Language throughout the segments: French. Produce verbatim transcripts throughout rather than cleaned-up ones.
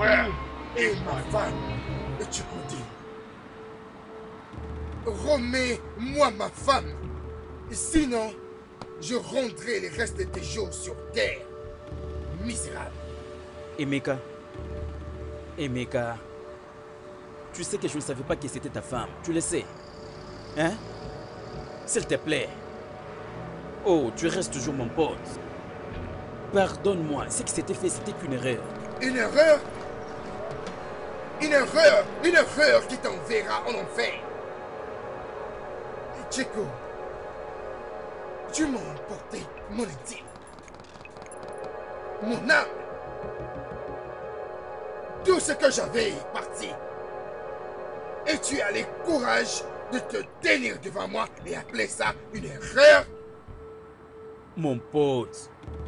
frère et ma femme. Et tu me dis, remets-moi ma femme. Sinon, je rendrai les restes de tes jours sur terre. Misérable. Emeka. Emeka. Tu sais que je ne savais pas que c'était ta femme. Tu le sais. Hein? S'il te plaît. Oh, tu restes toujours mon pote. Pardonne-moi. Ce qui s'était fait, c'était qu'une erreur. Une erreur? Une erreur? Une erreur qui t'enverra en enfer. Tcheko, tu m'as emporté mon intime, mon âme. Tout ce que j'avais est parti. Et tu as le courage de te tenir devant moi et appeler ça une erreur? Mon pote.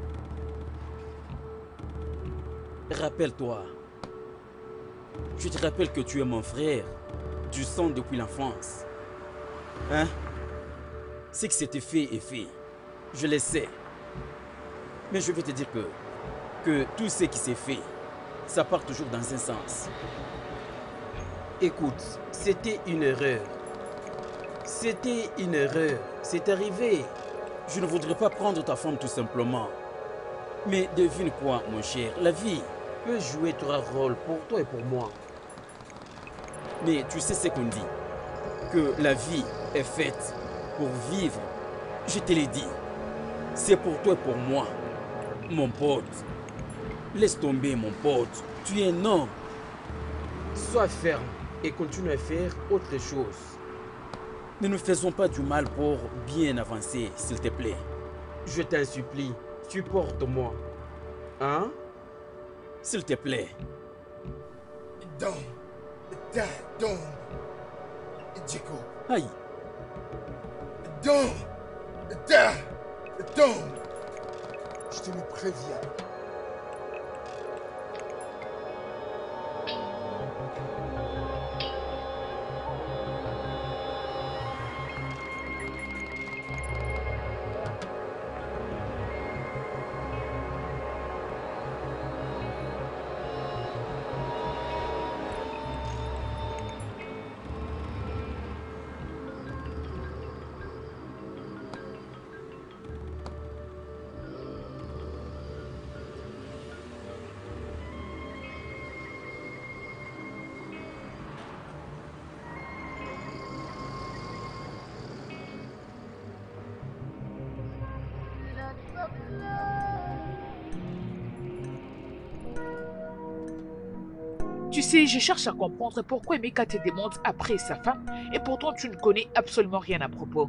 Rappelle-toi. Je te rappelle que tu es mon frère. Du sang depuis l'enfance. Hein? Ce qui s'était fait est fait. Je le sais. Mais je vais te dire que, que tout ce qui s'est fait, ça part toujours dans un sens. Écoute, c'était une erreur. C'était une erreur. C'est arrivé. Je ne voudrais pas prendre ta femme tout simplement. Mais devine quoi, mon cher, la vie peut jouer trois rôles pour toi et pour moi. Mais tu sais ce qu'on dit, que la vie est faite pour vivre. Je te l'ai dit. C'est pour toi et pour moi, mon pote. Laisse tomber, mon pote. Tu es un homme. Sois ferme et continue à faire autre chose. Ne nous faisons pas du mal pour bien avancer, s'il te plaît. Je t'en supplie, supporte-moi. Hein? S'il te plaît. Dans ta tombe, Tcheko. Aïe. Dans ta tombe. Je te le préviens. Tu sais, je cherche à comprendre pourquoi Emeka te demande après sa femme et pourtant tu ne connais absolument rien à propos.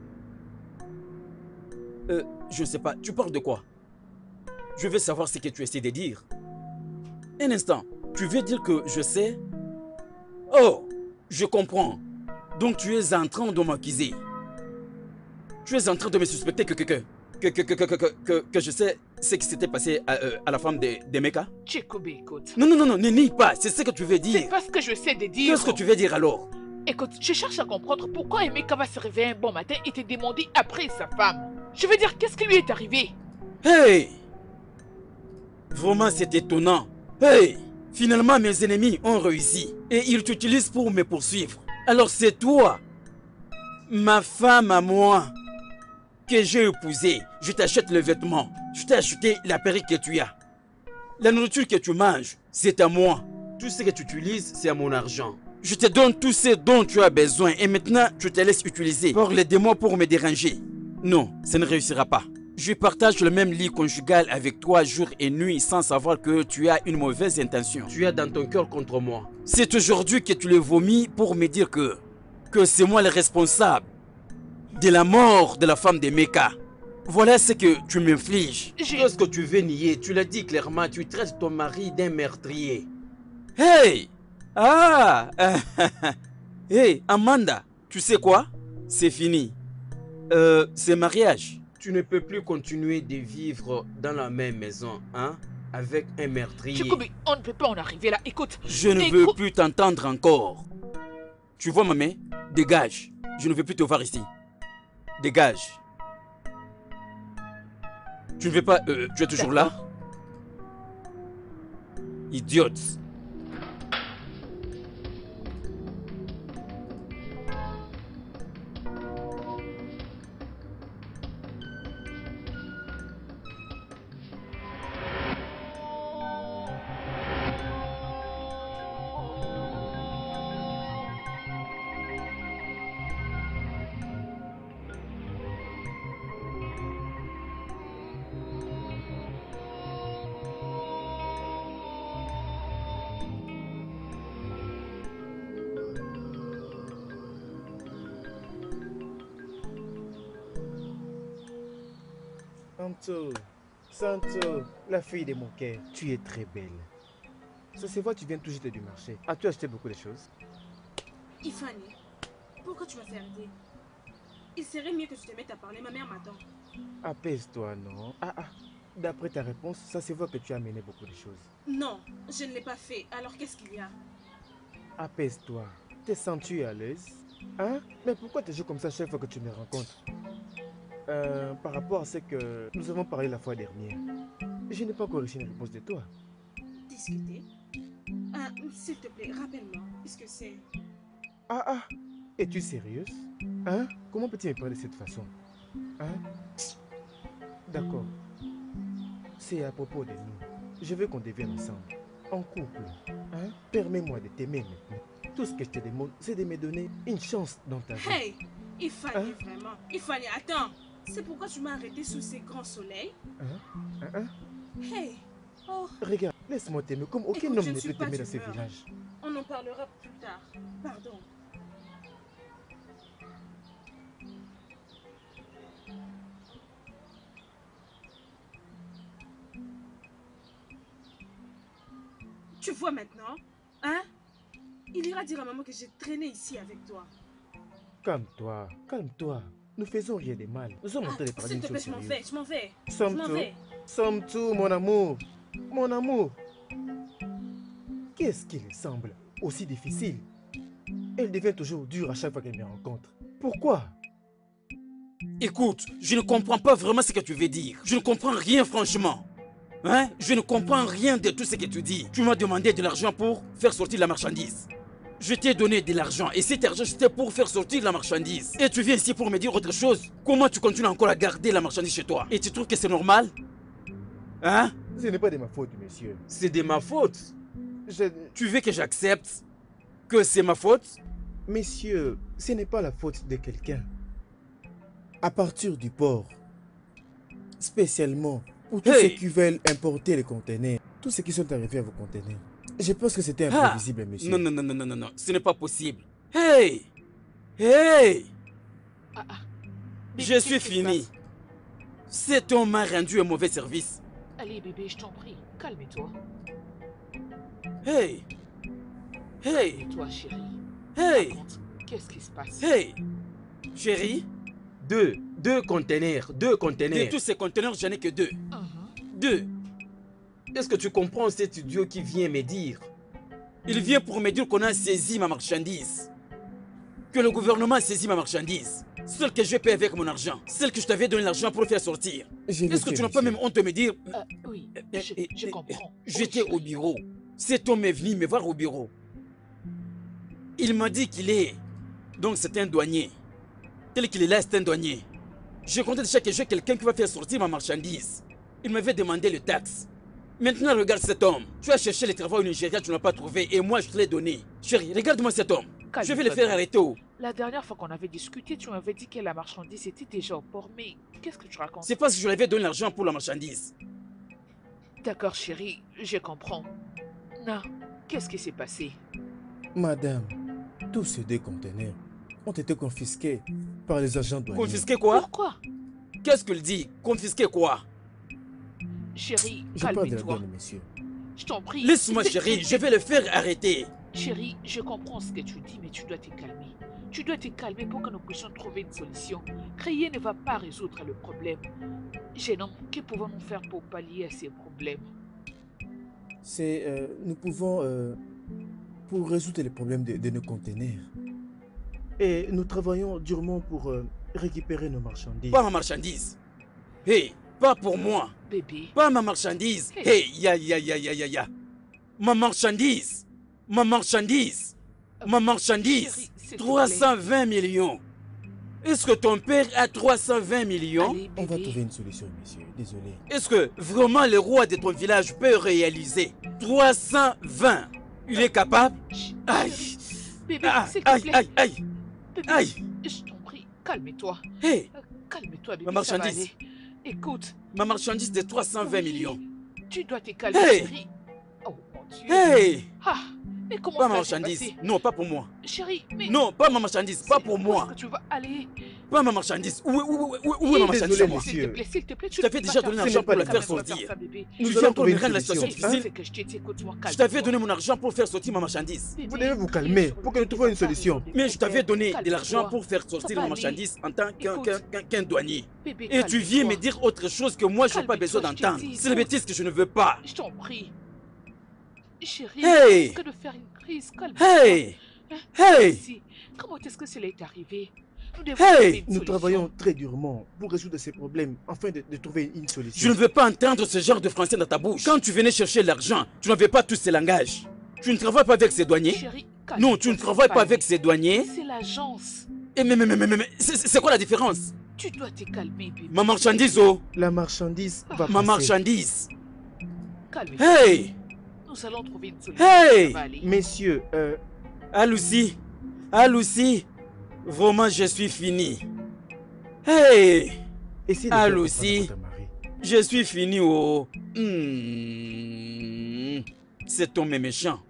Euh, je ne sais pas, tu parles de quoi? Je veux savoir ce que tu essaies de dire. Un instant, tu veux dire que je sais? Oh, je comprends. Donc tu es en train de m'accuser. Tu es en train de me suspecter que... que, que Que, que, que, que, que, que, que je sais ce qui s'était passé à, euh, à la femme d'Emeka? Tcheko, écoute. Non, non, non, non, ne nie pas, c'est ce que tu veux dire. C'est pas ce que je sais de dire. Qu'est-ce que tu veux dire alors? Écoute, je cherche à comprendre pourquoi Emeka va se réveiller un bon matin et te demander après sa femme. Je veux dire, qu'est-ce qui lui est arrivé? Hey! Vraiment, c'est étonnant. Hey! Finalement, mes ennemis ont réussi et ils t'utilisent pour me poursuivre. Alors c'est toi, ma femme à moi, que j'ai épousé. Je t'achète le vêtement. Je t'ai acheté la perruque que tu as. La nourriture que tu manges, c'est à moi. Tout ce que tu utilises, c'est à mon argent. Je te donne tout ce dont tu as besoin et maintenant, tu te laisses utiliser par les démons pour me déranger. Non, ça ne réussira pas. Je partage le même lit conjugal avec toi jour et nuit sans savoir que tu as une mauvaise intention. Tu as dans ton cœur contre moi. C'est aujourd'hui que tu le vomis pour me dire que, que c'est moi le responsable de la mort de la femme d'Emeka. Voilà ce que tu m'infliges. Qu'est-ce que tu veux nier? Tu l'as dit clairement, tu traites ton mari d'un meurtrier. Hey! Ah! Hey, Amanda, tu sais quoi? C'est fini. Euh, c'est mariage. Tu ne peux plus continuer de vivre dans la même maison, hein? Avec un meurtrier. Tcheko, on ne peut pas en arriver là. Écoute. Je ne veux plus t'entendre encore. Tu vois ma main? Dégage. Je ne veux plus te voir ici. Dégage. Tu ne veux pas... Euh, tu es toujours là? Idiote. Santo, Santo, la fille de mon cœur, tu es très belle. Ça se voit, tu viens tout juste du marché. As-tu acheté beaucoup de choses? Ifani, pourquoi tu m'as fait arrêter? Il serait mieux que tu te mettes à parler, ma mère m'attend. Apaise-toi, non? Ah ah, d'après ta réponse, ça se voit que tu as amené beaucoup de choses. Non, je ne l'ai pas fait. Alors qu'est-ce qu'il y a? Apaise-toi. Te sens-tu à l'aise? Hein? Mais pourquoi tu joues comme ça chaque fois que tu me rencontres? Euh, par rapport à ce que nous avons parlé la fois dernière, je n'ai pas encore reçu une réponse de toi. Discuter? Ah, s'il te plaît, rappelle-moi, puisque c'est... Ah ah, es-tu sérieuse? Hein? Comment peux-tu me parler de cette façon? Hein? D'accord. C'est à propos de nous. Je veux qu'on devienne ensemble, en couple. Hein? Permets-moi de t'aimer maintenant. Tout ce que je te demande, c'est de me donner une chance dans ta vie. Hey! Ifani, Hein? vraiment. Ifani, attends. C'est pourquoi tu m'as arrêté sous ces grands soleils? Hein? Hein? Hein? Hey! Oh, Regarde, laisse-moi t'aimer comme aucun écoute, homme je ne ne suis peut pas t'aimer dans ce d'humeur. village. On en parlera plus tard. Pardon. Tu vois maintenant? Hein? Il ira dire à maman que j'ai traîné ici avec toi. Calme-toi, calme-toi. Nous faisons rien de mal. Nous sommes en train de Ah, parler s'il d'une te plaît, chose je m'en sérieuse. vais, je m'en vais. Je Somme m'en tout, vais. somme tout, mon amour. Mon amour. Qu'est-ce qui lui semble aussi difficile? Elle devient toujours dure à chaque fois qu'elle me rencontre. Pourquoi? Écoute, je ne comprends pas vraiment ce que tu veux dire. Je ne comprends rien franchement. Hein? Je ne comprends rien de tout ce que tu dis. Tu m'as demandé de l'argent pour faire sortir la marchandise. Je t'ai donné de l'argent et cet argent c'était pour faire sortir la marchandise. Et tu viens ici pour me dire autre chose? Comment tu continues encore à garder la marchandise chez toi? Et tu trouves que c'est normal? Hein? Ce n'est pas de ma faute, monsieur. C'est de ma faute. Je... Tu veux que j'accepte que c'est ma faute? Messieurs, ce n'est pas la faute de quelqu'un. À partir du port, spécialement pour tous Hey! ceux qui veulent importer les conteneurs, tous ceux qui sont arrivés à vos conteneurs. Je pense que c'était Ah! imprévisible, monsieur. Non, non, non, non, non, non, non, ce n'est pas possible. Hey! Hey! Ah, ah. Bébé, Je qu'est-ce suis qui se fini. passe? Cet homme m'a rendu un mauvais service. Allez, bébé, je t'en prie, calme-toi. Hey! Hey! Et toi, chérie, Hey! raconte, qu'est-ce qui se passe? Hey! Chérie? Deux. Deux conteneurs. Deux conteneurs. De tous ces conteneurs, j'en ai que deux. Mhm. Deux. Est-ce que tu comprends cet idiot qui vient me dire? Il vient pour me dire qu'on a saisi ma marchandise. Que le gouvernement a saisi ma marchandise. Celle que je paie avec mon argent. Celle que je t'avais donné l'argent pour faire sortir. Je le Est-ce que sais, tu n'as pas monsieur. même honte de me dire? Euh, oui, Eh, je, eh, je eh, comprends. J'étais Oui, au chérie. bureau. Cet homme est venu me voir au bureau. Il m'a dit qu'il est... Donc c'est un douanier. Tel qu'il est là, c'est un douanier. Je comptais déjà que j'ai quelqu'un qui va faire sortir ma marchandise. Il m'avait demandé le taxe. Maintenant, regarde cet homme. Tu as cherché le travail au Nigeria, tu ne l'as pas trouvé. Et moi, je te l'ai donné. Chérie, regarde-moi cet homme. Je vais le Calme-toi, faire donc. arrêter. Oh. La dernière fois qu'on avait discuté, tu m'avais dit que la marchandise était déjà au port, mais qu'est-ce que tu racontes? C'est parce que je lui avais donné l'argent pour la marchandise. D'accord, chérie, je comprends. Non, qu'est-ce qui s'est passé? Madame, tous ces deux conteneurs ont été confisqués par les agents douaniers. Confisquer quoi? Pourquoi? Qu'est-ce qu'il dit? Confisquer quoi? Chérie, Je parle de la calme-toi. douane, monsieur. Je t'en prie. Laisse-moi, C'est- chérie. c'est- Je vais le faire arrêter. Chérie, je comprends ce que tu dis, mais tu dois te calmer. Tu dois te calmer pour que nous puissions trouver une solution. Rien ne va pas résoudre le problème. Jeune homme, que pouvons-nous faire pour pallier à ces problèmes? C'est, euh, nous pouvons, euh, pour résoudre les problèmes de, de nos conteneurs. Et nous travaillons durement pour euh, récupérer nos marchandises. Pas ma marchandise. Hey, pas pour moi. Bébé, Pas ma marchandise. Hey. Hey, ya, ya, ya, ya, ya, ya. Ma marchandise. Ma marchandise. Ma marchandise. chérie, s'il te trois plaît. cent vingt millions. Est-ce que ton père a trois cent vingt millions? Allez, On va bébé. trouver une solution, monsieur. Désolé. Est-ce que vraiment le roi de ton village peut réaliser trois cent vingt? Il est capable? Chut, Aïe. chérie. Bébé, Ah, s'il te aïe, plaît. aïe, aïe. Bébé, aïe. je t'en prie, calme-toi. Hey, Euh, Calme-toi, bébé. Ma ça va marchandise. aller. Écoute. ma marchandise de trois cent vingt oui, millions. Tu dois te calmer, Hey. chérie. Oh mon Dieu. Hey, Ah, mais comment pas ça ma va se marchandise. passer? Non, pas pour moi. Chérie, mais... Non, pas ma marchandise, pas c'est- pour où moi. est-ce que tu vas aller? Pas ma marchandise. Où, où, où, où, où est ma marchandise Désolé, à moi? S'il te monsieur. plaît, s'il te plaît, tu Je t'avais ne peux déjà pas donné faire l'argent ça. pour la Tu faire ne peux pas sortir. ça, bébé. Nous Tu allons viens pour trouver me une rendre la situation solution. Je difficile. sais que je t'ai dit, écoute-moi, Je t'avais calme-toi. donné mon argent pour faire sortir ma marchandise. Bébé, Vous devez vous crie calmer sur pour le que nous trouvions une bébé, ça solution. résout des Mais je t'avais donné problèmes. de l'argent Calme-toi. pour faire Ça sortir va ma aller. marchandise en tant qu'un Écoute. qu'un- qu'un- qu'un douanier. Bébé, Et tu viens me calme-toi. dire autre chose que moi je n'ai pas Calme-toi, besoin je t'ai d'entendre. dit, C'est la écoute. bêtise que je ne veux pas. Je t'en prie. Chérie, Hey. que de faire une crise, calme-toi. Hey! Hein? Hey! Si. Comment est-ce que cela est arrivé? Nous devons Hey. trouver une Nous solution. travaillons très durement pour résoudre ces problèmes afin de, de trouver une solution. Je ne veux pas entendre ce genre de français dans ta bouche. Quand tu venais chercher l'argent, tu n'avais pas tous ces langages. Tu ne travailles pas avec ces douaniers? Chérie, Non, tu ne calme-toi, travailles c'est pas avec lui. ces douaniers. C'est l'agence. Et mais, mais, mais, mais, mais, mais, c'est c'est quoi la différence? Tu dois te calmer, bébé. Ma marchandise, oh! La marchandise va Ma passer. marchandise! Calme-toi. Hey! Nous allons trouver une solution. Hey! Ça va aller. Messieurs, euh, Ah, Lucie! Ah, Lucie! Vraiment, je suis fini. Hey! essayez de Ah, faire Lucie. comprendre à votre mari. Je suis fini, oh! Hmm. Cet homme est méchant.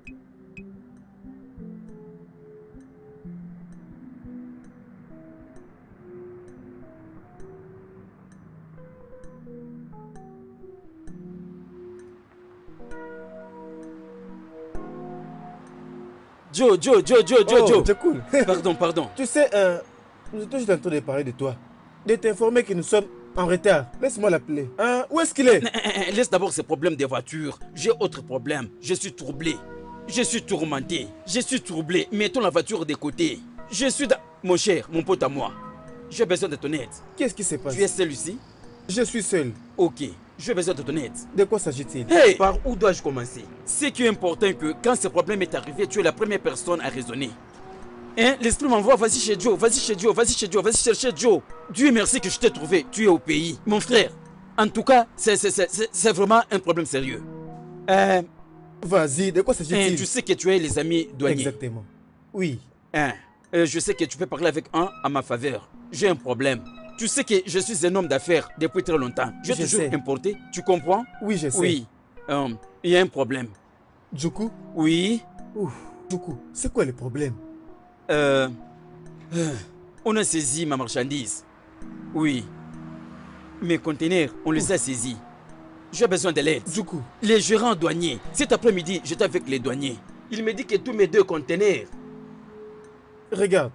Joe, Joe, Joe, Joe, Joe, Oh, Joe. c'est cool. Pardon, pardon. Tu sais, euh, nous étions juste en train de parler de toi. De t'informer que nous sommes en retard. Laisse-moi l'appeler. Hein, où est-ce qu'il est? Eh, eh, Laisse d'abord ces problèmes des voitures. J'ai autre problème. Je suis troublé. Je suis tourmenté. Je suis troublé. Mettons la voiture de côté. Je suis dans... Mon cher, mon pote à moi. J'ai besoin de ton aide. Qu'est-ce qui s'est Tu passé? es seul ici? Je suis seul. Ok. J'ai besoin de ton aide. De quoi s'agit-il? Hey! Par où dois-je commencer? Ce qui est important que quand ce problème est arrivé, tu es la première personne à raisonner. Hein? L'esprit m'envoie, vas-y chez Joe, vas-y chez Joe, vas-y chez Joe, vas-y chercher Joe. Dieu merci que je t'ai trouvé, tu es au pays. Mon frère, en tout cas, c'est c'est- c'est- c'est- c'est vraiment un problème sérieux. Euh, Vas-y, de quoi hein, s'agit-il? tu sais que tu es les amis douaniers. Exactement. Oui. Hein, euh, je sais que tu peux parler avec un à ma faveur. J'ai un problème. Tu sais que je suis un homme d'affaires depuis très longtemps. J'ai Je toujours sais. importé, tu comprends? Oui, je sais. Oui. Euh, il y a un problème. Juku? Oui. Ouf. Juku, c'est quoi le problème? Euh, euh, on a saisi ma marchandise. Oui. Mes conteneurs, on les a saisis. J'ai besoin de l'aide. Juku, Les gérants douaniers. Cet après-midi, j'étais avec les douaniers. Il me dit que tous mes deux conteneurs. regarde.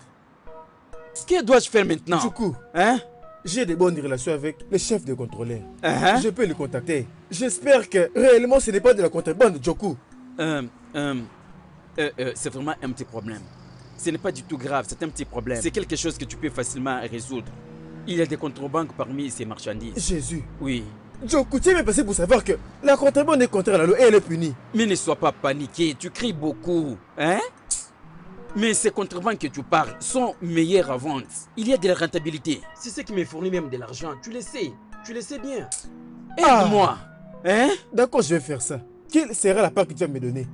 Que dois-je faire maintenant? Juku, Hein? j'ai de bonnes relations avec le chef de contrôleur. Hein? Je peux le contacter. J'espère que réellement ce n'est pas de la contrebande, Joku. Euh, euh, euh, euh, c'est vraiment un petit problème. Ce n'est pas du tout grave, c'est un petit problème. C'est quelque chose que tu peux facilement résoudre. Il y a des contrebandes parmi ces marchandises. Jésus. Oui. Joku, tu es même passé pour savoir que la contrebande est contraire à la loi et elle est punie. Mais ne sois pas paniqué, tu cries beaucoup. Hein? Mais ces contrebandes que tu parles sont meilleures à vendre. Il y a de la rentabilité. C'est ce qui me fournit même de l'argent. Tu le sais. Tu le sais bien. Aide-moi. Hein? D'accord, je vais faire ça. Quelle sera la part que tu vas me donner?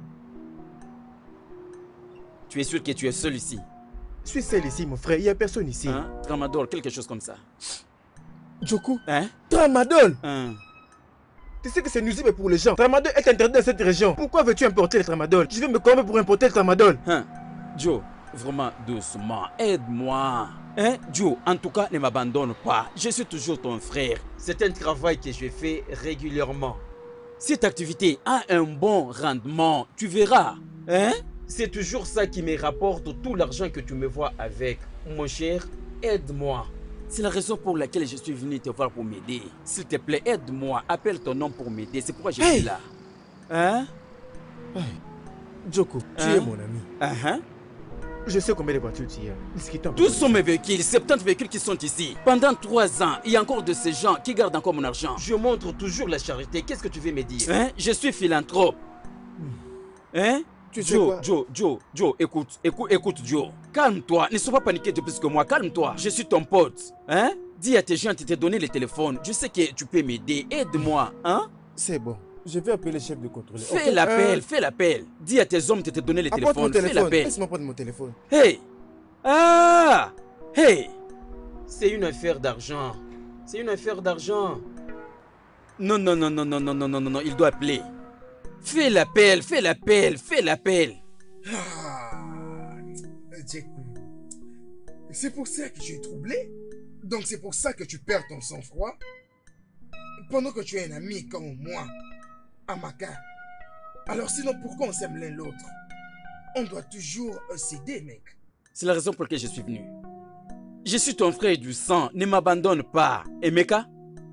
Tu es sûr que tu es seul ici? Je suis seul ici, mon frère. Il n'y a personne ici. Hein? Tramadol, quelque chose comme ça. Joku, Hein? Tramadol. Hein? Tu sais que c'est nuisible pour les gens. Tramadol est interdit dans cette région. Pourquoi veux-tu importer le tramadol? Je vais me commettre pour importer le tramadol. Hein? Joe, vraiment doucement, aide-moi. Hein? Joe, en tout cas, ne m'abandonne pas. Je suis toujours ton frère. C'est un travail que je fais régulièrement. Cette activité a un bon rendement, tu verras. Hein? C'est toujours ça qui me rapporte tout l'argent que tu me vois avec. Mon cher, aide-moi. C'est la raison pour laquelle je suis venu te voir pour m'aider. S'il te plaît, aide-moi. Appelle ton nom pour m'aider. C'est pourquoi je Hey! suis là. Hein? Joku, tu Hein? es mon ami. Hein? Je sais combien de voitures tu as. Discutons. Tous sont mes véhicules, soixante-dix véhicules qui sont ici. Pendant trois ans, il y a encore de ces gens qui gardent encore mon argent. Je montre toujours la charité. Qu'est-ce que tu veux me dire? Hein? Je suis philanthrope. Hein? Tu sais Joe, quoi? Joe, Joe, Joe, écoute, écoute, écoute, Joe. Calme-toi, ne sois pas paniqué de plus que moi, calme-toi. Je suis ton pote. Hein? Dis à tes gens de te donner le téléphone. Je sais que tu peux m'aider. Aide-moi, hein? C'est bon. Je vais appeler le chef de contrôle. Fais Ok? l'appel, Euh, fais l'appel. Dis à tes hommes de te donner le apporte mon téléphone. Fais téléphone. l'appel. Laisse-moi prendre mon téléphone. Hey! Ah! Hey! C'est une affaire d'argent. C'est une affaire d'argent. Non, non, non, non, non, non, non, non, non, non, il doit appeler. Fais l'appel, fais l'appel, fais l'appel. Ah, Djekou. C'est pour ça que je suis troublé. Donc c'est pour ça que tu perds ton sang-froid? Pendant que tu es un ami comme moi, Amaka. Alors sinon, pourquoi on s'aime l'un l'autre? On doit toujours euh, s'aider, mec. C'est la raison pour laquelle je suis venu. Je suis ton frère du sang, ne m'abandonne pas. Emeka,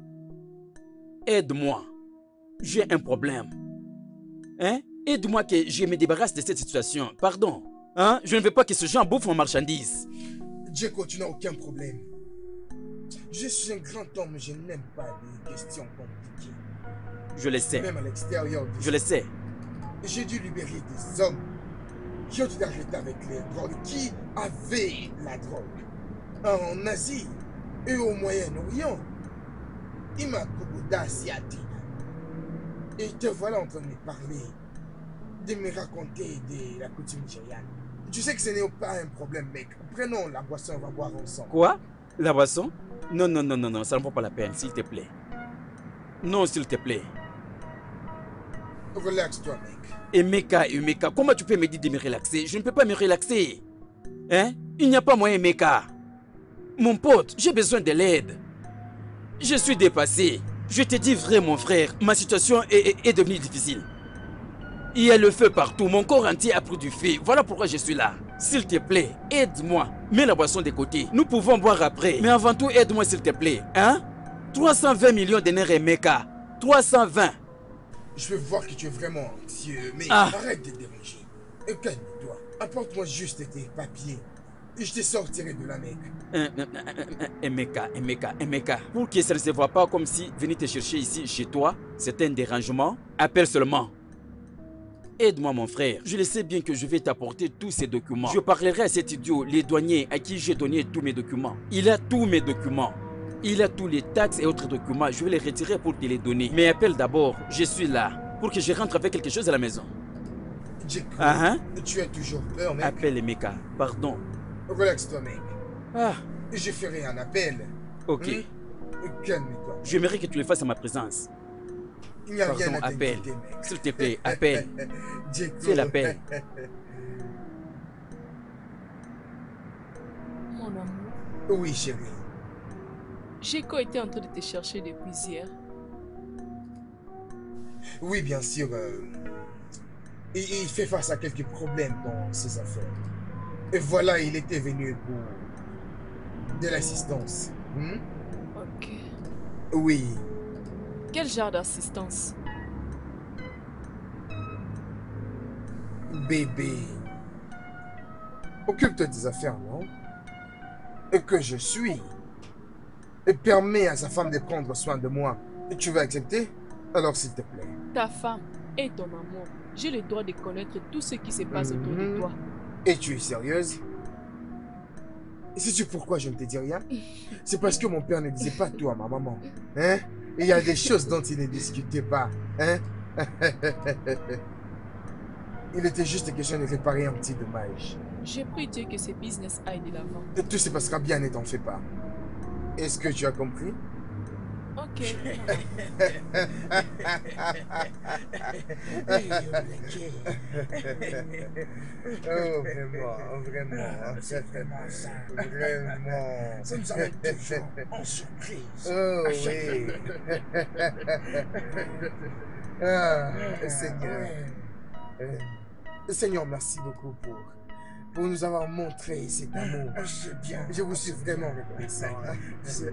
aide-moi. J'ai un problème. Hein? Aide-moi que je me débarrasse de cette situation. Pardon. Hein? Je ne veux pas que ce gens bouffent mon marchandise. Djeko, tu n'as aucun problème. Je suis un grand homme, je n'aime pas les questions compliquées. Je le sais. Même à l'extérieur. Je le sais. J'ai dû libérer des hommes qui ont été arrêtés avec les drogues, qui avaient la drogue en Asie et au Moyen-Orient. Il m'a beaucoup d'asiatique. Et te voilà en train de me parler, de me raconter de la coutume nigériane. Tu sais que ce n'est pas un problème, mec. Prenons la boisson, on va boire ensemble. Quoi? La boisson? Non, non, non, non, non, ça ne vaut pas la peine, s'il te plaît. Non, s'il te plaît. Relaxe-toi, mec. Emeka, Emeka, comment tu peux me dire de me relaxer? Je ne peux pas me relaxer. Hein? Il n'y a pas moyen, Emeka. Mon pote, j'ai besoin de l'aide. Je suis dépassé. Je te dis vrai, mon frère, ma situation est, est, est devenue difficile. Il y a le feu partout, mon corps entier a pris du feu. Voilà pourquoi je suis là. S'il te plaît, aide-moi. Mets la boisson de côté. Nous pouvons boire après. Mais avant tout, aide-moi s'il te plaît. Hein? trois cent vingt millions de nerfs, Emeka. trois cent vingt. Je veux voir que tu es vraiment anxieux, mais Ah. arrête de déranger. Et calme-toi. Apporte-moi juste tes papiers. Et je te sortirai de la mec. Euh, euh, euh, euh, Emeka, Emeka, Emeka. Pour que ça ne se voit pas comme si venir te chercher ici chez toi, c'est un dérangement, appelle seulement. Aide-moi, mon frère. Je le sais bien que je vais t'apporter tous ces documents. Je parlerai à cet idiot, les douaniers, à qui j'ai donné tous mes documents. Il a tous mes documents. Il a tous les taxes et autres documents. Je vais les retirer pour te les donner. Mais appelle d'abord. Je suis là pour que je rentre avec quelque chose à la maison. Djeko, Ah, hein? tu as toujours peur, mec. Appelle Emeka. Pardon. Relaxe-toi, mec. Ah, Je ferai un appel. ok. Hmm? Calme-toi. J'aimerais que tu le fasses à ma présence. Il n'y a rien Pardon, à appelle. t'inquiéter, mec. S'il te plaît, appelle. Djeko. Fais l'appel. Mon amour, Oui, chérie. Djeko était en train de te chercher depuis hier. Oui, bien sûr. euh, il, il fait face à quelques problèmes dans ses affaires. Et voilà, il était venu pour de l'assistance. Hmm? Ok. Oui. Quel genre d'assistance? Bébé. Occupe-toi des affaires, non? Et que je suis. Et permets à sa femme de prendre soin de moi. Et tu vas accepter? Alors s'il te plaît. Ta femme et ton amour. J'ai le droit de connaître tout ce qui se passe autour de Mhm. toi. Et tu es sérieuse? Et sais-tu pourquoi je ne te dis rien? C'est parce que mon père ne disait pas tout à ma maman. Hein? Et il y a des choses dont il ne discutait pas. Hein? Il était juste question de réparer un petit dommage. J'ai pris Dieu que ce business aille de l'avant. Et tout se passera bien, ne t'en fais pas. Est-ce que tu as compris? Ok. Oh, vraiment, vraiment. C'est vraiment ça. Vraiment. Ça nous amène toujours en surprise. Oh, À chaque oui. fois. Ah, Ouais, Seigneur. ouais. Euh, Seigneur, merci beaucoup pour, pour nous avoir montré cet amour. Ah, c'est bien. Je vous suis vraiment reconnaissant. Je te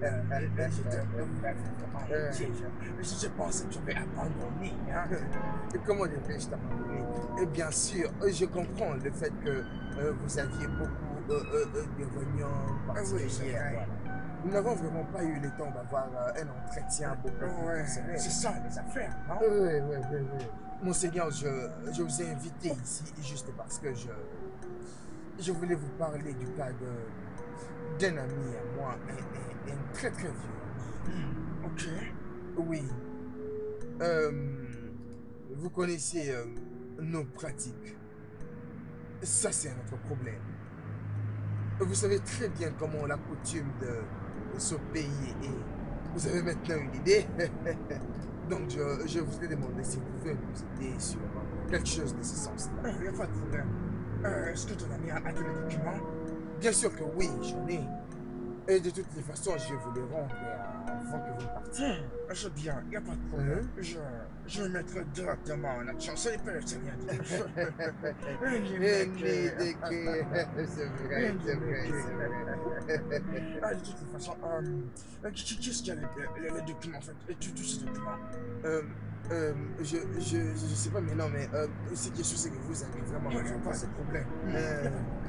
Je je pense que je vais abandonner. Hein? Et comment devrais-je t'abandonner? Et bien sûr, euh, je comprends le fait que euh, vous aviez beaucoup euh, euh, euh, de réunions Ah oui, c'est particulières. vrai. Voilà. Nous n'avons vraiment pas eu le temps d'avoir euh, un entretien beaucoup plus Ouais, personnel. c'est ça les affaires, non? Oui, oui, oui, oui. Monseigneur, je, je vous ai invité ici juste parce que je, je voulais vous parler du cas de d'un ami à moi, un, un- un très très vieux ami. Ok. Oui. Euh, vous connaissez euh, nos pratiques. Ça, c'est un autre problème. Vous savez très bien comment la coutume de ce pays est. Vous avez maintenant une idée. Donc, je, je vous ai demandé si vous pouvez nous aider sur quelque chose de ce sens-là. Il n'y a pas de problème. Euh, Est-ce que ton ami a, a tous les documents? Bien sûr que oui, j'en ai. Et de toutes les façons, je vais vous les rendre avant que vous partiez. Je viens, il n'y a pas de problème. Hein? Je, je vais mettre directement en action. Ce n'est pas le rien dire. Eh, mais de que- C'est vrai, c'est vrai, c'est vrai. Ah, de toutes les façons, euh, qui- qu'est-ce qu'il y a les, les, les documents en fait? Et tous tous ces documents. Euh, euh, je, je, je sais pas, mais non, mais euh, ce qui est sûr, c'est que vous avez vraiment Il n'y raison. a pas de problème. Euh,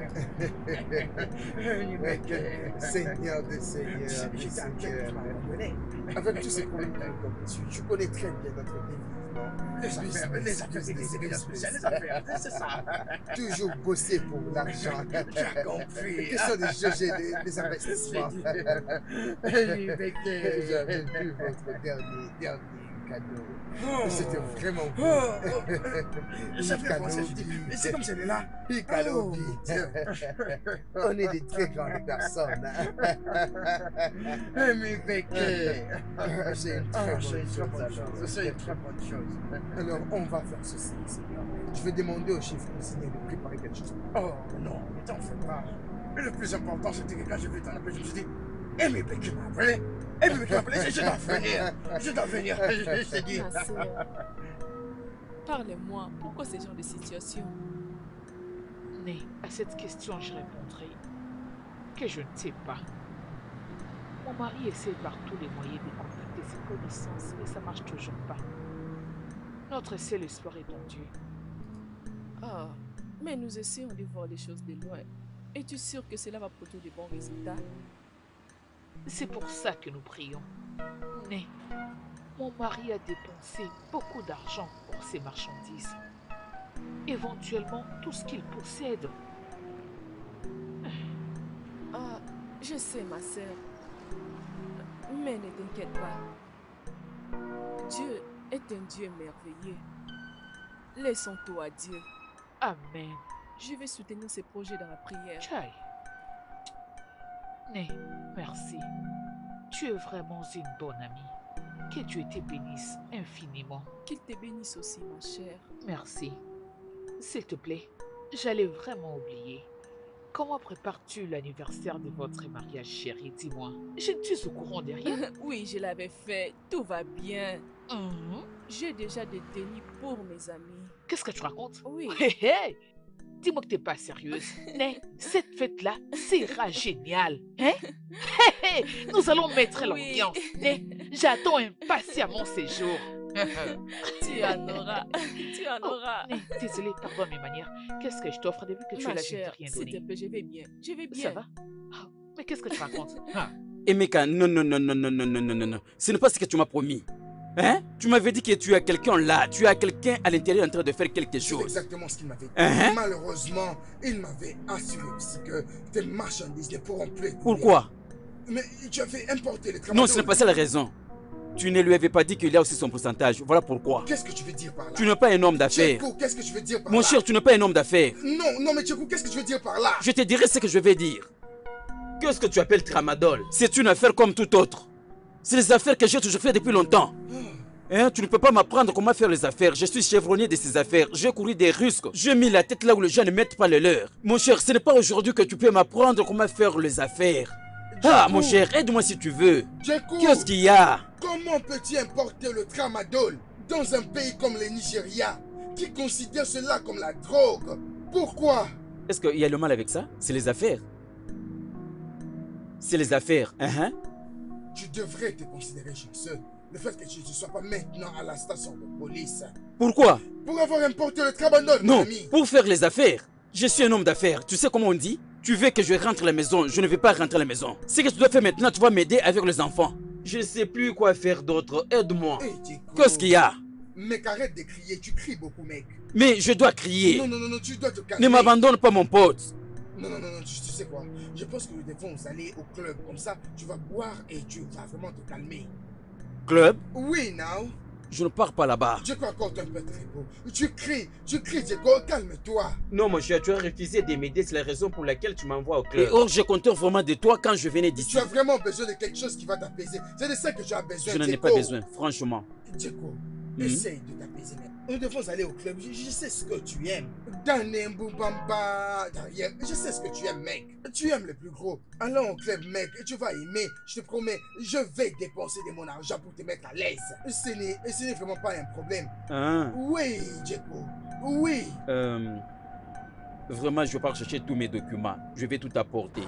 Mais Seigneur de Seigneur, de Seigneur. Avec tous ces problèmes que comme tu, tu connais très bien notre vie, non? Les affaires, les affaires, c'est des événements spéciaux, les affaires, c'est ça. Toujours bosser pour l'argent. J'ai compris. Question de juger les, les investissements. J'avais vu votre dernier, dernier cadeau. Oh. C'était vraiment Oh, beau. oh, ça fait penser, je dis, mais c'est comme celui-là. Icalobi. On est des très grandes personnes. Eh, mais Becky. C'est une Ah, très c'est bonne une très chose. bonne alors. chose. C'est une très bonne chose. Alors, on va faire ceci, Seigneur. Je vais demander au chef cuisinier de préparer quelque chose. Oh non, mais t'en fais pas. Mais le plus important, c'était que quand je vais t'en appeler, je me suis dit, eh, mais Becky m'a appelé. Eh, mais Becky m'a appelé, je dois venir. Je dois venir. Je je t'ai dit. Ma sœur, parlez-moi, pourquoi ce genre de situation? Né, à cette question, je répondrai que je ne sais pas. Mon mari essaie par tous les moyens de contacter ses connaissances, mais ça marche toujours pas. Notre seul espoir est en Dieu. Ah, mais nous essayons de voir les choses de loin. Es-tu sûr que cela va produire de bons résultats? C'est pour ça que nous prions. Né, mon mari a dépensé beaucoup d'argent pour ses marchandises. Éventuellement, tout ce qu'il possède. Ah, je sais, ma sœur. Mais ne t'inquiète pas. Dieu est un Dieu merveilleux. Laissons tout à Dieu. Amen. Je vais soutenir ses projets dans la prière. Chai. Né, merci. Tu es vraiment une bonne amie. Que Dieu te bénisse infiniment. Qu'il te bénisse aussi, ma chère. Merci. S'il te plaît, j'allais vraiment oublier. Comment prépares-tu l'anniversaire de votre mariage, chérie? Dis-moi. Je ne suis au courant de rien. Oui, je l'avais fait. Tout va bien. Mhm. J'ai déjà des dénis pour mes amis. Qu'est-ce que tu racontes? Oui. Hé hé! Dis-moi que t'es pas sérieuse. Mais cette fête-là sera géniale. Hein? Hé hé! Nous allons mettre Oui. l'ambiance. Hein? J'attends impatiemment ces jours. Tu en auras. Tu en Oh, auras. mais désolée, pardonne mes manières. Qu'est-ce que je t'offre depuis que tu es Ma là, je ne t'ai chère, rien s'il te donné. plaît, je vais bien. Je vais bien. Ça va? Ah, mais qu'est-ce que tu racontes? Ah. Emeka, non, non, non, non, non, non, non, non, non, non. Ce n'est pas ce que tu m'as promis. Hein? Tu m'avais dit que tu as quelqu'un là, tu as quelqu'un à l'intérieur en train de faire quelque C'est chose. exactement ce qu'il m'avait dit. Hein? Malheureusement, il m'avait assuré aussi que tes marchandises ne pourront plus être Pourquoi? Mais tu avais importé les travaux. Non, ce n'est pas ça la raison. Tu ne lui avais pas dit qu'il y a aussi son pourcentage. Voilà pourquoi. Qu'est-ce que tu veux dire par là? Tu n'es pas un homme d'affaires. Tchékou, qu'est-ce que tu veux dire par Mon là? cher, tu n'es pas un homme d'affaires. Non, non, mais Tchékou, qu'est-ce que tu veux dire par là? Je te dirai ce que je vais dire. Qu'est-ce que tu appelles tramadol? C'est une affaire comme toute autre. C'est les affaires que j'ai toujours fait depuis longtemps. Hein, tu ne peux pas m'apprendre comment faire les affaires. Je suis chevronnier de ces affaires. J'ai couru des risques. J'ai mis la tête là où les gens ne mettent pas le leur. Mon cher, ce n'est pas aujourd'hui que tu peux m'apprendre comment faire les affaires. Ah, mon cher, aide-moi si tu veux. Tchékou, Qu'est-ce qu'il y a? comment peux-tu importer le tramadol dans un pays comme le Nigeria qui considère cela comme la drogue? Pourquoi? Est-ce qu'il y a le mal avec ça? C'est les affaires. C'est les affaires. Hein? Tu devrais te considérer chanceux. Le fait que tu ne sois pas maintenant à la station de police Pourquoi? pour avoir importé le tramadol, mon Non, ami. pour faire les affaires. Je suis un homme d'affaires. Tu sais comment on dit? Tu veux que je rentre à la maison, je ne vais pas rentrer à la maison. Ce que tu dois faire maintenant, tu vas m'aider avec les enfants. Je ne sais plus quoi faire d'autre. Aide-moi. Hey, Tchékou. Qu'est-ce qu'il y a? Mec, arrête de crier. Tu cries beaucoup, mec. Mais je dois crier. Non, non, non, non, tu dois te calmer. Ne m'abandonne pas, mon pote. Non, non, non, non, tu, tu sais quoi? Je pense que nous devons aller au club. Comme ça, tu vas boire et tu vas vraiment te calmer. Club? Oui, now. Je ne pars pas là-bas. Dieu accorde un peu de repos. Tu cries, tu cries, Diego, calme-toi. Non, mon cher, tu as refusé de m'aider. C'est la raison pour laquelle tu m'envoies au club. Et or, je comptais vraiment de toi quand je venais d'ici. Tu as vraiment besoin de quelque chose qui va t'apaiser. C'est de ça que tu as besoin, Je n'en ai Diego. pas besoin, franchement. Diego, Mhm. essaye de t'apaiser, mec. nous devons aller au club. Je, je sais ce que tu aimes. Danem Boubamba, derrière. Je sais ce que tu aimes, mec. Tu aimes le plus gros. Allons au club, mec. Tu vas aimer. Je te promets, je vais dépenser de mon argent pour te mettre à l'aise. Ce n'est, ce n'est vraiment pas un problème. Hein? Oui, Djeko. Oui. Euh, vraiment, je pars chercher tous mes documents. Je vais tout apporter.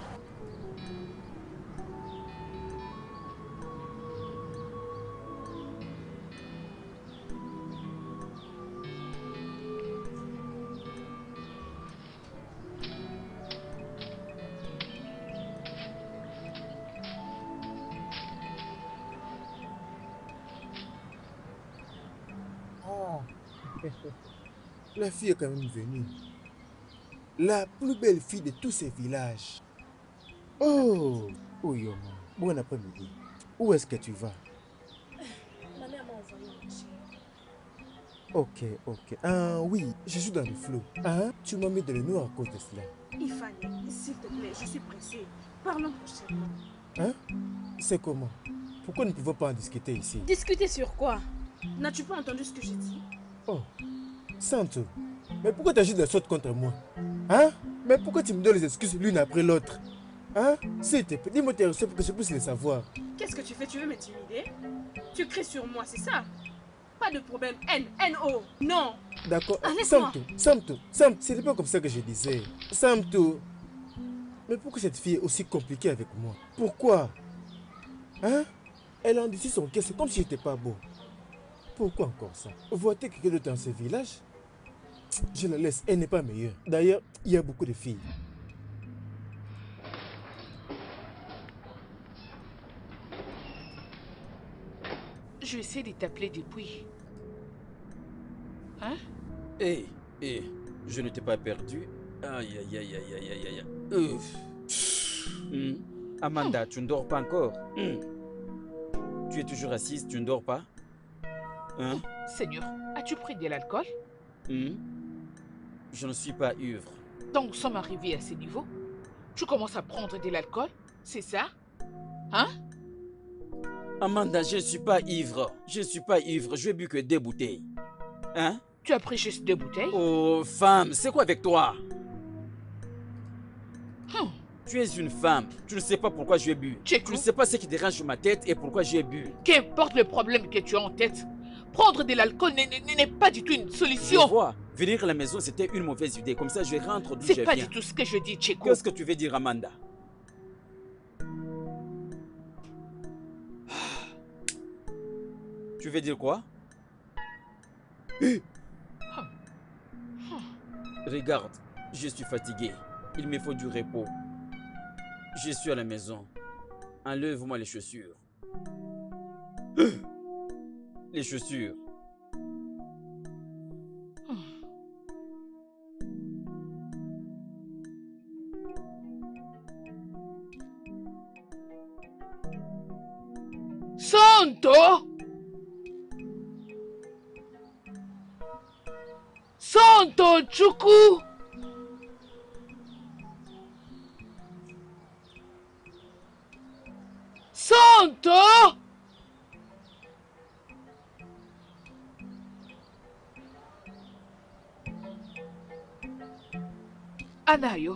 La fille est quand même venue. La plus belle fille de tous ces villages. Oh, oh Yoma, bon après-midi. Où est-ce que tu vas? Ma mère m'a envoyé marcher. Ok, ok. Ah oui, je suis dans le flot. Hein? Tu m'as mis dans le noir à cause de cela. Ifani, s'il te plaît, je suis pressée. Parlons prochainement. Hein? C'est comment? Pourquoi nous ne pouvons pas en discuter ici? Discuter sur quoi? N'as-tu pas entendu ce que j'ai dit? Oh, Santo, mais pourquoi tu agis de la sorte contre moi? Hein? Mais pourquoi tu me donnes les excuses l'une après l'autre? Hein? S'il te plaît, dis-moi tes raisons pour que je puisse les savoir. Qu'est-ce que tu fais? Tu veux m'intimider? Tu cries sur moi, c'est ça? Pas de problème. N, N O. Non. D'accord. Ah, laisse-moi. Samto, Samto, Samto, ce n'est pas comme ça que je disais. Samto. Mais pourquoi cette fille est aussi compliquée avec moi? Pourquoi? Hein? Elle a endurci son cœur, c'est comme si j'étais pas beau. Pourquoi encore ça? Vois-tu quelqu'un d'autre dans ce village? Je la laisse, elle n'est pas meilleure. D'ailleurs, il y a beaucoup de filles. Je essaie de t'appeler depuis. Hein? Hé, hé, je ne t'ai pas perdu. Aïe, aïe, aïe, aïe, aïe, aïe, aïe. Ouf. Hmm. Amanda, tu ne dors pas encore? Hmm. Tu es toujours assise, tu ne dors pas? Hein? Seigneur, as-tu pris de l'alcool? Hmm. Je ne suis pas ivre. Donc nous sommes arrivés à ce niveau? Tu commences à prendre de l'alcool? C'est ça? Hein? Amanda, je ne suis pas ivre. Je ne suis pas ivre. Je n'ai bu que deux bouteilles. Hein? Tu as pris juste deux bouteilles? Oh, femme, c'est quoi avec toi? Hum. Tu es une femme. Tu ne sais pas pourquoi j'ai bu. Tcheko. Tu ne sais pas ce qui dérange ma tête et pourquoi j'ai bu. Qu'importe le problème que tu as en tête, prendre de l'alcool n'est pas du tout une Je solution. vois. Venir à la maison, c'était une mauvaise idée. Comme ça, je rentre d'où je C'est pas viens. du tout ce que je dis, Tcheko. Qu'est-ce que tu veux dire, Amanda? Tu veux dire quoi? Regarde, je suis fatigué. Il me faut du repos. Je suis à la maison. Enlève-moi les chaussures. Les chaussures. Santo! Santo Chuku! Santo! Anayo,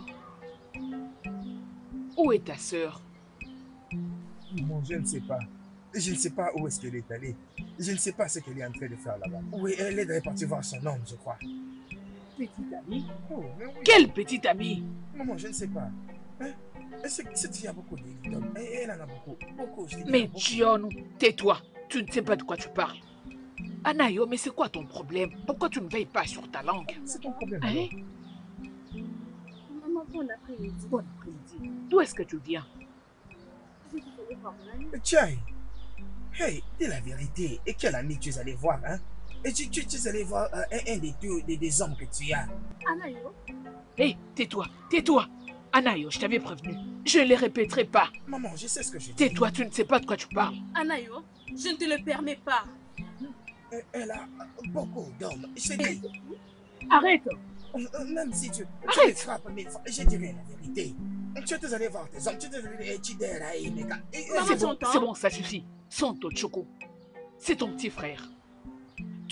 où est ta sœur? Bon, je ne sais pas. Je ne sais pas où est-ce qu'elle est allée. Je ne sais pas ce qu'elle est en train de faire là-bas. Oui, elle est partie voir son homme, je crois. Petite amie? Oh, mais oui. Quelle petite amie? Maman, je ne sais pas. Hein? Cette fille a beaucoup d'hommes. Elle en a beaucoup. Beaucoup. Je dis Mais beaucoup. Gion, tais-toi. Tu ne sais pas de quoi tu parles. Anayo, mais c'est quoi ton problème? Pourquoi tu ne veilles pas sur ta langue? C'est ton problème. Hein? Maman, bon après-midi. Bon après-midi. D'où est-ce que tu viens? Je suis allée voir mon ami. Tiens. Hey, dis la vérité. Et quel ami tu es allé voir, hein? Et tu, tu, tu es allé voir euh, un, un des, deux, des, des hommes que tu as. Anayo, Hé, tais-toi, tais-toi. Anayo, je t'avais prévenu. Je ne les répéterai pas. Maman, je sais ce que je dis. Tais-toi, tu ne sais pas de quoi tu parles. Anayo, je ne te le permets pas. Elle- Elle a beaucoup d'hommes. Je te dis. Arrête. Euh, Même si tu, tu Arrête. les frappes mille fois, je dirais la vérité. Tu es allé voir tes hommes, tu es allé tu es allé mais quand- et- et- Maman, C'est bon, j'entends. c'est bon, ça suffit. Santo Choco, c'est ton petit frère.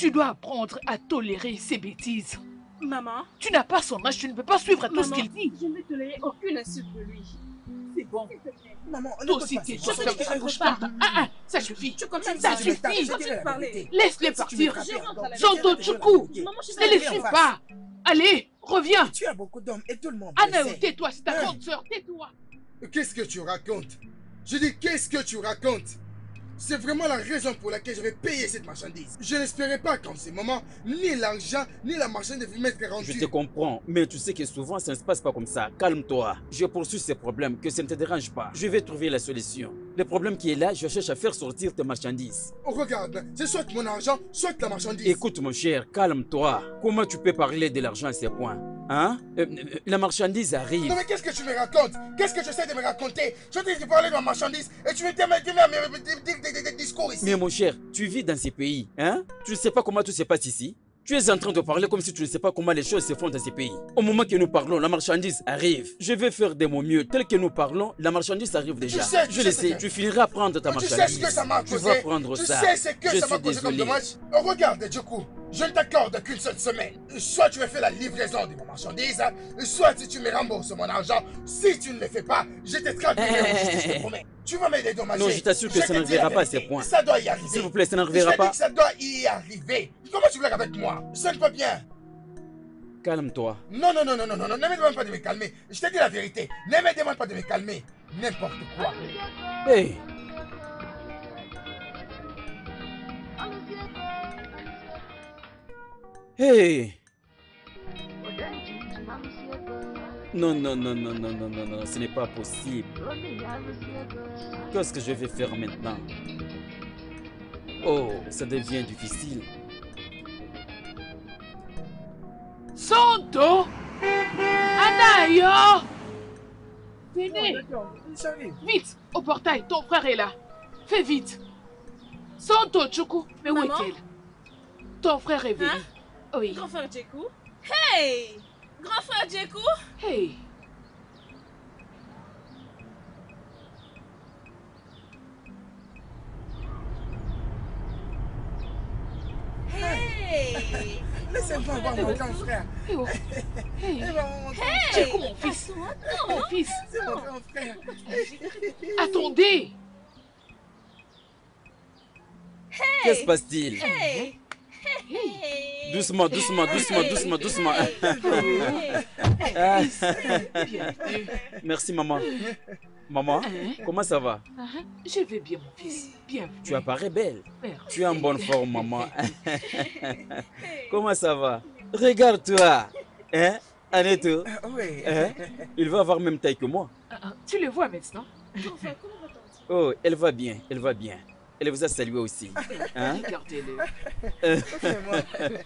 Tu dois apprendre à tolérer ses bêtises. Maman. Tu n'as pas son âge, tu ne peux pas suivre tout Maman, ce qu'il dit. Je ne vais tolérer aucune insulte de lui. C'est bon. S'il te plaît. Maman, Toi aussi, t'es Je sais que tu ne bouges pas. Ah, ah, ça suffit. Tu continues Ça de suffit. parler. Je continue de parler. Laisse-les partir. Je rentre à la Santo maison. Chuku, Maman, je ne les suis pas. Allez, reviens. Tu as beaucoup d'hommes et tout le monde. Anna, le sait. tais-toi, c'est ta Hein? grande sœur, tais-toi. Qu'est-ce que tu racontes? Je dis, qu'est-ce que tu racontes? C'est vraiment la raison pour laquelle je vais payer cette marchandise. Je n'espérais pas qu'en ce moment, ni l'argent, ni la marchandise ne m'être rendue. Je te comprends, mais tu sais que souvent ça ne se passe pas comme ça. Calme-toi. Je poursuis ces problèmes, que ça ne te dérange pas. Je vais trouver la solution. Le problème qui est là, je cherche à faire sortir tes marchandises. Oh, regarde, c'est soit mon argent, soit la marchandise. Écoute mon cher, calme-toi. Comment tu peux parler de l'argent à ces points? Hein? Euh, euh, la marchandise arrive. Non mais qu'est-ce que tu me racontes? Qu'est-ce que tu essaies de me raconter? Je suis en train de parler de ma marchandise et tu me dis à me dire des discours ici. Mais mon cher, tu vis dans ces pays, hein? Tu ne sais pas comment tout se passe ici? Tu es en train de parler comme si tu ne sais pas comment les choses se font dans ces pays. Au moment que nous parlons, la marchandise arrive. Je vais faire de mon mieux. Tel que nous parlons, la marchandise arrive déjà. Tu sais, tu je le sais sais, que- tu finiras à prendre ta Tu marchandise. sais ce que ça m'a Tu causé. vas prendre Tu ça. sais ce que je ça m'a suis causé comme désolé. dommage. Oh, regarde, Djokou, je ne t'accorde qu'une seule semaine. Soit tu me fais la livraison de ma marchandise, soit si tu me rembourses mon argent. Si tu ne le fais pas, je te traduirai en justice, je te promets. Tu vas me dédommager. Non, je t'assure que ça te dis n'arrivera la pas à vérité. ces points. Ça doit y arriver. S'il vous plaît, ça Je n'arrivera te dis pas. que ça doit y arriver. Comment tu blagues avec moi? Ça ne va pas bien. Calme-toi. Non, non, non, non, non, non, non, ne me demande pas de me calmer. Je te dis la vérité. Ne me demande pas de me calmer. N'importe quoi. Hey! Hey! Non, non, non, non, non, non, non, non, ce n'est pas possible. Qu'est-ce que je vais faire maintenant? Oh, ça devient difficile. Santo! Anayo! Venez! J'arrive. Vite! Au portail, ton frère est là. Fais vite! Santo Chuku, mais où Maman? est-il? Ton frère est venu. Hein? Oui. Grand frère Djekou. Hey! Grand frère Djekou. Hey! Hey! Laissez-moi voir mon grand frère. Hey, oh. Hey! Eh ben, mon grand Djekou, mon fils! Mon fils! C'est mon grand frère. Attendez! Que se passe-t-il? Hey! Hey! Doucement, doucement, doucement, doucement, doucement. Mon fils! Bienvenue. Merci, maman. Maman, Hein? comment ça va? Ah, je vais bien, mon fils. Bienvenue. Tu apparais belle. Merci. Tu es en bonne forme, maman. Comment ça va? Regarde-toi. Hein, Aneto? Ah, oui. Hein? Il va avoir même taille que moi. Ah, ah, tu le vois maintenant? Grand frère, comment va-t-on? Oh, elle va bien, elle va bien. Elle vous a salué aussi. Hein? Regardez-le. C'est moi.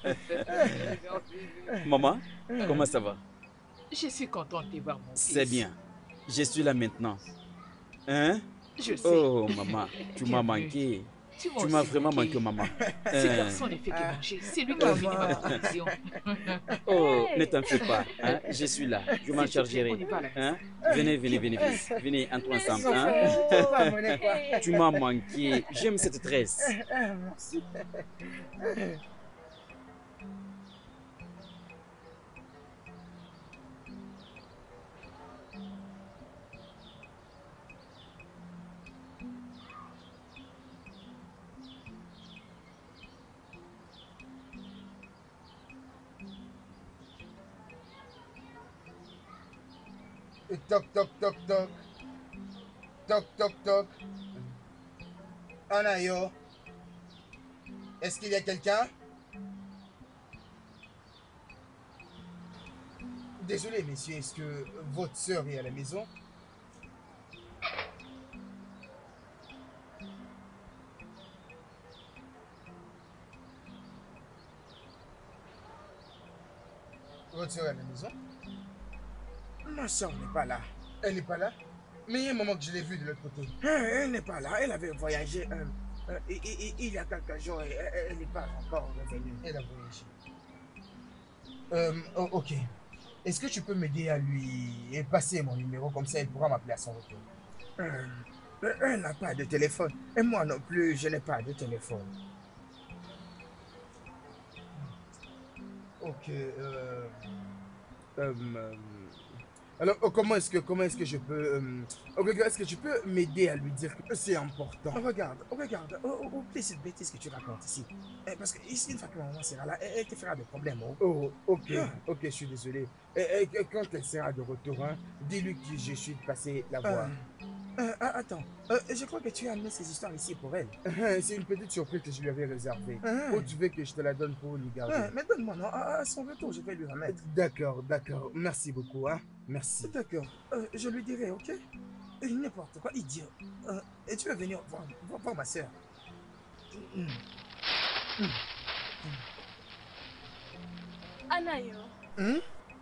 Maman, comment ça va? Je suis contente de voir mon fils. C'est bien. Je suis là maintenant. Hein? Je sais. Oh, maman, tu m'as Bienvenue. manqué. Tu m'as Tu m'as aussi vraiment manqué. manqué, maman. Ce Hein? garçon ne fait que manger. C'est lui qui a fini ma proposition. Oh, ne t'en fais pas. Hein? Je suis là. Je m'en S'il te plaît, on chargerai. y va là. Hein? Venez, venez, venez, venez. Venez, entrons ensemble. Hein? Ça va, mon époux. Tu m'as manqué. J'aime cette tresse. Ah, merci. Toc, toc, toc, toc. Toc, toc, toc. Anayo. Est-ce qu'il y a quelqu'un? Désolé, messieurs, est-ce que votre sœur est à la maison? Votre sœur est à la maison? Ma soeur n'est pas là. Elle n'est pas là? Mais il y a un moment que je l'ai vue de l'autre côté. Elle n'est pas là. Elle avait voyagé euh, euh, il, il- il y a quelques jours et elle- elle n'est pas encore revenue. Elle a voyagé. Euh, oh, ok. Est-ce que tu peux m'aider à lui passer mon numéro comme ça elle pourra m'appeler à son retour? Euh, elle n'a pas de téléphone. Et moi non plus, je n'ai pas de téléphone. ok. Euh, euh, euh, alors, oh, comment est-ce que, comment est-ce que je peux... Euh, oh, est-ce que tu peux m'aider à lui dire que c'est important? Oh, regarde, oh, regarde, oh, oh, oublie cette bêtise que tu racontes ici. Eh, parce que ici, une fois que maman sera là, elle, elle te fera des problèmes. Oh, oh ok, ah. ok, je suis désolé. Et, et, quand elle sera de retour, hein, dis-lui que je suis passé la voir. Euh, euh, attends, euh, je crois que tu as amené ces histoires ici pour elle. C'est une petite surprise que je lui avais réservée. Ou tu veux que je te la donne pour lui garder? Mais donne-moi, non, à son retour, je vais lui remettre. D'accord, d'accord, merci beaucoup, hein. Merci. D'accord, euh, je lui dirai, ok? N'importe quoi, idiot. Euh, et tu veux venir voir, voir, voir ma soeur? Mm. Mm. Anayo. Hmm?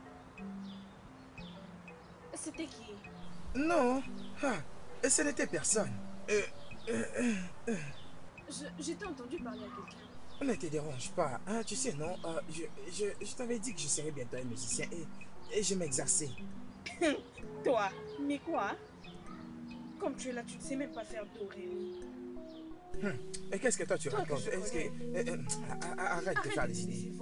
C'était qui? Non, ah, ce n'était personne. Euh, euh, euh, euh. Je, je t'ai entendu parler à quelqu'un. Ne te dérange pas, hein, tu sais, non, euh, je, je, je t'avais dit que je serais bientôt un musicien et, et je m'exerçais. Toi, mais quoi? Comme tu es là, tu ne sais même pas faire d'oreille. Hum. Et qu'est-ce que toi tu toi racontes? Que que, euh, euh, arrête, arrête de faire des idées.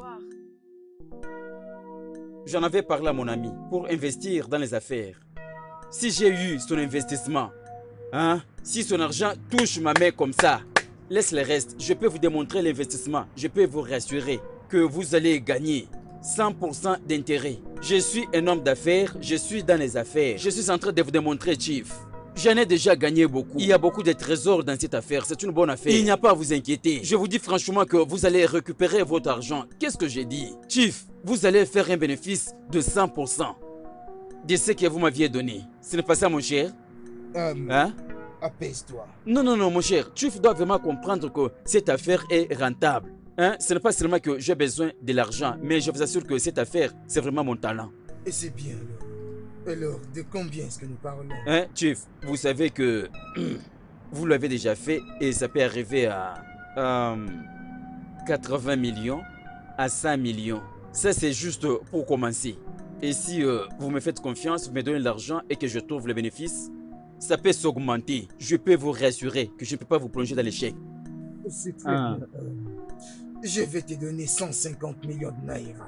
J'en avais parlé à mon ami pour investir dans les affaires. Si j'ai eu son investissement, hein, si son argent touche ma main comme ça, laisse le reste. Je peux vous démontrer l'investissement. Je peux vous rassurer que vous allez gagner cent pour cent d'intérêt. Je suis un homme d'affaires, je suis dans les affaires. Je suis en train de vous démontrer, Chief. J'en ai déjà gagné beaucoup. Il y a beaucoup de trésors dans cette affaire. C'est une bonne affaire. Il n'y a pas à vous inquiéter. Je vous dis franchement que vous allez récupérer votre argent. Qu'est-ce que j'ai dit? Chief, vous allez faire un bénéfice de cent pour cent de ce que vous m'aviez donné. Ce n'est pas ça, mon cher? Euh, hein? Apaise-toi. Non, non, non, mon cher. Chief doit vraiment comprendre que cette affaire est rentable. Hein? Ce n'est pas seulement que j'ai besoin de l'argent, mais je vous assure que cette affaire, c'est vraiment mon talent. Et c'est bien, alors. Alors, de combien est-ce que nous parlons? Hein, Chief, vous savez que vous l'avez déjà fait et ça peut arriver à euh, quatre-vingts millions à cent millions. Ça, c'est juste pour commencer. Et si euh, vous me faites confiance, vous me donnez l'argent et que je trouve le bénéfice, ça peut s'augmenter. Je peux vous rassurer que je ne peux pas vous plonger dans l'échec. C'est très ah. bien. Euh, je vais te donner cent cinquante millions de naira.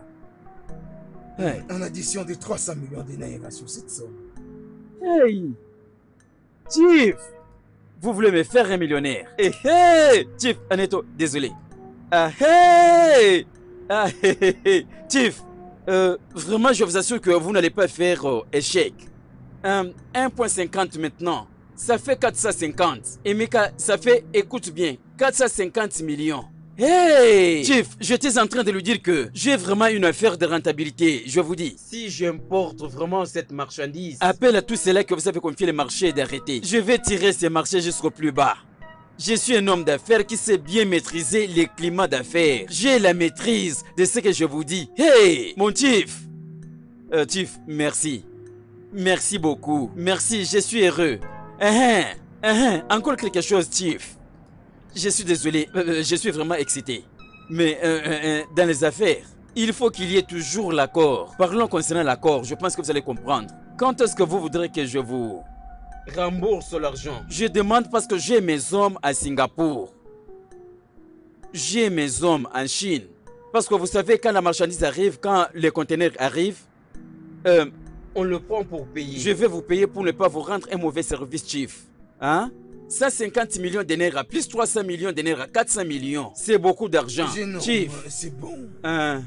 Hey. En addition de trois cents millions de naira sur cette somme. Hey! Chief! Vous voulez me faire un millionnaire? Eh hey! Chief, Aneto, désolé. Ah hey! Ah hey, hey. Chief, euh, vraiment je vous assure que vous n'allez pas faire euh, échec. Euh, un virgule cinquante maintenant, ça fait quatre cent cinquante. Et Mika, ça fait, écoute bien, quatre cent cinquante millions. Hey! Chief, j'étais en train de lui dire que j'ai vraiment une affaire de rentabilité. Je vous dis, si j'importe vraiment cette marchandise, appelle à tous ceux-là que vous avez confié le marché d'arrêter. Je vais tirer ces marchés jusqu'au plus bas. Je suis un homme d'affaires qui sait bien maîtriser les climats d'affaires. J'ai la maîtrise de ce que je vous dis. Hey! Mon Chief! Euh, Chief, merci. Merci beaucoup. Merci, je suis heureux. Uh -huh. Uh -huh. Encore quelque chose, Chief. Je suis désolé, euh, je suis vraiment excité. Mais euh, euh, dans les affaires, il faut qu'il y ait toujours l'accord. Parlons concernant l'accord, je pense que vous allez comprendre. Quand est-ce que vous voudrez que je vous rembourse l'argent? Je demande parce que j'ai mes hommes à Singapour. J'ai mes hommes en Chine. Parce que vous savez, quand la marchandise arrive, quand les conteneurs arrivent, euh, on le prend pour payer. Je vais vous payer pour ne pas vous rendre un mauvais service, Chief. Hein? cent cinquante millions de naira plus trois cents millions de naira, quatre cents millions. C'est beaucoup d'argent. Chief, c'est bon. Hein?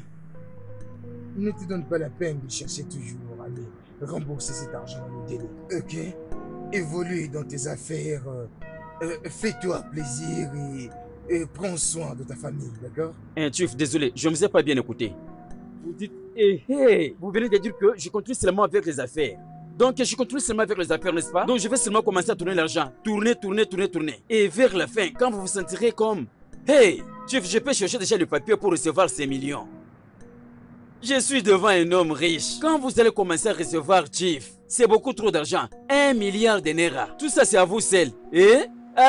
Ne te donne pas la peine de chercher toujours à aller rembourser cet argent dans le délai. Ok? Évolue dans tes affaires. Euh, euh, Fais-toi plaisir et, et prends soin de ta famille, d'accord? Hein, Chief, désolé, je ne vous ai pas bien écouté. Vous dites, hé, hey, hey, vous venez de dire que je continue seulement avec les affaires. Donc, je continue seulement avec les affaires, n'est-ce pas? Donc, je vais seulement commencer à tourner l'argent. Tourner, tourner, tourner, tourner. Et vers la fin, quand vous vous sentirez comme... Hey, Chief, je peux chercher déjà le papier pour recevoir ces millions. Je suis devant un homme riche. Quand vous allez commencer à recevoir, Chief, c'est beaucoup trop d'argent. Un milliard de naira. Tout ça, c'est à vous seul. Et...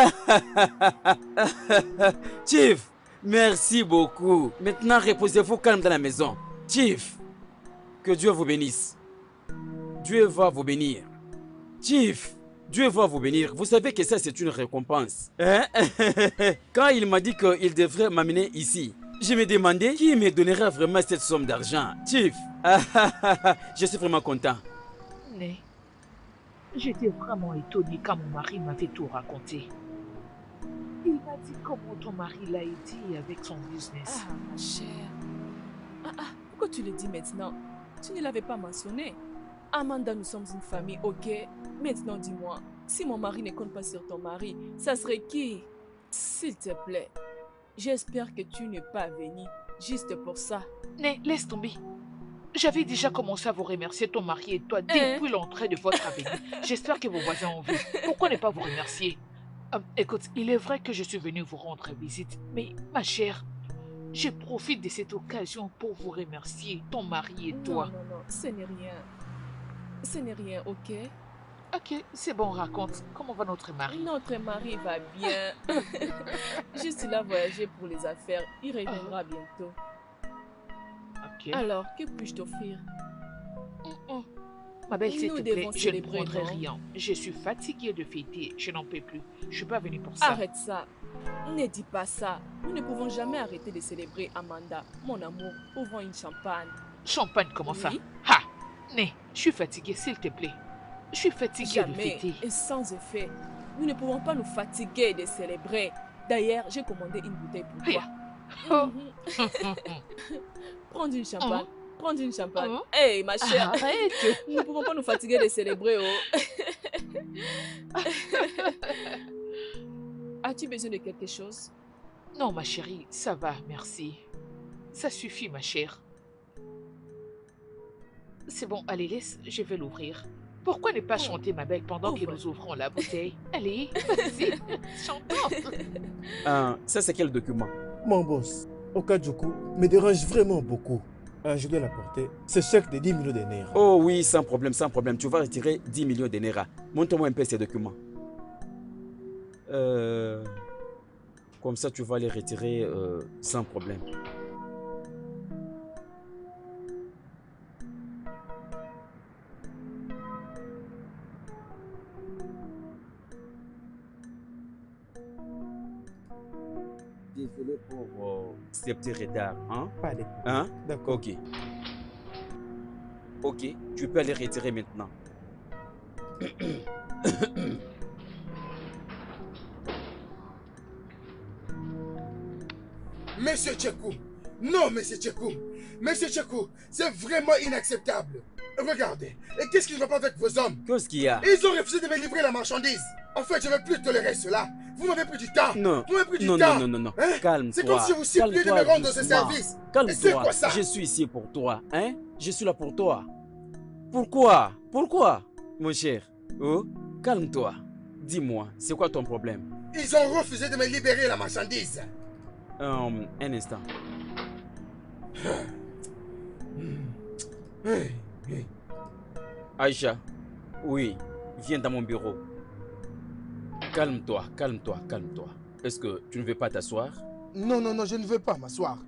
Chief, merci beaucoup. Maintenant, reposez-vous calme dans la maison. Chief, que Dieu vous bénisse. Dieu va vous bénir. Chief, Dieu va vous bénir. Vous savez que ça, c'est une récompense. Hein? Quand il m'a dit qu'il devrait m'amener ici, Je me demandais qui me donnera vraiment cette somme d'argent. Chief, ah, ah, ah, ah, je suis vraiment content. Né, j'étais vraiment étonnée quand mon mari m'avait tout raconté. Il m'a dit comment ton mari l'a aidé avec son business. Ah, ma chère. Ah, ah, pourquoi tu le dis maintenant? Tu ne l'avais pas mentionné. Amanda, nous sommes une famille, ok? Maintenant, dis-moi, si mon mari ne compte pas sur ton mari, ça serait qui? S'il te plaît, j'espère que tu n'es pas venu juste pour ça. Né, laisse tomber. J'avais déjà commencé à vous remercier, ton mari et toi, depuis Hein? l'entrée de votre avenue. J'espère que vos voisins ont vu. Pourquoi ne pas vous remercier? Euh, écoute, il est vrai que je suis venue vous rendre visite, mais ma chère, je profite de cette occasion pour vous remercier, ton mari et toi. Non, non, non, ce n'est rien. Ce n'est rien, ok? Ok, c'est bon, raconte. Comment va notre mari? Notre mari va bien. Juste il a voyagé pour les affaires. Il reviendra bientôt. Ok. Alors, que puis-je t'offrir? Mm, mm. Ma belle, s'il Nous te plaît, devons je ne célébrer, prendrai non? rien. Je suis fatiguée de fêter. Je n'en peux plus. Je suis pas venue pour ça. Arrête ça. Ne dis pas ça. Nous ne pouvons jamais arrêter de célébrer Amanda. Mon amour, ouvrons une champagne. Champagne, comment ça? Oui. Ha! Né, je suis fatiguée, s'il te plaît. Je suis fatiguée de Jamais fêter. et sans effet. Nous ne pouvons pas nous fatiguer de célébrer. D'ailleurs, j'ai commandé une bouteille pour toi. Oh. Mhm. Prends une champagne. Prends une champagne. Oh. Hey, ma chère. Arrête! Nous ne pouvons pas nous fatiguer de célébrer. Oh. As-tu besoin de quelque chose? Non, ma chérie, ça va, merci. Ça suffit, ma chère. C'est bon, allez, laisse, je vais l'ouvrir. Pourquoi ne pas chanter, ma belle, pendant que Ouvre. nous ouvrons la bouteille? Allez, vas-y, chantons. Ah, ça, c'est quel document? Mon boss, Okajuku me dérange vraiment beaucoup. Ah, je dois l'apporter. Ce chèque de dix millions de naira. Oh oui, sans problème, sans problème. Tu vas retirer dix millions de naira. Montre-moi un peu ces documents. Euh, comme ça, tu vas les retirer euh, sans problème. Désolé pour euh, ces petits retards. Hein? Pas de Hein? D'accord. Ok. Ok, tu peux aller retirer maintenant. Monsieur Tchekou, non, monsieur Tchekou, monsieur Tchekou, c'est vraiment inacceptable. Regardez, et qu'est-ce qui ne va pas avec vos hommes? Qu'est-ce qu'il y a? Ils ont refusé de me livrer la marchandise. En fait, je ne vais plus tolérer cela. Vous m'avez pris du temps. Non, Vous m'avez pris du non, temps. non, non, non, non. Hein? Calme-toi. C'est comme si vous suppliez de me Calme-toi rendre ce doucement. service. Et c'est Calme-toi. quoi ça? Je suis ici pour toi, hein? Je suis là pour toi. Pourquoi? Pourquoi, mon cher? Oh, calme-toi. Dis-moi, c'est quoi ton problème? Ils ont refusé de me libérer la marchandise. Euh, un instant. Hey, hey. Aïcha, oui, viens dans mon bureau. Calme-toi, calme-toi, calme-toi. Est-ce que tu ne veux pas t'asseoir? Non, non, non, je ne veux pas m'asseoir.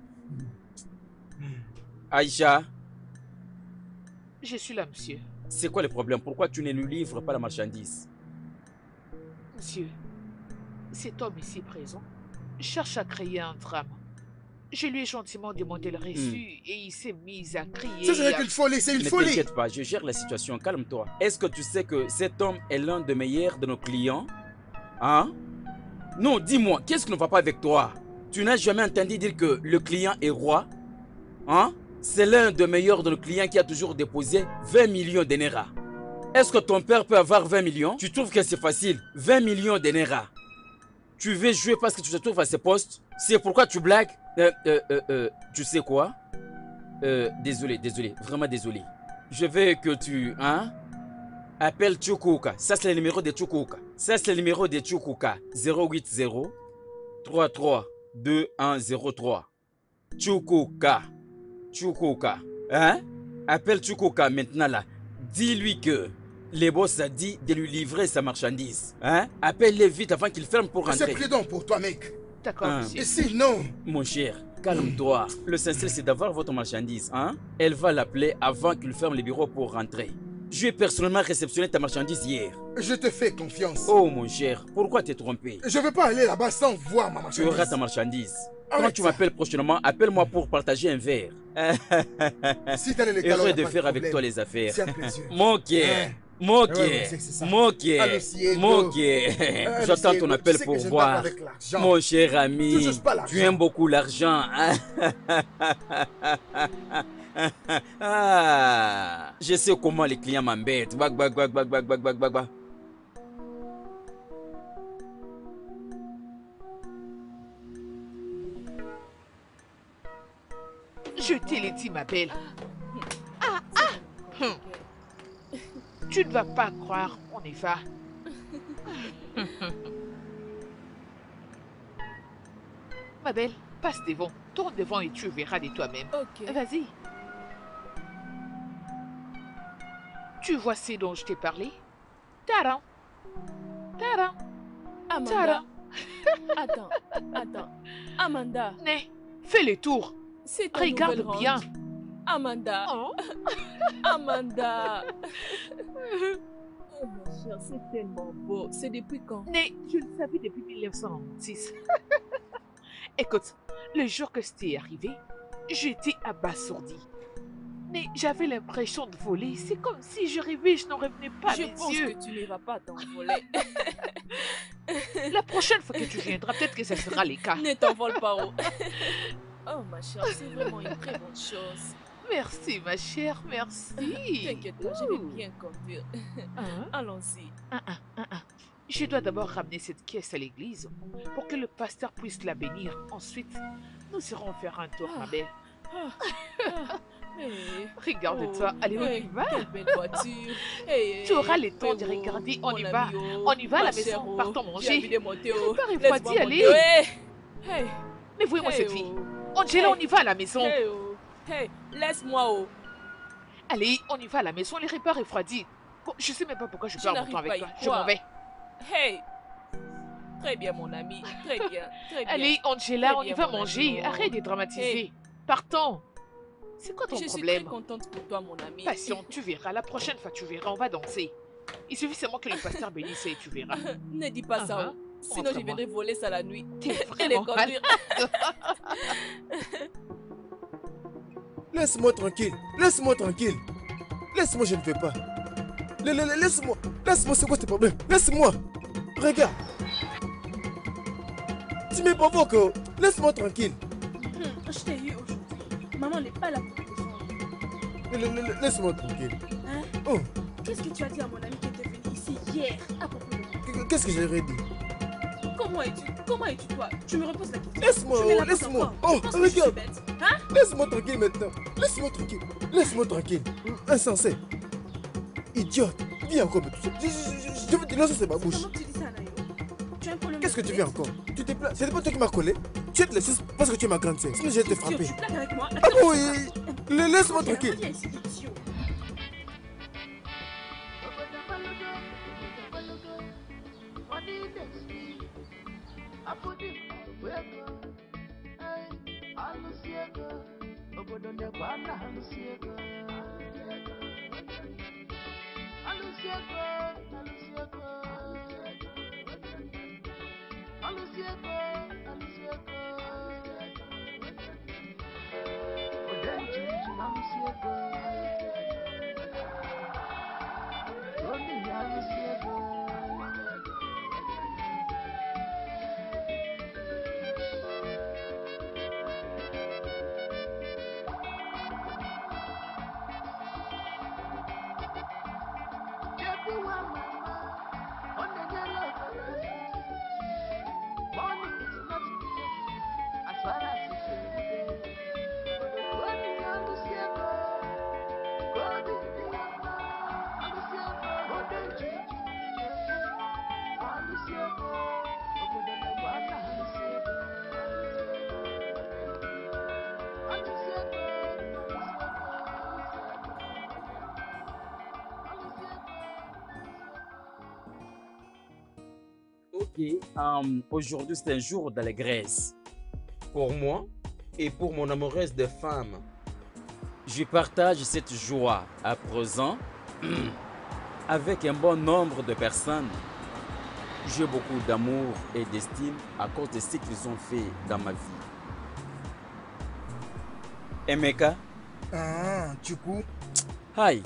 Aïcha, Je suis là, monsieur. c'est quoi le problème? Pourquoi tu ne lui livres pas la marchandise? Monsieur, cet homme ici présent cherche à créer un drame. Je lui ai gentiment demandé le reçu et il s'est mis à crier. Ça, c'est à- une folie, c'est une Ne folie. t'inquiète pas, je gère la situation, calme-toi. Est-ce que tu sais que cet homme est l'un des meilleurs de nos clients? Hein? Non, dis-moi, qu'est-ce qui ne va pas avec toi? Tu n'as jamais entendu dire que le client est roi? Hein? C'est l'un des meilleurs de nos clients qui a toujours déposé vingt millions de naira. Est-ce que ton père peut avoir vingt millions? Tu trouves que c'est facile? vingt millions de naira. Tu veux jouer parce que tu te trouves à ce poste? C'est pourquoi tu blagues? Euh, euh, euh, euh, tu sais quoi? Euh, désolé, désolé, vraiment désolé. Je veux que tu, hein, appelles Chukuka. Ça, c'est le numéro de Chukuka. Ça, c'est le numéro de Chukuka. zéro huit zéro trois trois deux un zéro trois. Chukuka. Chukuka. Hein? Appelle Chukuka maintenant là. Dis-lui que le boss a dit de lui livrer sa marchandise. Hein? Appelle-le vite avant qu'il ferme pour C'est rentrer. prudent pour toi, mec. D'accord, Ah. monsieur. Et sinon, Mon cher, calme-toi. Le essentiel, c'est d'avoir votre marchandise. Hein? Elle va l'appeler avant qu'il ferme le bureau pour rentrer. Je vais personnellement réceptionner ta marchandise hier. je te fais confiance. Oh mon cher, pourquoi t'es trompé? Je ne veux pas aller là-bas sans voir ma Tu auras ta marchandise. marchandise. Quand Arrête tu ça. m'appelles prochainement, appelle-moi pour partager un verre. Si t'as les Heureux calors, de pas faire avec problème. toi les affaires. C'est un plaisir. Mon cœur, Hein? mon Ouais, cœur, ouais, c'est- c'est ça. mon cœur, Allô, Siego. mon cœur. Allô, J'attends Siego, ton tu appel sais pour que je ne voir. parle pas avec l'argent. Mon cher ami, Tu juges pas l'argent. tu aimes beaucoup l'argent. Ah, je sais comment les clients m'embêtent. Bag, bag, bag, bag, bag, bag, bag, bag, bag. Je te l'ai dit, ma belle. Ah, ah. Hum. Tu ne vas pas croire, on y va. Ma belle, passe devant. Tourne devant et tu verras de toi-même. Ok. Vas-y. Tu vois ce dont je t'ai parlé? Taran. Taran. Amanda. Taran. Attends, attends. Amanda, Né, fais le tour. c'est ta Regarde nouvelle bien. ronde. Amanda, Oh. Amanda. Oh ma chère, c'est tellement beau. C'est depuis quand? Né, je le savais depuis mille neuf cent quatre-vingt-six. Écoute, le jour que c'était arrivé, j'étais abasourdie. Mais j'avais l'impression de voler. C'est comme si je rêvais, je n'en revenais pas Je mes pense yeux. que tu n'iras pas t'envoler. La prochaine fois que tu viendras, peut-être que ce sera le cas. Ne t'envole pas. Oh. Oh ma chère, c'est vraiment une très bonne chose. Merci, ma chère, merci. T'inquiète pas, je vais Ouh. bien conduire. Hein? Allons-y. Ah, ah, ah, ah. Je dois d'abord ramener cette caisse à l'église pour que le pasteur puisse la bénir. Ensuite, nous irons faire un tour, ma belle. Ah, ah, hey. Regarde-toi, allez, on y Hey, va. quelle belle voiture. Hey, Tu auras le temps hey, de oh, regarder, on mon y va. ami, oh, On y va à la ma chère, maison, oh, partons j'ai manger. envie de monter, oh. Prépare, Laisse-moi Fadi, allez. monter. Hey, hey, Mais voyez-moi hey, cette fille. oh. Angela, Hey. on y va à la maison. Hey, oh. Hey, laisse-moi, oh. Allez, on y va à la maison, les repas refroidis. Bon, je sais même pas pourquoi je Je perds mon n'arrive temps avec pas toi. à y Je m'en croire. vais. Hey. Très bien, mon ami. Très bien, très bien. Allez, Angela, Très on y bien, va mon manger. ami, oh. Arrête de dramatiser. Hey. Partons. C'est quoi ton Je suis problème? très contente pour toi, mon ami. Patiente, tu verras. La prochaine fois, tu verras. On va danser. Il suffit seulement que le pasteur bénisse et tu verras. Ne dis pas ça, Uh-huh. oh. Sinon, je Montre-moi. viendrai voler ça la nuit. T'es Et les vraiment mal. conduire. Laisse-moi tranquille. Laisse-moi tranquille. Laisse-moi, je ne veux pas. La- la- la- Laisse-moi. Laisse-moi, c'est quoi tes problèmes? Laisse-moi. Regarde. Tu me provoques. oh. Laisse-moi tranquille. Hum, je t'ai eu aujourd'hui. Maman n'est pas là pour te défendre. La- la- la- Laisse-moi tranquille. Hein? Oh, Qu'est-ce que tu as dit à mon ami qui était venu ici hier à propos de moi? qu'est-ce que j'aurais dit? Comment es-tu? Comment es-tu toi? Tu me reposes la question. Laisse-moi, Tu me la oh, poses laisse-moi. encore. Oh, Tu penses que je suis regarde. bête? Hein? Laisse-moi tranquille maintenant. Laisse-moi tranquille. Laisse-moi tranquille. Insensé. Idiote. Viens encore me toucher. Je, je, je, je veux te lancer sur ma C'est bouche. comment que tu dis ça, Nayo? Tu as un problème Qu'est-ce que de tu tête? veux encore? Tu te plains. C'était pas toi qui m'as collé. Tu es de laisser parce que tu es ma grande sœur. Sinon, je vais te Idiot, frapper. Tu plaques avec moi? Ah bon, oui. Le- Laisse-moi Reviens, tranquille. reviens ici, idiot. Ok, euh, aujourd'hui c'est un jour d'allégresse. Pour moi et pour mon amoureuse de femme. Je partage cette joie à présent avec un bon nombre de personnes. J'ai beaucoup d'amour et d'estime à cause de ce qu'ils ont fait dans ma vie. Emeka. Ah, du coup, Aïe.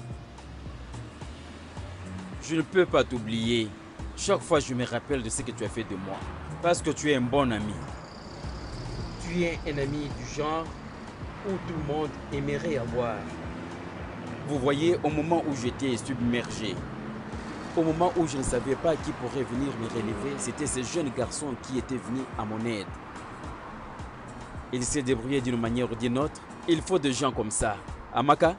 Je ne peux pas t'oublier. Chaque fois, je me rappelle de ce que tu as fait de moi. Parce que tu es un bon ami. Tu es un ami du genre où tout le monde aimerait avoir. Vous voyez, au moment où j'étais submergé, au moment où je ne savais pas qui pourrait venir me relever, c'était ce jeune garçon qui était venu à mon aide. Il s'est débrouillé d'une manière ou d'une autre. Il faut des gens comme ça. Amaka,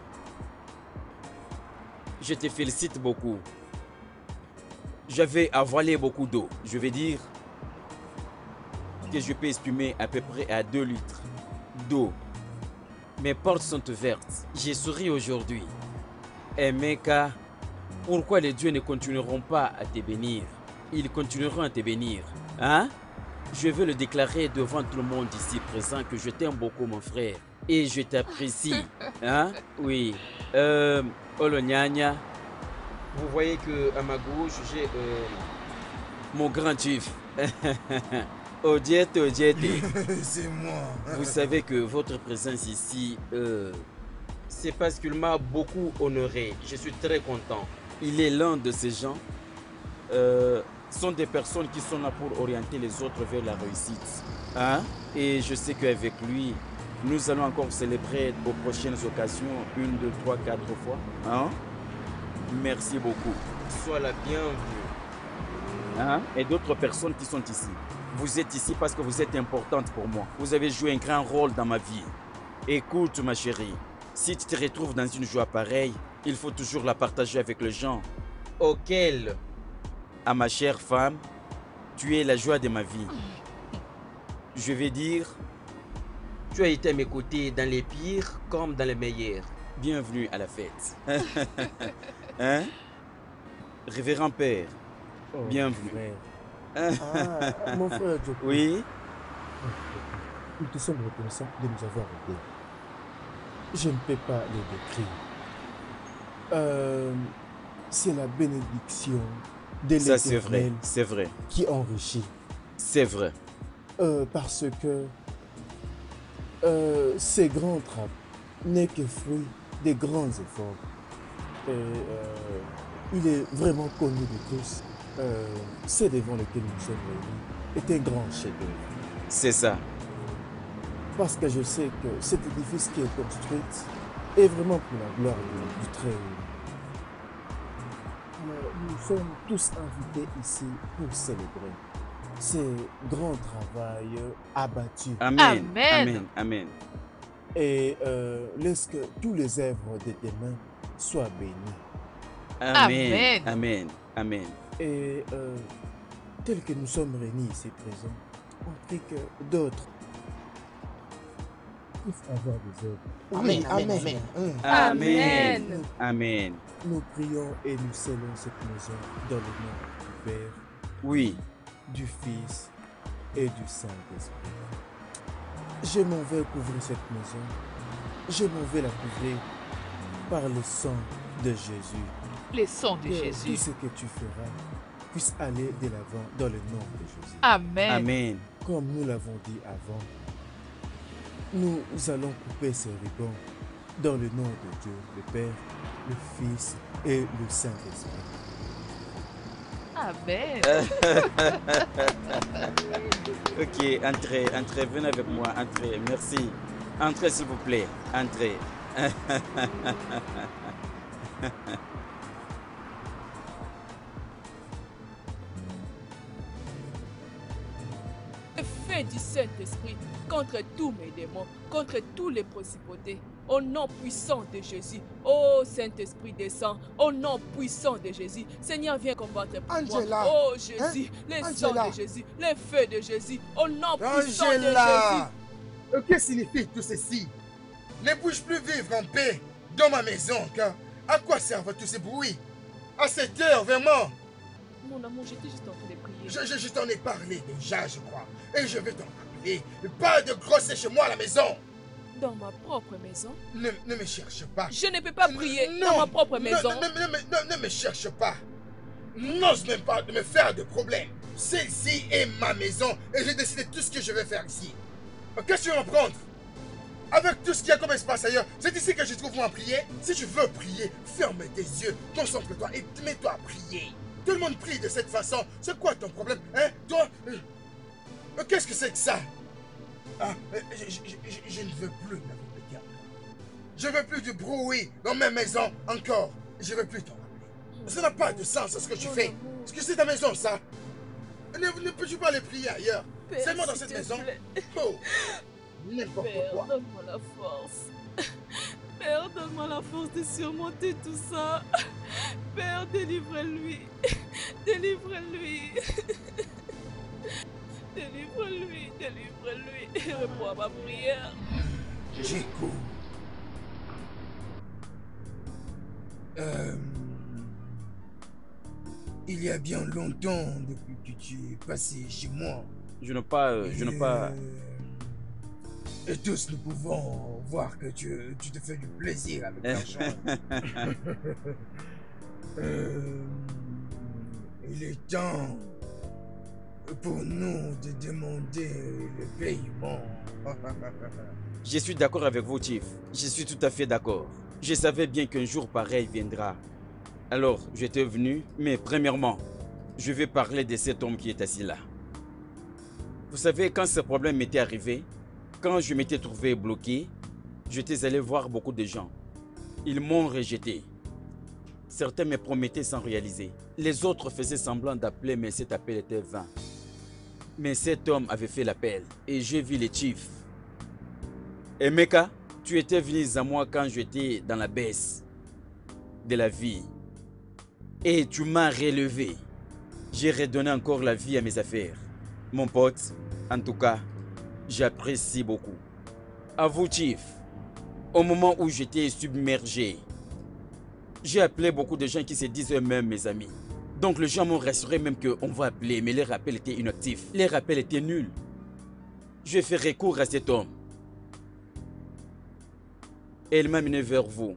je te félicite beaucoup. J'avais avalé beaucoup d'eau. Je vais dire que je peux espumer à peu près à deux litres d'eau. Mes portes sont ouvertes. J'ai souri aujourd'hui. Emeka, pourquoi les dieux ne continueront pas à te bénir? Ils continueront à te bénir. Hein? Je veux le déclarer devant tout le monde ici présent que je t'aime beaucoup, mon frère. Et je t'apprécie. Hein? Oui. Euh, Olonyanya. Vous voyez que à ma gauche, j'ai euh, mon grand chief. Odiete, Odiete. c'est moi. Vous savez que votre présence ici, euh, c'est parce qu'il m'a beaucoup honoré. Je suis très content. Il est l'un de ces gens. Euh, sont des personnes qui sont là pour orienter les autres vers la réussite. Hein? Et je sais qu'avec lui, nous allons encore célébrer aux prochaines occasions, une, deux, trois, quatre fois. Hein? Merci beaucoup. Sois la bienvenue. Hein? Et d'autres personnes qui sont ici. Vous êtes ici parce que vous êtes importante pour moi. Vous avez joué un grand rôle dans ma vie. Écoute, ma chérie, si tu te retrouves dans une joie pareille, il faut toujours la partager avec les gens auxquels, à ma chère femme, tu es la joie de ma vie. Je vais dire, tu as été à mes côtés dans les pires comme dans les meilleurs. Bienvenue à la fête. Hein? Révérend Père, Oh, bienvenue. frère. Ah, mon frère Joko. Oui? Nous te sommes reconnaissants de nous avoir aidés. Je ne peux pas les décrire. Euh, c'est la bénédiction de Ça c'est vrai, l'Éternel c'est vrai, qui enrichit. c'est vrai. Euh, parce que euh, ces grands travaux n'est que fruit des grands efforts. Et, euh, il est vraiment connu de tous. Euh, c'est devant lequel nous sommes réunis est un grand chef-d'œuvre. C'est ça. Parce que je sais que cet édifice qui est construit est vraiment pour la gloire du, du Très-Haut. Nous sommes tous invités ici pour célébrer ce grand travail abattu. Amen. Amen. Amen. Amen. Et euh, laisse que tous les œuvres de tes mains soient bénies. Amen. Amen. Amen. Amen. Et euh, tel que nous sommes réunis ici présents, on prie que d'autres puissent avoir des œuvres. Amen, amen, amen. Hum. Amen. Amen. Amen. Nous prions et nous scellons cette maison dans le nom du Père, Oui. du Fils et du Saint-Esprit. Je m'en vais couvrir cette maison. Je m'en vais la couvrir par le sang de Jésus. Les sons de Que Jésus. tout ce que tu feras puisse aller de l'avant dans le nom de Jésus. Amen. Amen. Comme nous l'avons dit avant, nous allons couper ces rubans dans le nom de Dieu, le Père, le Fils et le Saint-Esprit. Amen. Ok, entrez, entrez, venez avec moi, entrez, merci. Entrez s'il vous plaît, entrez. Fais du Saint-Esprit contre tous mes démons, contre tous les principautés. Au nom puissant de Jésus. Oh Saint-Esprit descend. Au nom puissant de Jésus. Seigneur, viens combattre pour Angela. moi. Oh Jésus. Hein? Les Angela. sangs de Jésus. Les feux de Jésus. Au nom puissant de Jésus. Angela, euh, que signifie tout ceci? Ne puis-je plus vivre en paix dans ma maison, car à quoi servent tous ces bruits? À cette heure, vraiment? Mon amour, j'étais juste en train de prier. Je, je, je t'en ai parlé déjà, je crois. Et je vais t'en rappeler. Pas de grosses chez moi à la maison. Dans ma propre maison. Ne, ne me cherche pas. Je ne peux pas prier Non, dans ma propre ne- maison. Ne, ne, ne, ne, ne me cherche pas. N'ose même pas de me faire de problème. Celle-ci est ma maison et j'ai décidé tout ce que je vais faire ici. Qu'est-ce que tu veux en prendre? Avec tout ce qu'il y a comme espace ailleurs, c'est ici que je trouve moi à prier. Si tu veux prier, ferme tes yeux, concentre-toi et mets-toi à prier. Tout le monde prie de cette façon. C'est quoi ton problème? Hein? Toi? euh, Qu'est-ce que c'est que ça? Ah, euh, je, je, je, je ne veux plus m'appeler Pékin. Je ne veux plus du bruit dans ma maison encore. Je ne veux plus t'en rappeler. Ça n'a pas de sens ce que tu fais. Est-ce que c'est ta maison, ça? Ne, ne peux-tu pas aller prier ailleurs? Seulement dans cette maison? Oh! N'importe quoi. Père, donne-moi la force. Père, donne-moi la force de surmonter tout ça. Père, délivre-lui. Délivre-lui. Délivre-lui, délivre-lui. Et réponds à ma prière. J'écoute. Euh, il y a bien longtemps depuis que tu es passé chez moi. Je n'ai pas... euh, je n'ai pas... Euh, Et tous nous pouvons voir que tu, tu te fais du plaisir avec l'argent. euh, il est temps pour nous de demander le paiement. Je suis d'accord avec vous, Chief. Je suis tout à fait d'accord. Je savais bien qu'un jour pareil viendra. Alors, j'étais venu, mais premièrement, je vais parler de cet homme qui est assis là. Vous savez, quand ce problème m'était arrivé, quand je m'étais trouvé bloqué, j'étais allé voir beaucoup de gens. Ils m'ont rejeté. Certains me promettaient sans réaliser. Les autres faisaient semblant d'appeler, mais cet appel était vain. Mais cet homme avait fait l'appel et j'ai vu les chiefs. Emeka, tu étais venu à moi quand j'étais dans la baisse de la vie. Et tu m'as relevé. J'ai redonné encore la vie à mes affaires. Mon pote, en tout cas, j'apprécie beaucoup. À vous, Chief, au moment où j'étais submergé, j'ai appelé beaucoup de gens qui se disent eux-mêmes mes amis. Donc les gens m'ont rassuré même qu'on va appeler, mais les rappels étaient inactifs. Les rappels étaient nuls. J'ai fait recours à cet homme. Elle m'a mené vers vous.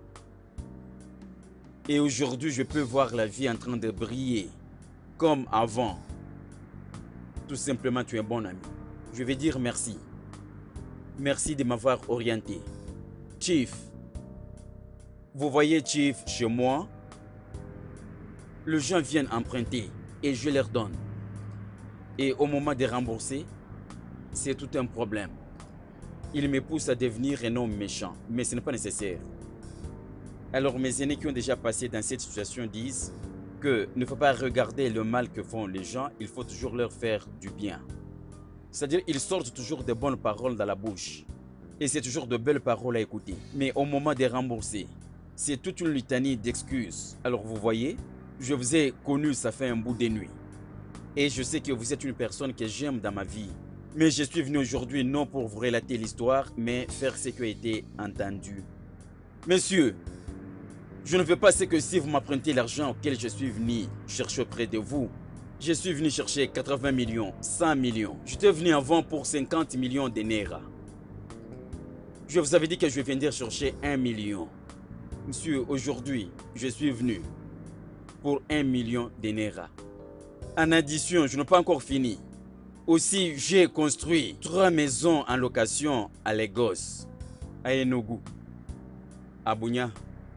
Et aujourd'hui, je peux voir la vie en train de briller, comme avant. Tout simplement, tu es un bon ami. Je vais dire merci. Merci de m'avoir orienté. Chief, vous voyez Chief chez moi, les gens viennent emprunter et je leur donne. Et au moment de rembourser, c'est tout un problème. Ils me poussent à devenir un homme méchant, mais ce n'est pas nécessaire. Alors mes aînés qui ont déjà passé dans cette situation disent que ne faut pas regarder le mal que font les gens, il faut toujours leur faire du bien. C'est-à-dire ils sortent toujours de bonnes paroles dans la bouche. Et c'est toujours de belles paroles à écouter. Mais au moment de rembourser, c'est toute une litanie d'excuses. Alors vous voyez, je vous ai connu ça fait un bout de nuit. Et je sais que vous êtes une personne que j'aime dans ma vie. Mais je suis venu aujourd'hui non pour vous relater l'histoire, mais faire ce qui a été entendu. Messieurs, je ne veux pas ce que si vous m'empruntez l'argent auquel je suis venu chercher auprès de vous. Je suis venu chercher quatre-vingts millions, cent millions. J'étais venu avant pour cinquante millions de Naira. Je vous avais dit que je viendrais chercher un million. Monsieur, aujourd'hui, je suis venu pour un million de Naira. En addition, je n'ai pas encore fini. Aussi, j'ai construit trois maisons en location à Lagos, à Enugu, à Bunia.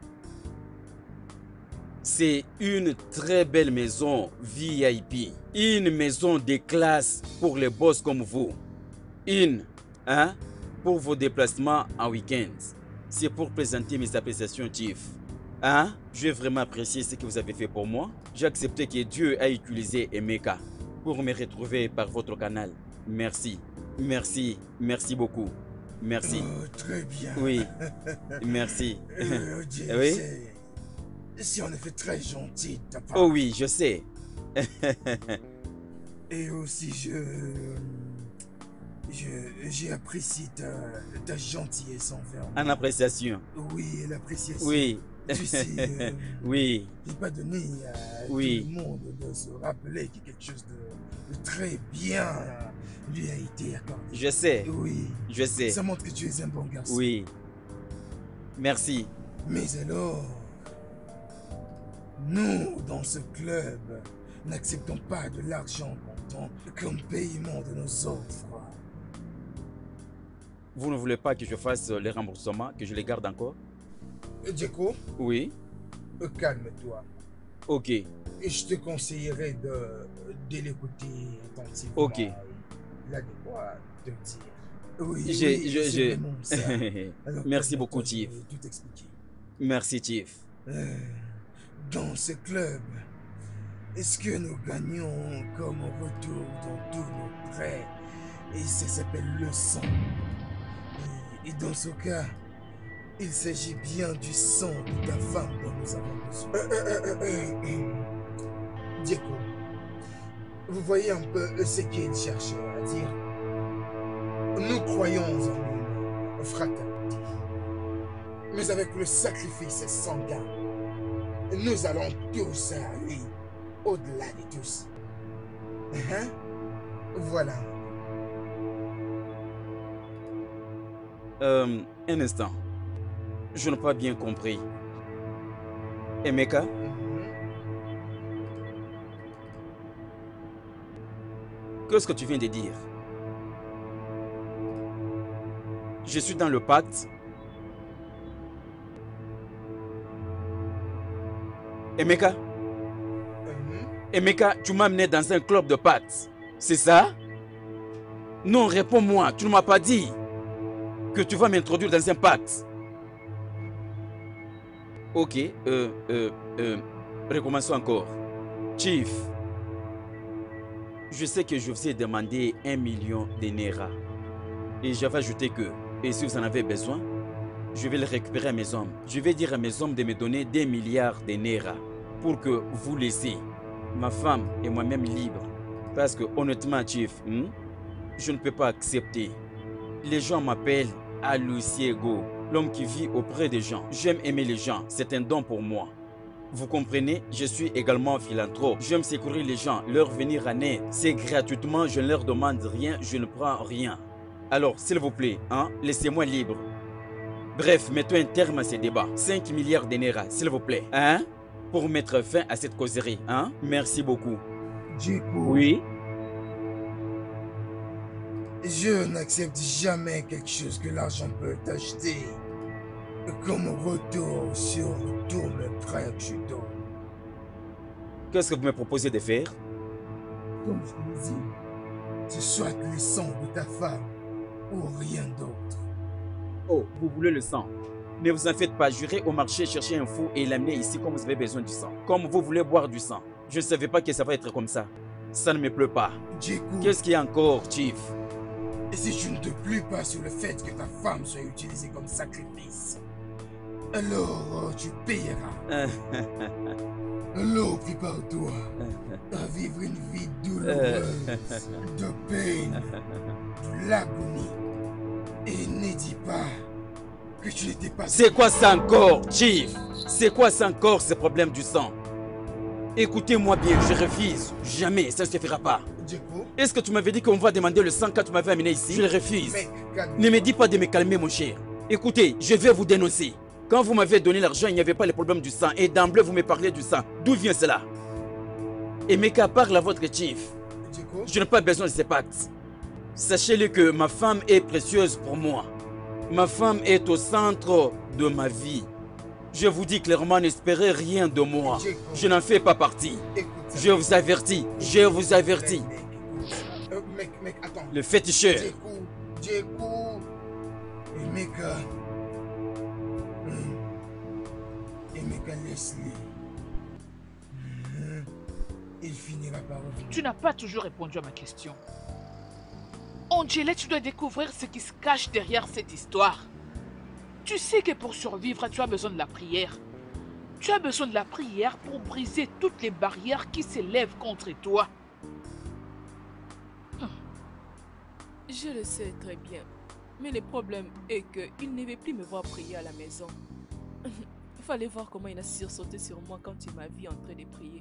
C'est une très belle maison V I P. Une maison de classe pour les boss comme vous. Une, hein, pour vos déplacements en week-end. C'est pour présenter mes appréciations, Chief. Hein? J'ai vraiment apprécié ce que vous avez fait pour moi. J'ai accepté que Dieu a utilisé Emeka pour me retrouver par votre canal. Merci. Merci. Merci beaucoup. Merci. Oh, très bien. Oui. Merci. Euh, Dieu, Oui? c'est- C'est en effet très gentil de ta part. Oh oui, je sais. Et aussi, je. je- J'ai apprécié ta, ta gentillesse envers moi. En appréciation. Oui, l'appréciation. Oui. Tu sais, euh, Oui. j'ai pas donné à Oui. tout le monde de se rappeler que quelque chose de, de très bien lui a été accordé. Je sais. Oui, Je sais. ça montre que tu es un bon garçon. Oui. Merci. Mais alors, nous, dans ce club, n'acceptons pas de l'argent comptant comme paiement de nos offres. Vous ne voulez pas que je fasse les remboursements, que je les garde encore? Djeko, Oui. euh, calme-toi. Ok. Et je te conseillerais de, de l'écouter attentivement. Ok. Il a de quoi te dire. Oui, J'ai- oui, je- c'est je- vraiment ça. Alors, Merci calme-toi, beaucoup, je Chief. vais tout expliquer. Merci, Chief. Euh, dans ce club, est-ce que nous gagnons comme un retour dans tous nos prêts? Et ça s'appelle le sang. Et, et dans ce cas, il s'agit bien du sang de ta femme dont nous avons besoin. Euh, euh, euh, euh, euh. Diego, vous voyez un peu ce qu'il cherchait à dire. Nous croyons en une fraternité. Mais avec le sacrifice sanguin, nous allons tous aller au-delà de tous. Hein? Voilà. Euh, un instant. Je n'ai pas bien compris. Emeka, Mhm. qu'est-ce que tu viens de dire? Je suis dans le pacte. Emeka, Mhm. Emeka, tu m'as amené dans un club de pacte. C'est ça? Non, réponds-moi. Tu ne m'as pas dit que tu vas m'introduire dans un pacte. Ok, euh, euh, euh, recommençons encore. Chief, je sais que je vous ai demandé un million de Naira. Et j'avais ajouté que, et si vous en avez besoin, je vais le récupérer à mes hommes. Je vais dire à mes hommes de me donner des milliards de Naira pour que vous laissiez ma femme et moi-même libres. Parce que honnêtement, Chief, hmm, je ne peux pas accepter. Les gens m'appellent Aluciego, l'homme qui vit auprès des gens. J'aime aimer les gens, c'est un don pour moi. Vous comprenez, je suis également philanthrope. J'aime secourir les gens, leur venir en aide. C'est gratuitement, je ne leur demande rien, je ne prends rien. Alors, s'il vous plaît, hein, laissez-moi libre. Bref, mettons un terme à ces débats. cinq milliards de Naira, s'il vous plaît. Hein? Pour mettre fin à cette causerie. Hein? Merci beaucoup. Diego, Oui? je n'accepte jamais quelque chose que l'argent peut acheter comme retour sur tous mes prêts que je donne. Qu'est-ce que vous me proposez de faire? Comme je vous dis, c'est soit le sang de ta femme ou rien d'autre. Oh, vous voulez le sang? Ne vous en faites pas, j'irai au marché chercher un fou et l'amener ici comme vous avez besoin du sang. Comme vous voulez boire du sang. Je ne savais pas que ça va être comme ça. Ça ne me plaît pas. Diego, Qu'est-ce qu'il y a encore, Chief? et si tu ne te plais pas sur le fait que ta femme soit utilisée comme sacrifice, alors euh, tu payeras. Alors prépare-toi à vivre une vie douloureuse, de peine, de l'agonie. Et ne dis pas que tu n'étais pas... C'est quoi ça encore, Chief? C'est quoi ça encore, ce problème du sang? Écoutez-moi bien, je refuse. Jamais, ça ne se fera pas. Diego, Est-ce que tu m'avais dit qu'on va demander le sang quand tu m'avais amené ici? Je le refuse. mec, calme. Ne me dis pas de me calmer, mon cher. Écoutez, je vais vous dénoncer. Quand vous m'avez donné l'argent, il n'y avait pas le problème du sang. Et d'emblée, vous me parlez du sang. D'où vient cela? Et Meka, parle à votre chief. Diego, Je n'ai pas besoin de ces pactes. Sachez-le que ma femme est précieuse pour moi. Ma femme est au centre de ma vie. Je vous dis clairement, n'espérez rien de moi. Je n'en fais pas partie. écoute ça. Je vous avertis, je vous avertis. Mec, mec, écoute. Euh, mec, mec, attends. Le féticheur. Diego, Diego. Et Meka. Hum. Et Meka, laisse-les. Hum. Il finira par revenir. Tu n'as pas toujours répondu à ma question. Angela, tu dois découvrir ce qui se cache derrière cette histoire. Tu sais que pour survivre, tu as besoin de la prière. Tu as besoin de la prière pour briser toutes les barrières qui s'élèvent contre toi. Je le sais très bien. Mais le problème est qu'il ne veut plus me voir prier à la maison. Il fallait voir comment il a sursauté sur moi quand il m'a vu en train de prier.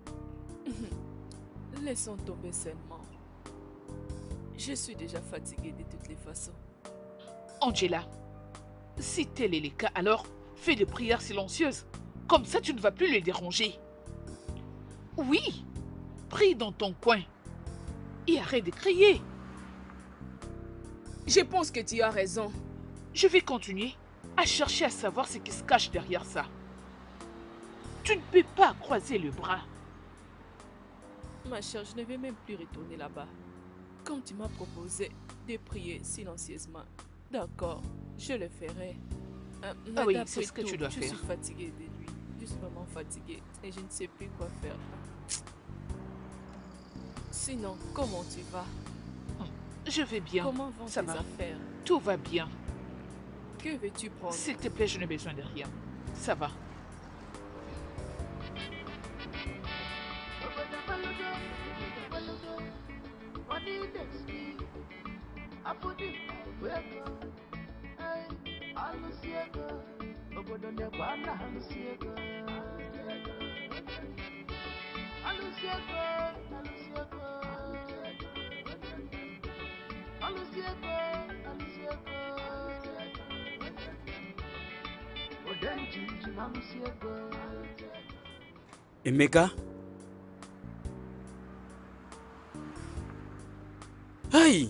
Laissons tomber seulement. Je suis déjà fatiguée de toutes les façons. Angela, si tel est le cas, alors fais des prières silencieuses. Comme ça, tu ne vas plus les déranger. Oui, prie dans ton coin et arrête de crier. Je pense que tu as raison. Je vais continuer à chercher à savoir ce qui se cache derrière ça. Tu ne peux pas croiser le bras. Ma chère, je ne vais même plus retourner là-bas. Comme tu m'as proposé de prier silencieusement. D'accord, je le ferai. Euh, Ah oui, d'après c'est ce que tout, tu dois je faire. suis fatiguée de lui. Je suis vraiment fatiguée et je ne sais plus quoi faire. Sinon, comment tu vas? Je vais bien. Comment vont Ça tes va. affaires? Tout va bien. Que veux-tu prendre? S'il te plaît, je n'ai besoin de rien. Ça va. Emeka? Aïe!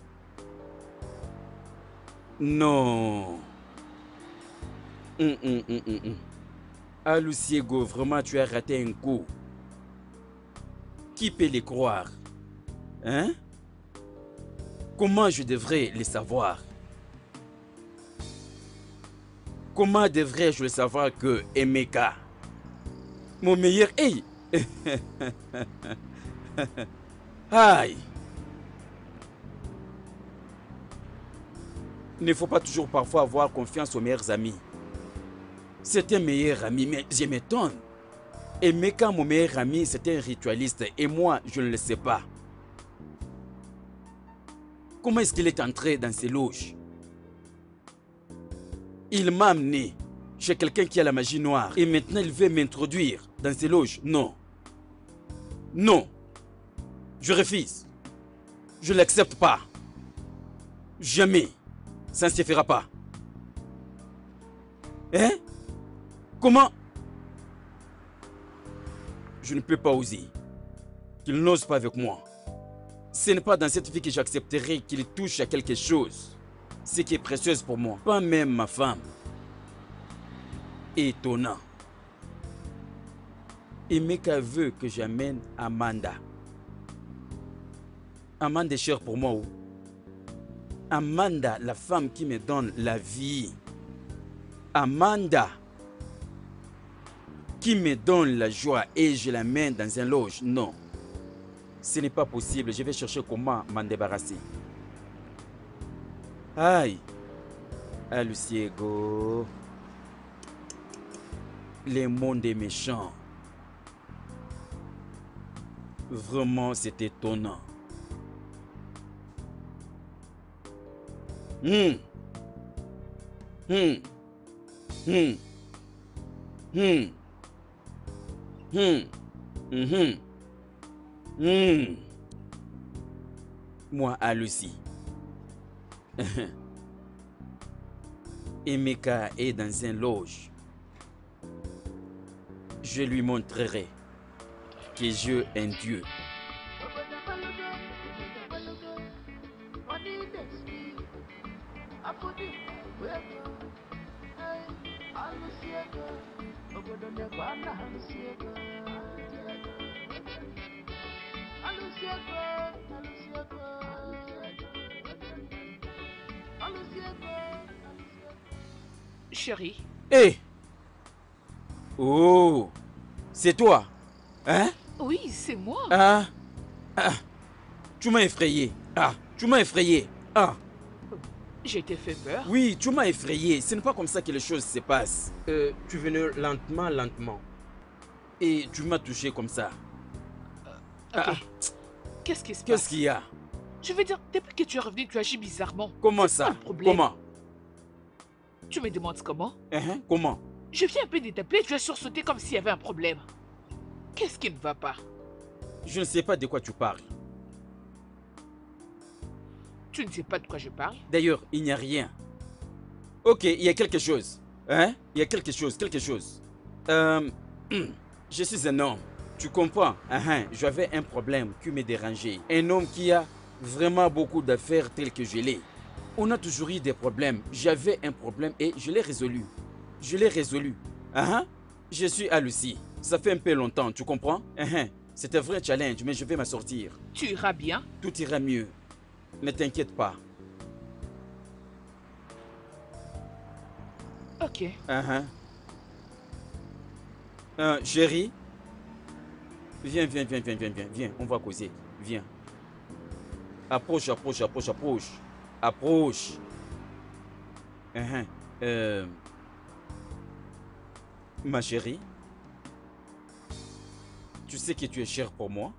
Non. Hum, hum, hum, hum, hum. Ah, Luciego, vraiment, tu as raté un coup. Qui peut les croire? Hein? Comment je devrais les savoir? Comment devrais-je le savoir que Emeka, mon meilleur... Hey! Aïe! Il ne faut pas toujours parfois avoir confiance aux meilleurs amis. C'est un meilleur ami, mais je m'étonne. Emeka, mon meilleur ami, c'est un ritualiste et moi, je ne le sais pas. Comment est-ce qu'il est entré dans ces loges? Il m'a amené chez quelqu'un qui a la magie noire et maintenant il veut m'introduire dans ces loges. Non. Non. Je refuse. Je ne l'accepte pas. Jamais. Ça ne se fera pas. Hein? Comment? Je ne peux pas oser. Qu'il n'ose pas avec moi. Ce n'est pas dans cette vie que j'accepterai qu'il touche à quelque chose. Ce qui est précieux pour moi. Pas même ma femme. Étonnant. Emeka veut que j'amène Amanda. Amanda est chère pour moi. Oh. Amanda, la femme qui me donne la vie. Amanda, qui me donne la joie et je l'amène dans un loge. Non, ce n'est pas possible. Je vais chercher comment m'en débarrasser. Aïe. Ah, Luciego. Le monde est méchant. Vraiment, c'est étonnant. Hum. Hum. Hum. Hum. Hum. Hum. Hum. Moi, à Lucie. Emeka est dans un loge. Je lui montrerai que Dieu est un Dieu. Chérie, Hé! Hey! Oh! C'est toi? Hein? oui, c'est moi. Ah! Ah! Tu m'as effrayé. Ah! Tu m'as effrayé. Ah! J'ai été fait peur. Oui, tu m'as effrayé. Ce n'est pas comme ça que les choses se passent. Euh, tu venais lentement, lentement. Et tu m'as touché comme ça. Ok. Ah. Qu'est-ce qui se Qu'est-ce passe? qu'il y a? Je veux dire, depuis que tu es revenu, tu agis bizarrement. Comment C'est ça? quoi le problème? Comment? Tu me demandes comment? Hein? Comment? Je viens un peu de t'appeler, tu as sursauté comme s'il y avait un problème. Qu'est-ce qui ne va pas? Je ne sais pas de quoi tu parles. Tu ne sais pas de quoi je parle? D'ailleurs, il n'y a rien. Ok, il y a quelque chose. Hein? Il y a quelque chose, quelque chose. Euh, je suis un homme. Tu comprends? Uh-huh. J'avais un problème qui me dérangeait. Un homme qui a vraiment beaucoup d'affaires telles que je l'ai. On a toujours eu des problèmes. J'avais un problème et je l'ai résolu. Je l'ai résolu. Uh-huh. Je suis à Lucie. Ça fait un peu longtemps, tu comprends? Uh-huh. C'est un vrai challenge, mais je vais m'en sortir. Tu iras bien? Tout ira mieux. Ne t'inquiète pas. Ok. Uh-huh. Euh, chérie, viens, viens, viens, viens, viens, viens, viens, on va causer, viens. Approche, approche, approche, approche, approche. Uh-huh. Euh, ma chérie, tu sais que tu es chère pour moi?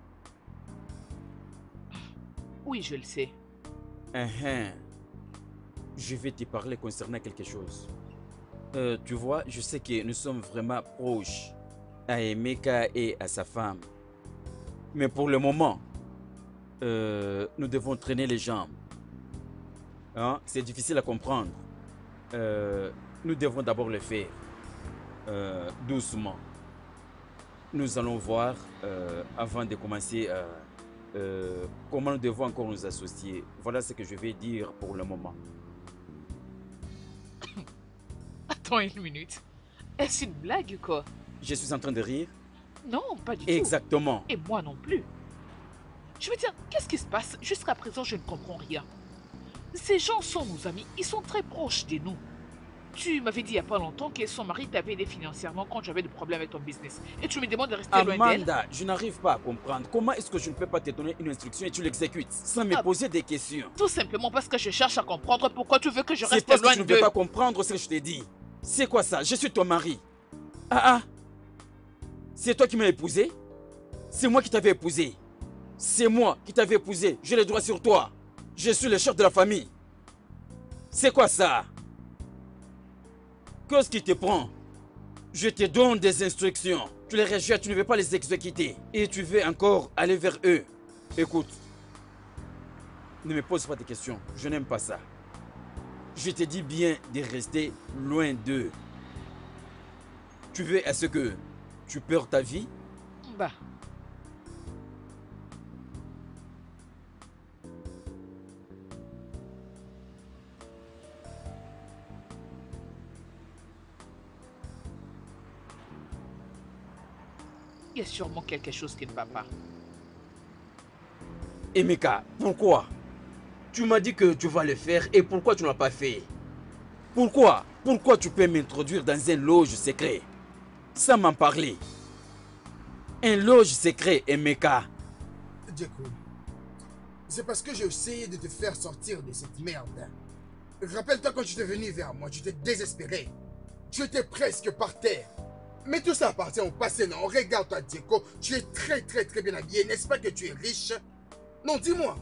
Oui, je le sais. Uh-huh. Je vais te parler concernant quelque chose. Euh, tu vois, je sais que nous sommes vraiment proches à Emeka et à sa femme. Mais pour le moment, euh, nous devons traîner les jambes. Hein? C'est difficile à comprendre. Euh, nous devons d'abord le faire euh, doucement. Nous allons voir euh, avant de commencer euh, euh, comment nous devons encore nous associer. Voilà ce que je vais dire pour le moment. Attends une minute. Est-ce une blague ou quoi? Je suis en train de rire? Non, pas du tout. Exactement. Et moi non plus. Je veux dire, qu'est-ce qui se passe? Jusqu'à présent, je ne comprends rien. Ces gens sont nos amis, ils sont très proches de nous. Tu m'avais dit il n'y a pas longtemps que son mari t'avait aidé financièrement quand j'avais des problèmes avec ton business. Et tu me demandes de rester loin d'elle? Amanda, je n'arrive pas à comprendre. Comment est-ce que je ne peux pas te donner une instruction et tu l'exécutes sans me Ah, poser des questions? Tout simplement parce que je cherche à comprendre pourquoi tu veux que je C'est reste parce que loin tu ne d'eux. veux pas comprendre ce que je t'ai dit. C'est quoi ça? Je suis ton mari. Ah ah. C'est toi qui m'as épousé? C'est moi qui t'avais épousé. C'est moi qui t'avais épousé. J'ai les droits sur toi. Je suis le chef de la famille. C'est quoi ça? Qu'est-ce qui te prend? Je te donne des instructions. Tu les rejettes, tu ne veux pas les exécuter. Et tu veux encore aller vers eux. Écoute. Ne me pose pas de questions. Je n'aime pas ça. Je te dis bien de rester loin d'eux. Tu veux à ce que tu perds ta vie? Bah. Il y a sûrement quelque chose qui ne va pas. Emeka, pourquoi? Tu m'as dit que tu vas le faire et pourquoi tu ne l'as pas fait? Pourquoi? Pourquoi tu peux m'introduire dans un loge secret sans m'en parler? Un loge secret, Emeka. Djeko, c'est parce que j'ai essayé de te faire sortir de cette merde. Rappelle-toi quand tu es venu vers moi, tu étais désespéré. Tu étais presque par terre. Mais tout ça appartient au passé, non? Regarde-toi, Djeko, tu es très très très bien habillé. N'est-ce pas que tu es riche? Non, dis-moi.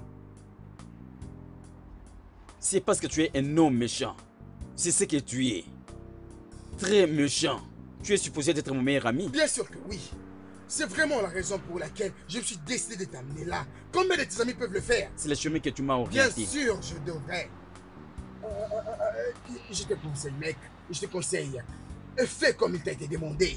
C'est parce que tu es un homme méchant. C'est ce que tu es. Très méchant. Tu es supposé d'être mon meilleur ami. Bien sûr que oui. C'est vraiment la raison pour laquelle je me suis décidé de t'amener là. Combien de tes amis peuvent le faire? C'est le chemin que tu m'as Bien orienté. sûr, je devrais. Euh, euh, euh, je te conseille, mec. Je te conseille. Fais comme il t'a été demandé.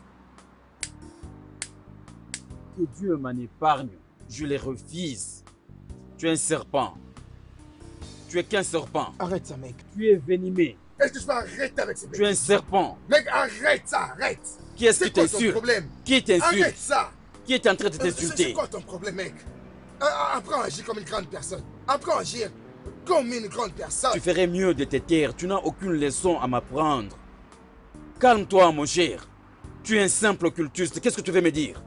Que Dieu m'en épargne. Je les refuse. Tu es un serpent. Tu es qu'un serpent. Arrête ça, mec. Tu es venimé. Est-ce que tu peux arrêter avec ces Tu es un bêtises? serpent. Mec, arrête ça, arrête. Qui est-ce qui C'est quoi ton t'insulte? problème? Qui t'insulte? Arrête ça. Qui est en train de Euh, C'est c'est t'insulter? quoi ton problème, mec? Euh, Apprends à agir comme une grande personne. Apprends à agir comme une grande personne. Tu ferais mieux de te taire. Tu n'as aucune leçon à m'apprendre. Calme-toi, mon cher. Tu es un simple occultiste. Qu'est-ce que tu veux me dire?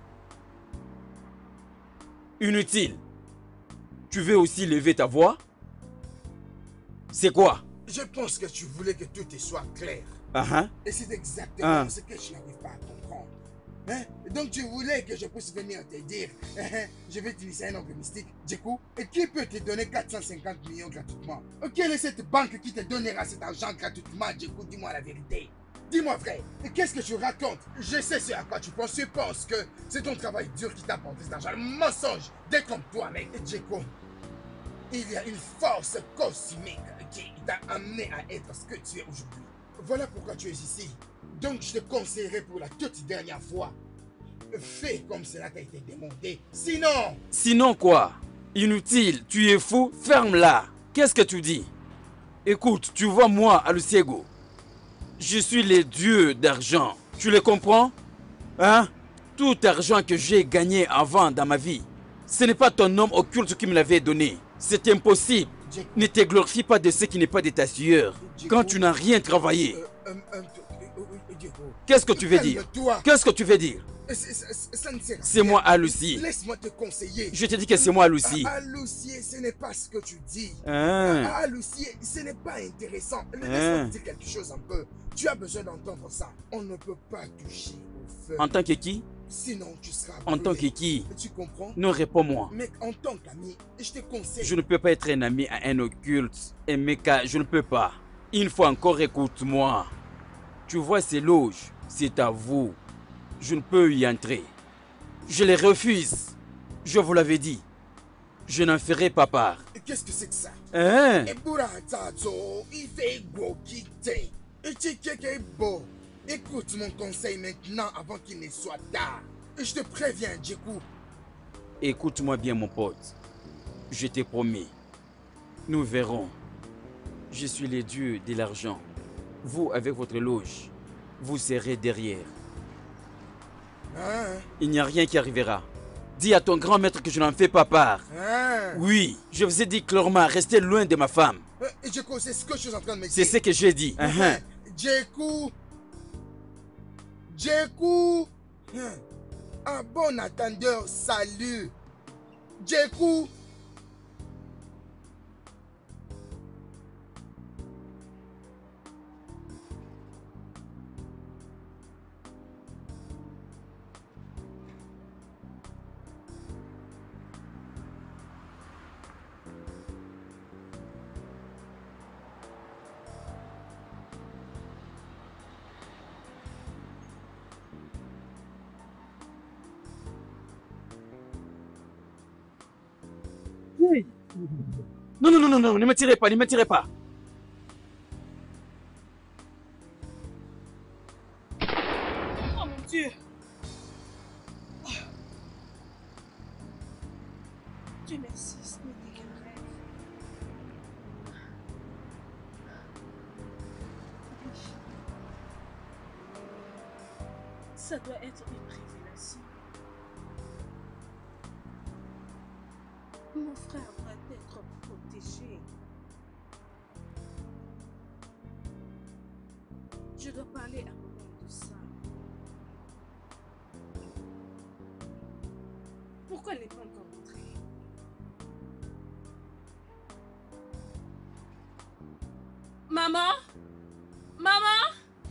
Inutile. Tu veux aussi lever ta voix? C'est quoi? Je pense que tu voulais que tout te soit clair. Ah ah. Et c'est exactement Ah. ce que je n'arrive pas à comprendre. Hein? Donc tu voulais que je puisse venir te dire, hein, je vais utiliser un ordre mystique, du coup, et qui peut te donner quatre cent cinquante millions gratuitement? Quelle est cette banque qui te donnera cet argent gratuitement, du coup, dis-moi la vérité. Dis-moi vrai, et qu'est-ce que tu racontes? Je sais ce à quoi tu penses, tu penses que c'est ton travail dur qui t'a apporté cet argent. Le mensonge, dès comme toi, mec. Et Djeko, il y a une force cosmique qui t'a amené à être ce que tu es aujourd'hui. Voilà pourquoi tu es ici. Donc je te conseillerais pour la toute dernière fois, fais comme cela t'a été demandé. Sinon, Sinon quoi? Inutile. Tu es fou. Ferme-la. Qu'est-ce que tu dis? Écoute, tu vois moi, Aluciego. Je suis le dieu d'argent. Tu le comprends? Hein? Tout argent que j'ai gagné avant dans ma vie, ce n'est pas ton homme occulte qui me l'avait donné. C'est impossible. Djekou, Ne te glorifie pas de ce qui n'est pas de ta sueur. Quand tu n'as rien travaillé. euh, euh, euh, euh, euh, Djekou, Qu'est-ce que tu veux dire? calme-toi. Qu'est-ce que tu veux dire? Euh, c'est- c'est- Ça ne sert à C'est rien. moi, Alucie. Laisse-moi te conseiller. Je te dis que c'est moi, Lucie. Ah, Lucie, ce n'est pas ce que tu dis. Hein? Ah, Lucie, ce n'est pas intéressant. Laisse-moi Hein? te dire quelque chose un peu. Tu as besoin d'entendre ça. On ne peut pas toucher au feu. En tant que qui? Sinon, tu seras En tant brûlé. que qui? Tu comprends? Non, réponds-moi. Mec, en tant qu'ami, je te conseille. Je ne peux pas être un ami à un occulte. Et Meka, je ne peux pas. Une fois encore, écoute-moi. Tu vois ces loges, c'est à vous. Je ne peux y entrer. Je les refuse. Je vous l'avais dit. Je n'en ferai pas part. Qu'est-ce que c'est que ça? Hein? Et Buratato, il fait gros quitter. Et Tchikeke est beau. Écoute mon conseil maintenant avant qu'il ne soit tard. Et je te préviens, Djekou. Écoute-moi bien, mon pote. Je t'ai promis. Nous verrons. Je suis le dieu de l'argent. Vous, avec votre loge, vous serez derrière. Hein? Il n'y a rien qui arrivera. Dis à ton grand maître que je n'en fais pas part. Hein? Oui, je vous ai dit clairement, restez loin de ma femme. Euh, Djekou, c'est ce que je suis en train de me dire. C'est ce que j'ai dit. Hein? Uh-huh. Djekou. Djekou. Hein? Un bon attendeur, salut. Djekou. Non, non, non, non, non, ne me tirez pas, ne me tirez pas. Oh mon Dieu. Oh. Dieu merci, ce n'était qu'un rêve. Oui. Ça doit être une révélation. Mon frère doit être protégé. Je dois parler à maman de ça. Pourquoi elle n'est pas encore rentrée? Maman? Maman?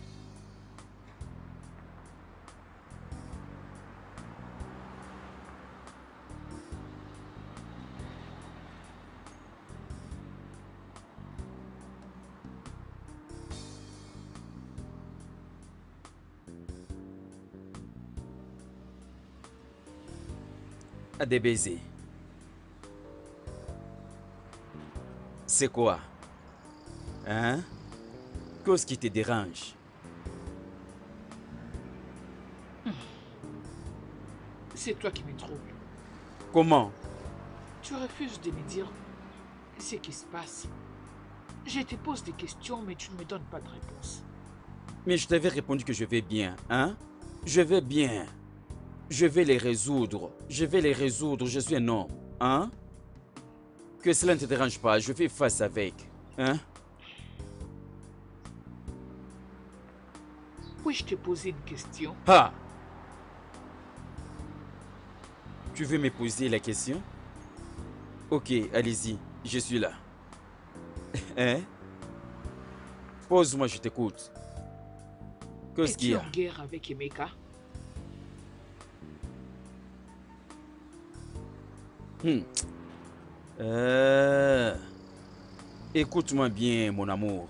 À des baisers. C'est quoi? Hein? Qu'est-ce qui te dérange? C'est toi qui me troubles. Comment? Tu refuses de me dire ce qui se passe. Je te pose des questions, mais tu ne me donnes pas de réponse. Mais je t'avais répondu que je vais bien, hein? Je vais bien. Je vais les résoudre. Je vais les résoudre. Je suis un homme, hein? Que cela ne te dérange pas. Je fais face avec, hein? Puis-je te poser une question? Ah! Tu veux me poser la question? Ok, allez-y. Je suis là. Hein? Pose-moi, je t'écoute. Qu'est-ce qu'il y Es-tu a? en guerre avec Emeka? Hmm. Euh... Écoute-moi bien, mon amour.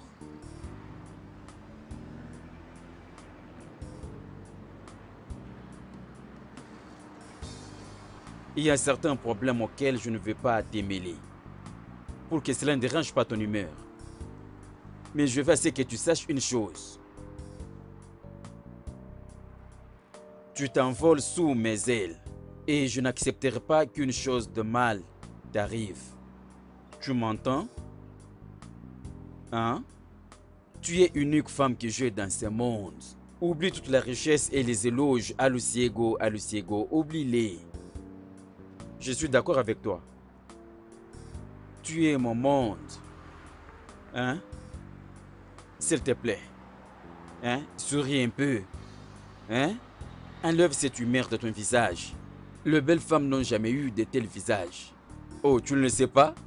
Il y a certains problèmes auxquels je ne veux pas te mêler, pour que cela ne dérange pas ton humeur. Mais je veux à ce que tu saches une chose. Tu t'envoles sous mes ailes. Et je n'accepterai pas qu'une chose de mal t'arrive. Tu m'entends? Hein? Tu es unique femme qui joue dans ce monde. Oublie toute la richesse et les éloges à Luciego, à Luciego. Oublie-les. Je suis d'accord avec toi. Tu es mon monde. Hein? S'il te plaît. Hein? Souris un peu. Hein? Enlève cette humeur de ton visage. Les belles femmes n'ont jamais eu de tels visages. Oh, tu ne le sais pas?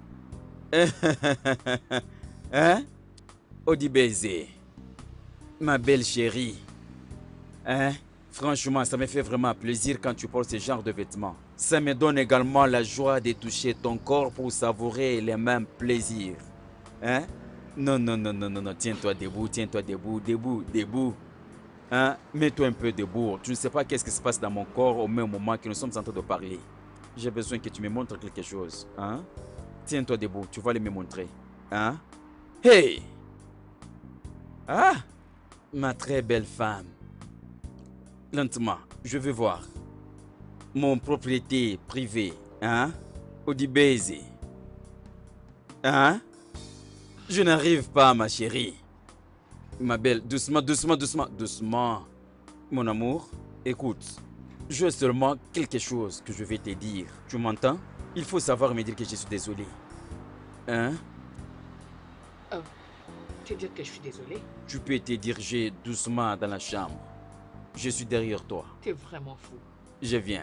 Hein? Odibeze, ma belle chérie. Hein? Franchement, ça me fait vraiment plaisir quand tu portes ce genre de vêtements. Ça me donne également la joie de toucher ton corps pour savourer les mêmes plaisirs. Hein? Non, non, non, non, non, non. Tiens-toi debout, tiens-toi debout, debout, debout. Hein? Mets-toi un peu debout. Tu ne sais pas qu'est-ce qui se passe dans mon corps au même moment que nous sommes en train de parler. J'ai besoin que tu me montres quelque chose. Hein? Tiens-toi debout, tu vas aller me montrer. Hein? Hey! Ah! Ma très belle femme. Lentement, je veux voir. Mon propriété privée. Hein? Odibeze. Hein? Je n'arrive pas, ma chérie. Ma belle, doucement, doucement, doucement, doucement. Mon amour, écoute. J'ai seulement quelque chose que je vais te dire. Tu m'entends? Il faut savoir me dire que je suis désolé. Hein? Euh, tu veux dire que je suis désolé? Tu peux te diriger doucement dans la chambre. Je suis derrière toi. T'es vraiment fou. Je viens.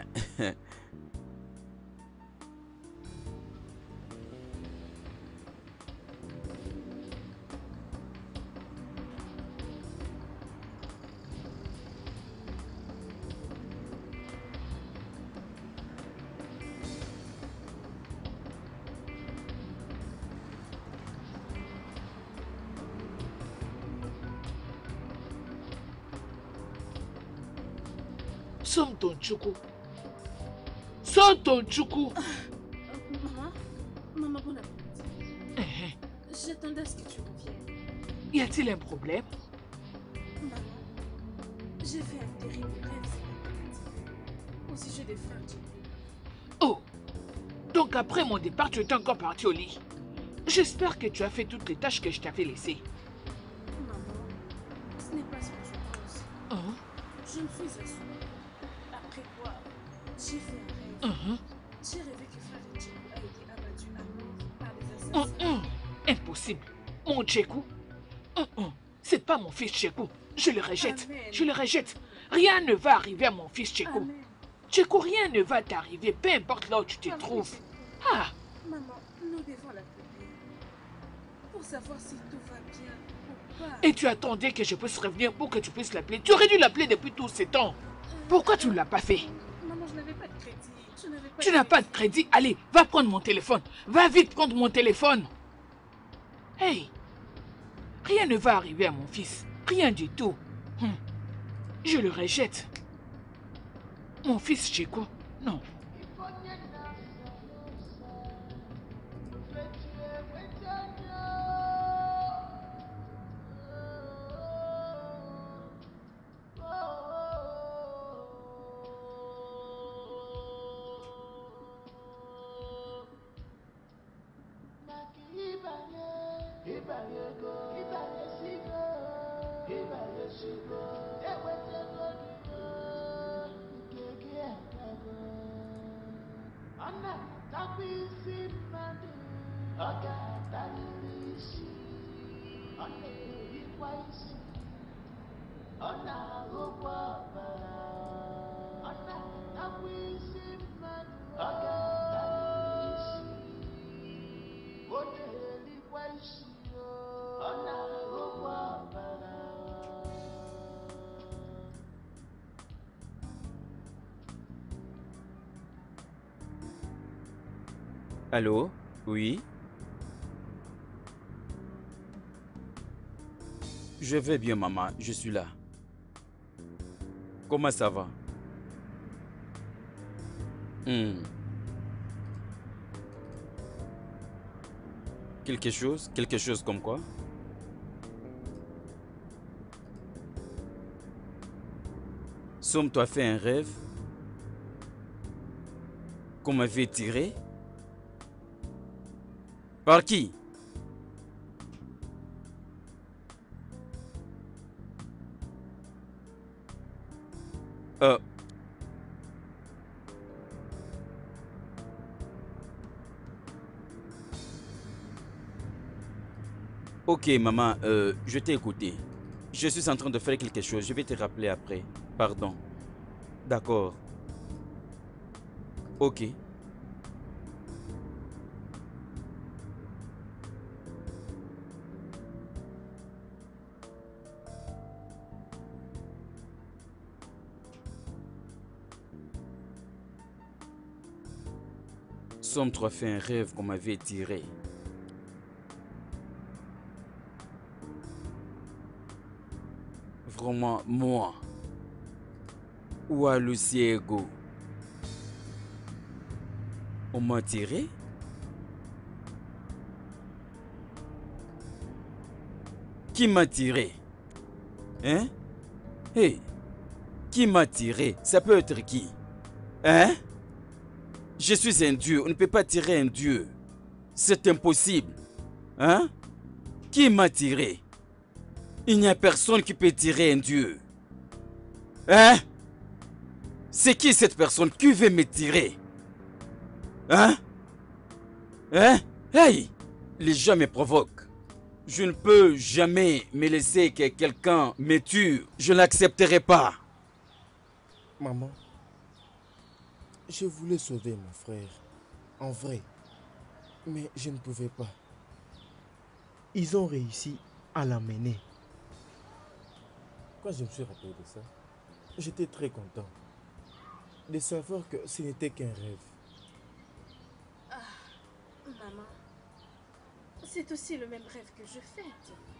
Somme ton tchoukou. Somme ton tchoukou. Maman, maman, bon appétit. Uh-huh. J'attendais à ce que tu reviennes. Y a-t-il un problème? Maman, j'ai fait un terrible rêve cet après-midi au sujet des frères Jimmy. Oh, donc après mon départ, tu es encore parti au lit. J'espère que tu as fait toutes les tâches que je t'avais laissées. Maman, ce n'est pas ce que tu penses. Hein? Je me suis assoupie. Après quoi, j'ai fait un rêve. Uh-huh. J'ai rêvé que frère Jimmy a été abattu à mort par les assassins. Uh-uh. Impossible. Mon Tchekou. Uh-uh. C'est pas mon fils Tchekou. Je le rejette. Amen. Je le rejette. Rien ne va arriver à mon fils Tchekou. Amen. Tchekou, rien ne va t'arriver, peu importe là où tu te Amen. trouves. Ah, Maman, nous devons l'appeler pour savoir si tout va bien ou pas. et tu attendais que je puisse revenir pour que tu puisses l'appeler. Tu aurais dû l'appeler depuis tous ces temps. Pourquoi tu ne l'as pas fait? Maman, je n'avais pas de crédit. Je n'avais pas Tu de n'as pas de crédit? Allez, va prendre mon téléphone. Va vite prendre mon téléphone. Hey, rien ne va arriver à mon fils. Rien du tout. Hum. Je le rejette. Mon fils Tchekou, non. Allô? Oui? Je vais bien, maman. Je suis là. Comment ça va? Hmm. Quelque chose? Quelque chose comme quoi? Somme, tu as fait un rêve qu'on m'avait tiré? Par qui? Euh... Ok, maman, euh, je t'ai écouté. Je suis en train de faire quelque chose. Je vais te rappeler après. Pardon. D'accord. Ok. Somme trois fait un rêve qu'on m'avait tiré. Vraiment, moi. Ou à Luciego. On m'a tiré? Qui m'a tiré? Hein? Hé! Hey, qui m'a tiré? Ça peut être qui? Hein? Je suis un dieu, on ne peut pas tirer un dieu. C'est impossible. Hein? Qui m'a tiré? Il n'y a personne qui peut tirer un dieu. Hein? C'est qui cette personne? Qui veut me tirer? Hein? Hein? Hey! Les gens me provoquent. Je ne peux jamais me laisser que quelqu'un me tue. Je n'accepterai pas. Maman, je voulais sauver mon frère, en vrai, mais je ne pouvais pas. Ils ont réussi à l'amener. Quand je me suis rappelé de ça, j'étais très content de savoir que ce n'était qu'un rêve. Ah, maman, c'est aussi le même rêve que je fais.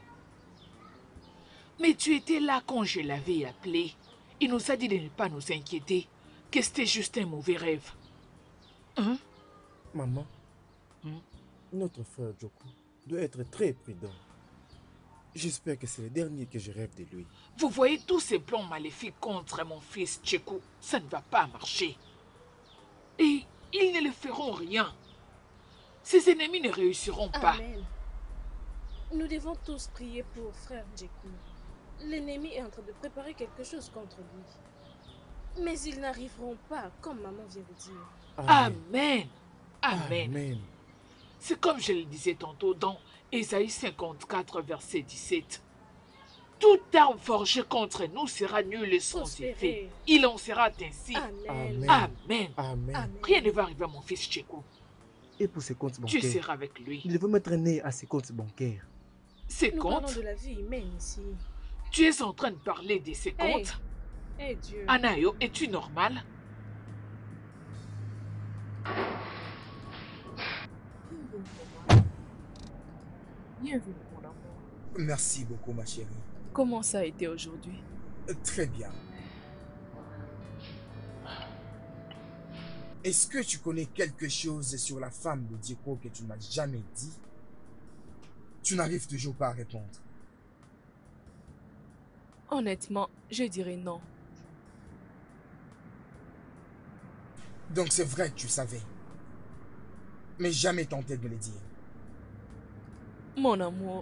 Mais tu étais là quand je l'avais appelé. Il nous a dit de ne pas nous inquiéter, que c'était juste un mauvais rêve. Hein? Maman, Hein? notre frère Joko doit être très prudent. J'espère que c'est le dernier que je rêve de lui. Vous voyez tous ces plans maléfiques contre mon fils Tchekou, ça ne va pas marcher. Et ils ne le feront rien. Ses ennemis ne réussiront pas. Amen. Nous devons tous prier pour frère Djekou. L'ennemi est en train de préparer quelque chose contre lui. Mais ils n'arriveront pas, comme maman vient de dire. Amen. Amen. Amen. C'est comme je le disais tantôt dans Ésaïe cinquante-quatre, verset dix-sept. Toute arme forgée contre nous sera nulle sans Prospérer. effet. Il en sera ainsi. Amen. Amen. Amen. Amen. Amen. Rien ne va arriver à mon fils Tchekou. Et pour ses comptes Tu bancaires, seras avec lui. il veut mettre un nez à ses comptes bancaires. Ses Nous parlons comptes? de la vie humaine ici. Tu es en train de parler de ses Hey. comptes? Eh Dieu. Anayo, es-tu normal? Bienvenue, mon amour. Merci beaucoup, ma chérie. Comment ça a été aujourd'hui? Euh, Très bien. Est-ce que tu connais quelque chose sur la femme de Djeko que tu ne m'as jamais dit? Tu n'arrives toujours pas à répondre. Honnêtement, je dirais non. Donc c'est vrai que tu savais. Mais jamais tenté de me le dire. Mon amour,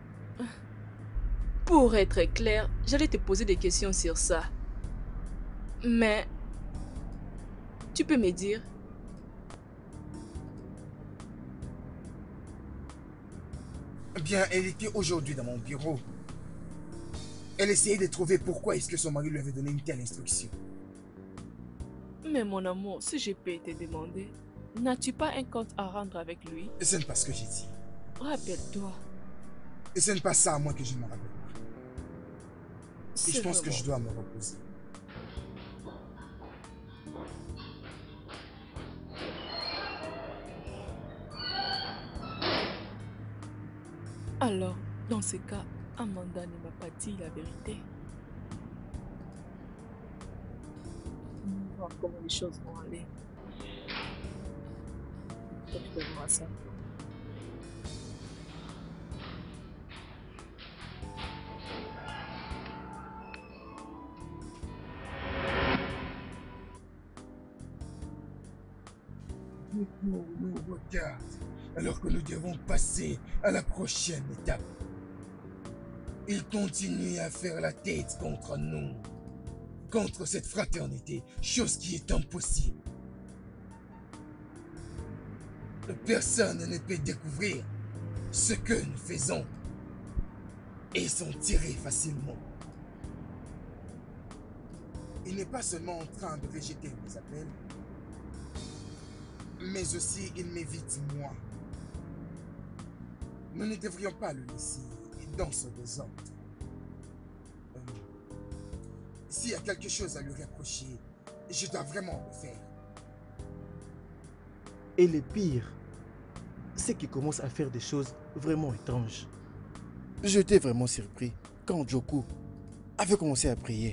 pour être clair, j'allais te poser des questions sur ça. Mais, tu peux me dire? Bien, elle était aujourd'hui dans mon bureau. Elle essayait de trouver pourquoi est-ce que son mari lui avait donné une telle instruction. Mais mon amour, si je peux te demander, n'as-tu pas un compte à rendre avec lui? Ce n'est pas ce que j'ai dit. Rappelle-toi. Et ce n'est pas ça à moi que je ne me rappelle pas. Et je C'est pense que vraiment- je dois me reposer. Alors, dans ce cas, Amanda ne m'a pas dit la vérité. On va voir comment les choses vont aller. Toi, tu verras ça. Nous nous regarde alors que nous devons passer à la prochaine étape. Il continue à faire la tête contre nous. contre cette fraternité, chose qui est impossible. Personne ne peut découvrir ce que nous faisons et s'en tirer facilement. Il n'est pas seulement en train de rejeter mes appels, mais aussi il m'évite moi. Nous ne devrions pas le laisser dans ce désordre. Euh, S'il y a quelque chose à lui reprocher, je dois vraiment le faire. Et le pire, c'est qu'il commence à faire des choses vraiment étranges. J'étais vraiment surpris quand Joku avait commencé à prier.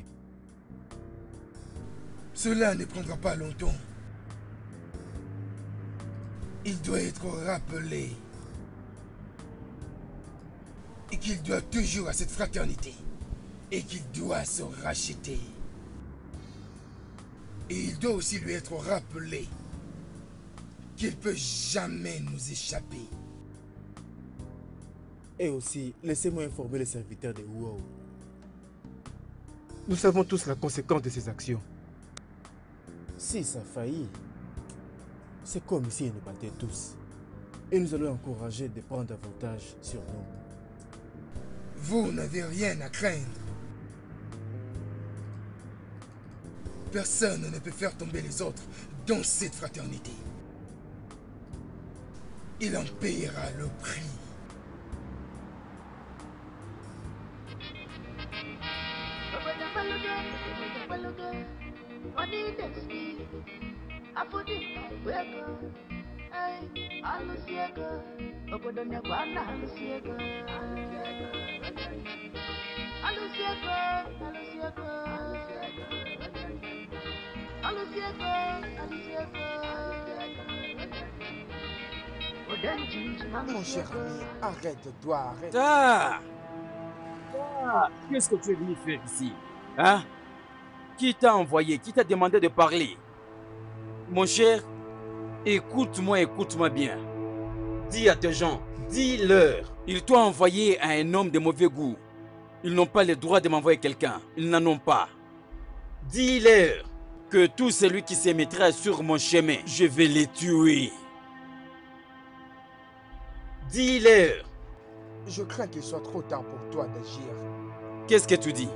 Cela ne prendra pas longtemps. Il doit être rappelé et qu'il doit toujours à cette fraternité et qu'il doit se racheter. Et il doit aussi lui être rappelé qu'il ne peut jamais nous échapper. Et aussi, laissez-moi informer les serviteurs de Wow. Nous savons tous la conséquence de ces actions. Si ça faillit, c'est comme si ils nous battaient tous. Et nous allons encourager de prendre avantage sur nous. Vous n'avez rien à craindre. Personne ne peut faire tomber les autres dans cette fraternité. Il en payera le prix. Mon cher ami, arrête-toi, arrête. Ah, ah, qu'est-ce que tu es venu faire ici? Hein? Qui t'a envoyé? Qui t'a demandé de parler? Mon cher, écoute-moi, écoute-moi bien. Dis à tes gens, dis-leur. Ils t'ont envoyé à un homme de mauvais goût. Ils n'ont pas le droit de m'envoyer quelqu'un. Ils n'en ont pas. Dis-leur que tout celui qui se mettra sur mon chemin, je vais les tuer. Dis-leur. Je crains qu'il soit trop tard pour toi d'agir. Qu'est-ce que tu dis?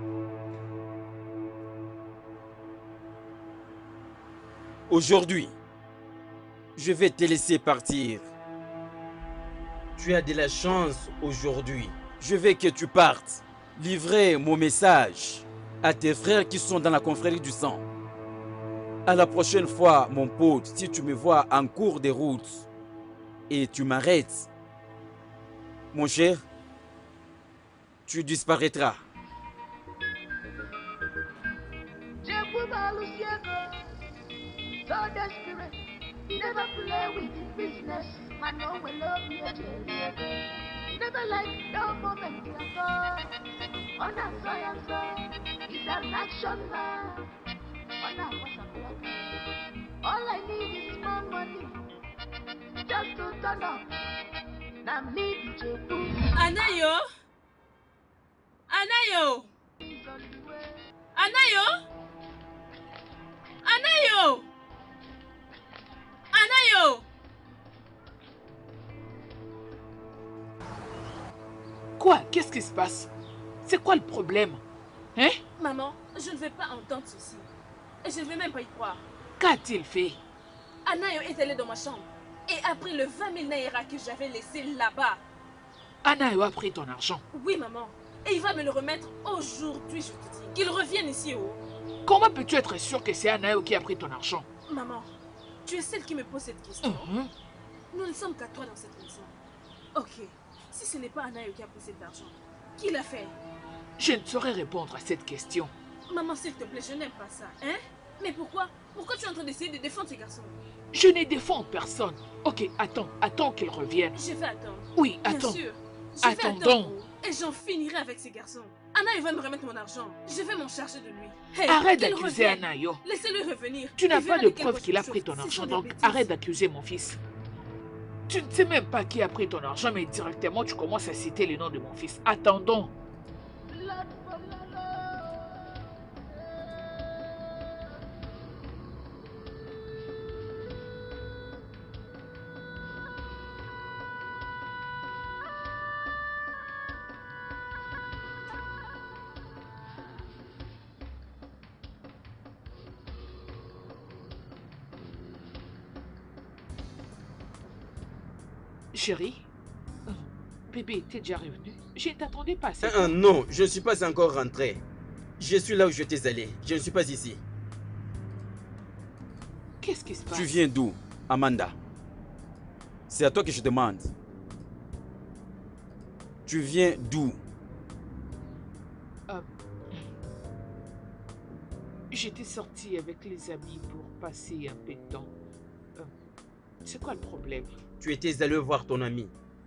Aujourd'hui, je vais te laisser partir. Tu as de la chance aujourd'hui. Je veux que tu partes. Livrer mon message à tes frères qui sont dans la confrérie du sang. À la prochaine fois, mon pote, si tu me vois en cours de route et tu m'arrêtes, mon cher, tu disparaîtras. So desperate, he never play with his business. Man, no will love you. He never like no moment to go. On a science, he's an action man. On a what's a block. All I need is more money, just to turn up. Now me to Anayo, Anayo, Anayo, Anayo. Anayo! Quoi? Qu'est-ce qui se passe? C'est quoi le problème? Hein? Maman, je ne vais pas entendre ceci. Et je ne vais même pas y croire. Qu'a-t-il fait? Anayo est allé dans ma chambre et a pris le vingt mille naira que j'avais laissé là-bas. Anayo a pris ton argent? Oui, maman. Et il va me le remettre aujourd'hui, je te dis. Qu'il revienne ici, oh. Comment peux-tu être sûr que c'est Anayo qui a pris ton argent? Maman, tu es celle qui me pose cette question. Uh-huh. Nous ne sommes qu'à toi dans cette maison. Ok, si ce n'est pas Anayo qui a pris cet argent, qui l'a fait? Je ne saurais répondre à cette question. Maman, s'il te plaît, je n'aime pas ça, hein? Mais pourquoi? Pourquoi tu es en train d'essayer de défendre ces garçons? Je ne défends personne. Ok, attends, attends qu'ils reviennent. Je vais attendre. Oui, Bien attends. sûr. Je vais Attendons. attendre. Et j'en finirai avec ces garçons. Anayo va me remettre mon argent. Je vais m'en charger de lui. Hey, Arrête qu'il d'accuser revienne. Anayo. Laissez-le revenir. Tu n'as Il pas verra de quelle preuve qu'il a chose. pris ton Ce argent, sont des donc bêtises. arrête d'accuser mon fils. Tu ne sais même pas qui a pris ton argent, mais directement tu commences à citer le nom de mon fils. Attendons. Chérie, euh, bébé, t'es déjà revenu? Je ne t'attendais pas. Euh, euh, non, je ne suis pas encore rentré. Je suis là où je t'ai allé. Je ne suis pas ici. Qu'est-ce qui se passe? Tu viens d'où, Amanda? C'est à toi que je demande. Tu viens d'où? Euh, J'étais sortie avec les amis pour passer un peu de temps. Euh, C'est quoi le problème? Tu étais allé voir ton amie.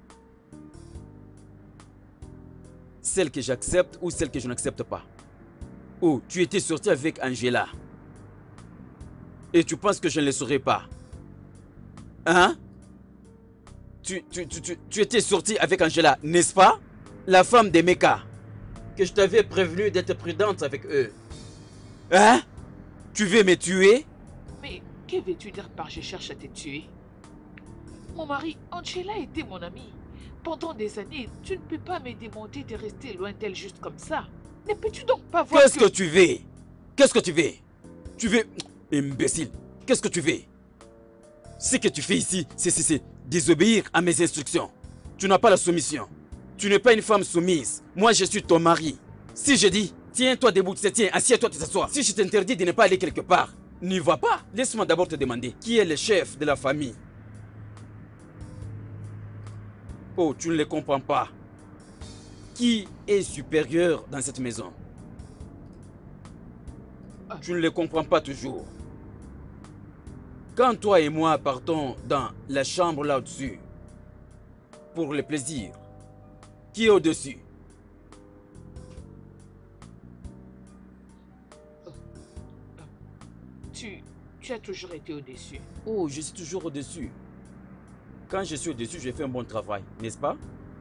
Celle que j'accepte ou celle que je n'accepte pas? Oh, tu étais sorti avec Angela. Et tu penses que je ne le saurais pas? Hein? Tu, tu, tu, tu, tu étais sorti avec Angela, n'est-ce pas? La femme des Meka. Que je t'avais prévenu d'être prudente avec eux. Hein? Tu veux me tuer? Mais que veux-tu dire par je cherche à te tuer? Mon mari, Angela était mon amie. Pendant des années, tu ne peux pas me demander de rester loin d'elle juste comme ça. Ne peux-tu donc pas voir Qu'est-ce que... que tu veux? Qu'est-ce que tu veux? Tu veux... Imbécile, qu'est-ce que tu veux? Ce que tu fais ici, c'est désobéir à mes instructions. Tu n'as pas la soumission. Tu n'es pas une femme soumise. Moi, je suis ton mari. Si je dis, tiens-toi debout, tu sais, tiens, assieds-toi, tu t'assois. Si je t'interdis de ne pas aller quelque part, n'y va pas. Laisse-moi d'abord te demander, qui est le chef de la famille? Oh, tu ne le comprends pas. Qui est supérieur dans cette maison? Tu ne le comprends pas toujours. Quand toi et moi partons dans la chambre là-dessus, pour le plaisir, qui est au-dessus? Tu, tu as toujours été au-dessus. Oh, je suis toujours au-dessus. Quand je suis au-dessus, je fais un bon travail, n'est-ce pas?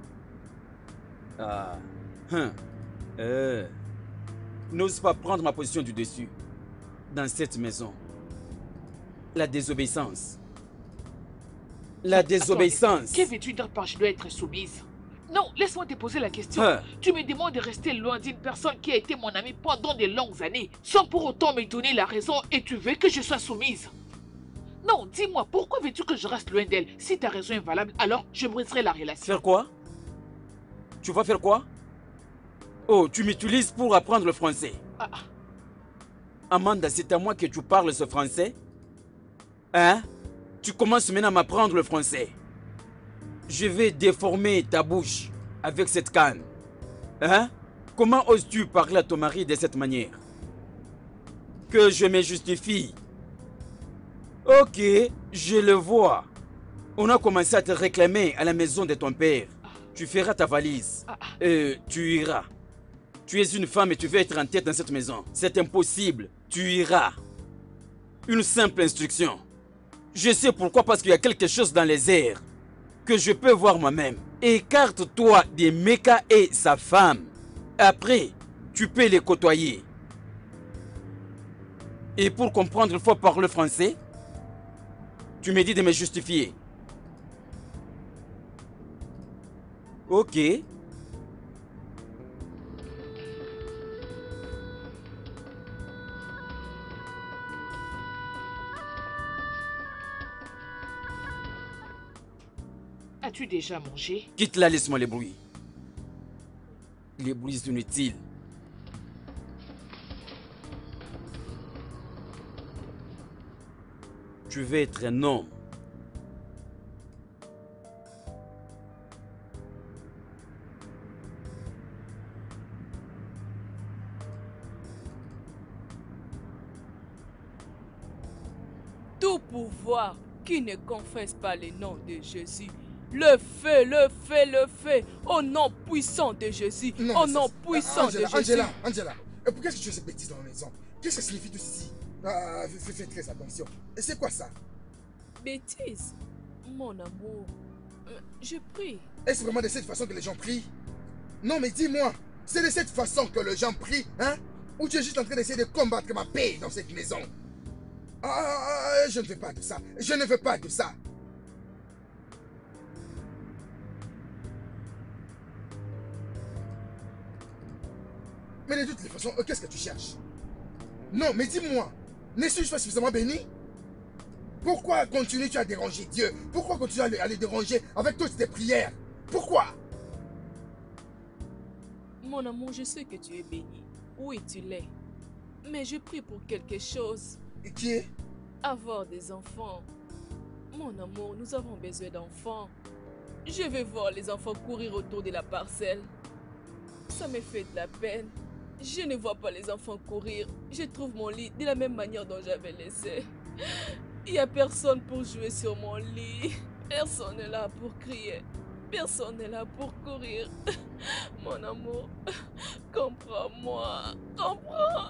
Ah, hein. Euh, n'ose pas prendre ma position du dessus dans cette maison. La désobéissance. La désobéissance. Que veux-tu dire par je dois être soumise? Non, laisse-moi te poser la question. Hein. Tu me demandes de rester loin d'une personne qui a été mon amie pendant de longues années, sans pour autant me donner la raison, et tu veux que je sois soumise? Non, dis-moi, pourquoi veux-tu que je reste loin d'elle? Si ta raison est valable, alors je briserai la relation. Faire quoi? Tu vas faire quoi? Oh, tu m'utilises pour apprendre le français. Ah, ah. Amanda, c'est à moi que tu parles ce français? Hein? Tu commences maintenant à m'apprendre le français. Je vais déformer ta bouche avec cette canne. Hein? Comment oses-tu parler à ton mari de cette manière? Que je me justifie. Ok, je le vois. On a commencé à te réclamer à la maison de ton père. Tu feras ta valise. Et tu iras. Tu es une femme et tu veux être en tête dans cette maison. C'est impossible. Tu iras. Une simple instruction. Je sais pourquoi, parce qu'il y a quelque chose dans les airs que je peux voir moi-même. Écarte-toi des Meka et sa femme. Après, tu peux les côtoyer. Et pour comprendre, il faut parler français. Tu me dis de me justifier. Ok. As-tu déjà mangé? Quitte là, laisse-moi les bruits. Les bruits inutiles. Tu veux être un homme. Tout pouvoir qui ne confesse pas le nom de Jésus, le feu, le feu, le feu, au nom puissant de Jésus, Non, au mais nom c'est- puissant Angela, de Jésus. Angela, Angela, euh, pourquoi est-ce que tu fais cette bêtise dans la maison? Qu'est-ce que ça signifie tout ceci? Ah, fais, fais très attention. Et c'est quoi ça? Bêtise, mon amour, euh, je prie. Est-ce vraiment de cette façon que les gens prient? Non, mais dis-moi, c'est de cette façon que les gens prient, hein? Ou tu es juste en train d'essayer de combattre ma paix dans cette maison? Ah, je ne veux pas de ça. Je ne veux pas de ça. Mais de toutes les façons, euh, qu'est-ce que tu cherches? Non, mais dis-moi, ne suis-je pas suffisamment béni? Pourquoi continues-tu à déranger Dieu? Pourquoi continues à le, à le déranger avec toutes tes prières? Pourquoi? Mon amour, je sais que tu es béni. Oui, tu l'es. Mais je prie pour quelque chose. Et qui est? Avoir des enfants. Mon amour, nous avons besoin d'enfants. Je vais voir les enfants courir autour de la parcelle. Ça me fait de la peine. Je ne vois pas les enfants courir. Je trouve mon lit de la même manière dont j'avais laissé. Il n'y a personne pour jouer sur mon lit. Personne n'est là pour crier. Personne n'est là pour courir. Mon amour, comprends-moi. Comprends.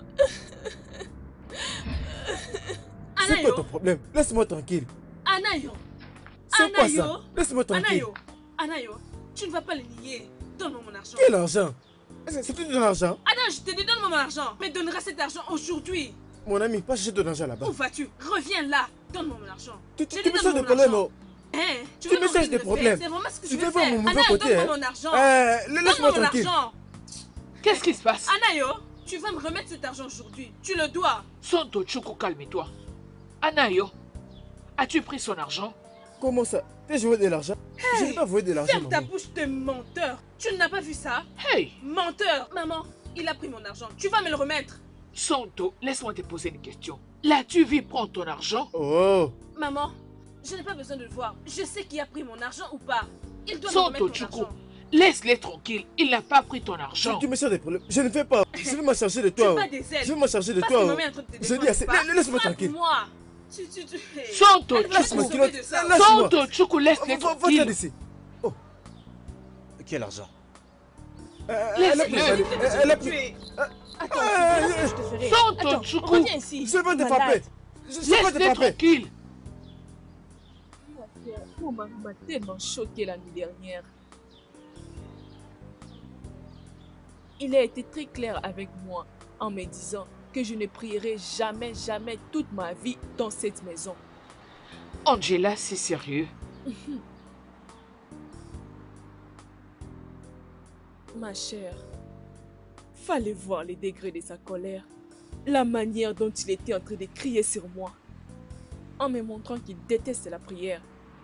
C'est quoi ton problème? Laisse-moi tranquille. Anayo. C'est quoi ça? Laisse-moi tranquille. Anayo. Anayo, tu ne vas pas le nier. Donne-moi mon argent. Quel argent? C'est tout ton argent? Anayo, je te dis donne-moi mon argent. Mais donneras cet argent aujourd'hui. Mon ami, pas chercher ton argent là-bas. Où vas-tu? Reviens là. Donne-moi mon argent. Tu, tu, tu me cherches des problèmes, oh. Hein? Tu, tu me cherches des problèmes. C'est vraiment ce que tu je veux fais pas faire. mon mauvais Anayo, côté, donne-moi hein. mon argent. Euh, laisse-moi Donne-moi mon tranquille. argent. Qu'est-ce qui se passe? Anayo, tu vas me remettre cet argent aujourd'hui. Tu le dois. Santo Chuku, calme-toi. Anayo, as-tu pris son argent? Comment ça? T'as joué de l'argent? Hey, Je n'ai pas volé de l'argent, ferme ta maman. bouche de menteur. Tu n'as pas vu ça? Hey! Menteur. Maman, il a pris mon argent. Tu vas me le remettre. Santo, laisse-moi te poser une question. L'as-tu vu prendre ton argent? Oh! Maman, je n'ai pas besoin de le voir. Je sais qui a pris mon argent ou pas. Il doit me Santo remettre mon Chuku, argent. laisse-les tranquilles. Il n'a pas pris ton argent. Tu me cherches des problèmes. Je ne fais pas. Je vais m'en charger de Tu toi. n'as pas oh. des ailes. Je vais m'en charger de Parce toi. que oh. maman est en train de te Je dis défendre, assez. pas. La- Laisse-moi tranquille. Frappe-moi. Tu, tu, tu... Hey. Santo Elle va Chuku, me sauver de ça. Laisse-moi. Santo Chuku, laisse-les Va- va- Va-t'en tranquilles. d'ici. Oh. Quel argent? Euh, Laisse-le. Elle a pris. Elle, elle- elle a pris. Tu- Euh, Attends, euh, tu vois ce que je te ferai. Santo Attends, Chuku. reviens ici. Je vais te Malade. frapper. Je je vais te Laisse-les frapper. tranquilles. Mon mari m'a tellement choqué la nuit dernière. Il a été très clair avec moi en me disant que je ne prierai jamais, jamais toute ma vie dans cette maison. Angela, c'est sérieux. Ma chère, fallait voir les degrés de sa colère, la manière dont il était en train de crier sur moi, en me montrant qu'il déteste la prière.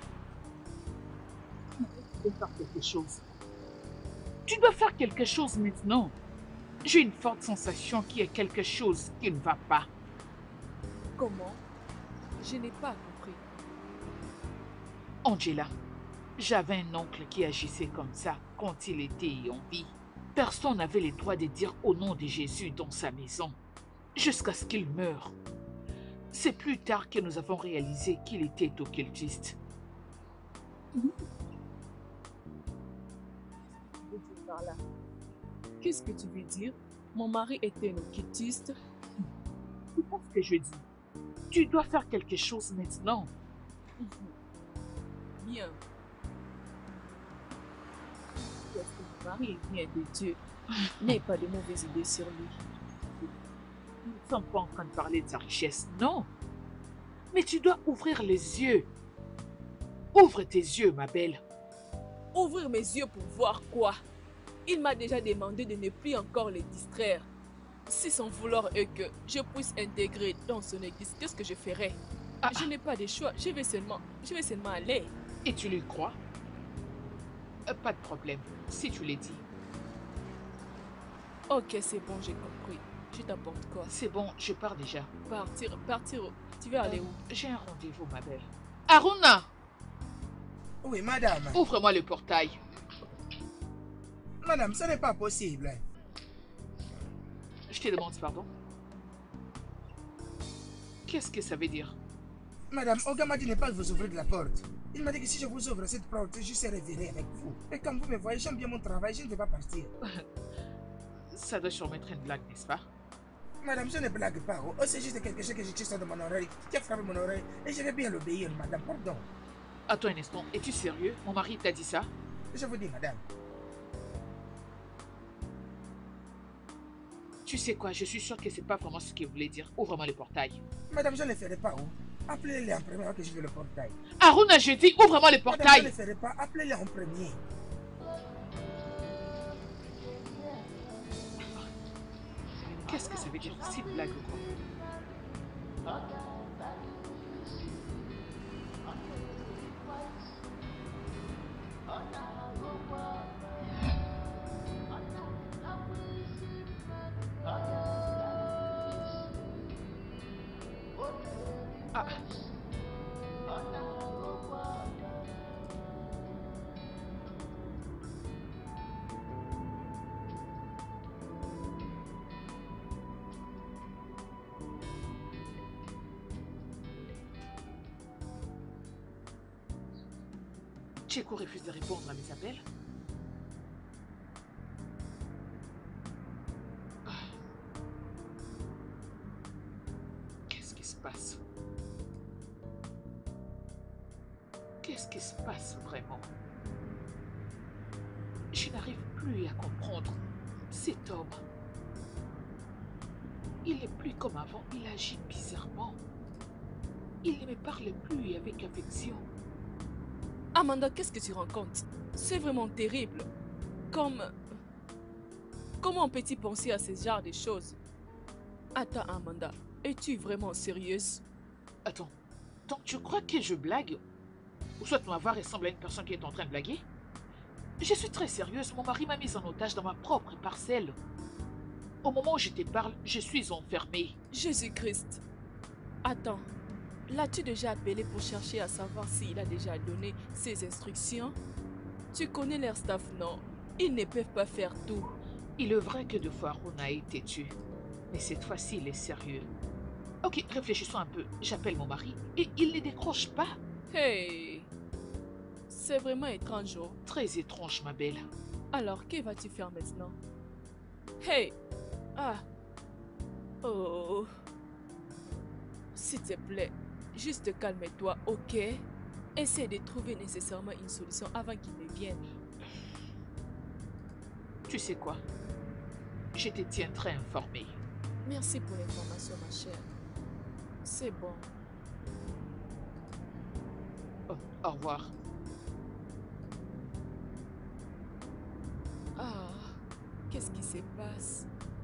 Tu dois faire quelque chose. Tu dois faire quelque chose maintenant. J'ai une forte sensation qu'il y a quelque chose qui ne va pas. Comment? Je n'ai pas compris. Angela, j'avais un oncle qui agissait comme ça quand il était en vie. Personne n'avait le droit de dire au nom de Jésus dans sa maison, jusqu'à ce qu'il meure. C'est plus tard que nous avons réalisé qu'il était occultiste. Par là. Qu'est-ce que tu veux dire? Mon mari était un occultiste. C'est pas ce que je dis. Tu dois faire quelque chose maintenant. Bien. Parce que mon mari vient de Dieu. N'aie pas de mauvaises idées sur lui. Nous ne sommes pas en train de parler de sa richesse, non. Mais tu dois ouvrir les yeux. Ouvre tes yeux, ma belle. Ouvrir mes yeux pour voir quoi? Il m'a déjà demandé de ne plus encore les distraire. Si son vouloir est que je puisse intégrer dans son église, qu'est-ce que je ferai? Ah, Je n'ai pas de choix, je vais seulement, je vais seulement aller. Et tu lui crois? Euh, Pas de problème, si tu l'es dit. Ok, c'est bon, j'ai compris. Je t'apporte quoi? C'est bon, je pars déjà. Partir, partir où? Tu veux aller où? J'ai un rendez-vous, ma belle. Aruna, Oui, madame. ouvre-moi le portail. Madame, ce n'est pas possible. Je te demande pardon. Qu'est-ce que ça veut dire? Madame, Oga m'a dit ne pas vous ouvrir de la porte. Il m'a dit que si je vous ouvre cette porte, je serai viré avec vous. Et comme vous me voyez, j'aime bien mon travail, je ne vais pas partir. Ça doit sûrement être une blague, n'est-ce pas? Madame, je ne blague pas. Oh, c'est juste quelque chose que j'ai juste dans mon oreille, qui a frappé mon oreille, et je vais bien l'obéir, madame, pardon. Attends un instant, es-tu sérieux? Mon mari t'a dit ça? Je vous dis, madame. Tu sais quoi, je suis sûre que c'est pas vraiment ce qu'il voulait dire. Ouvre-moi le portail. Madame, je ne le ferai pas. Oh. Appelez-les en premier alors que je veux le portail. Aruna, je dis, ouvre-moi le Madame, je ne portail. le ferai pas. Appelez-les en premier. Qu'est-ce que ça veut dire? C'est une blague ou quoi? Ah. Tchéko refuse de répondre à mes appels. Ah. Qu'est-ce qui se passe? Qu'est-ce qui se passe vraiment? Je n'arrive plus à comprendre cet homme. Il n'est plus comme avant, il agit bizarrement. Il ne me parle plus avec affection. Amanda, qu'est-ce que tu rencontres? C'est vraiment terrible. Comme... Comment peut-il penser à ce genre de choses? Attends, Amanda, es-tu vraiment sérieuse? Attends, donc tu crois que je blague? Ou soit ma voix ressemble à une personne qui est en train de blaguer? Je suis très sérieuse, mon mari m'a mise en otage dans ma propre parcelle. Au moment où je te parle, je suis enfermée. Jésus-Christ. Attends, l'as-tu déjà appelé pour chercher à savoir s'il a déjà donné ses instructions? Tu connais leur staff, non? Ils ne peuvent pas faire tout. Il est vrai que deux fois Ron a été tué. Mais cette fois-ci, il est sérieux. Ok, réfléchissons un peu. J'appelle mon mari et il ne décroche pas. Hey! C'est vraiment étrange, oh. Très étrange, ma belle. Alors, que vas-tu faire maintenant? Hey! Ah! Oh! S'il te plaît, juste calme-toi, ok? Essaie de trouver nécessairement une solution avant qu'il ne vienne. Tu sais quoi? Je te tiendrai informé. Merci pour l'information, ma chère. C'est bon. Oh, au revoir. Ah, qu'est-ce qui se passe?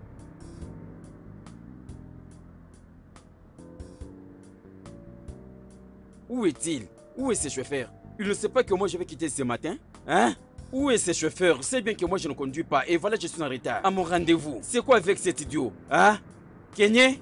Où est-il? Où est ce chauffeur? Il ne sait pas que moi je vais quitter ce matin? Hein? Où est ce chauffeur? C'est bien que moi je ne conduis pas et voilà je suis en retard à mon rendez-vous. C'est quoi avec cet idiot? Hein? Kenyé?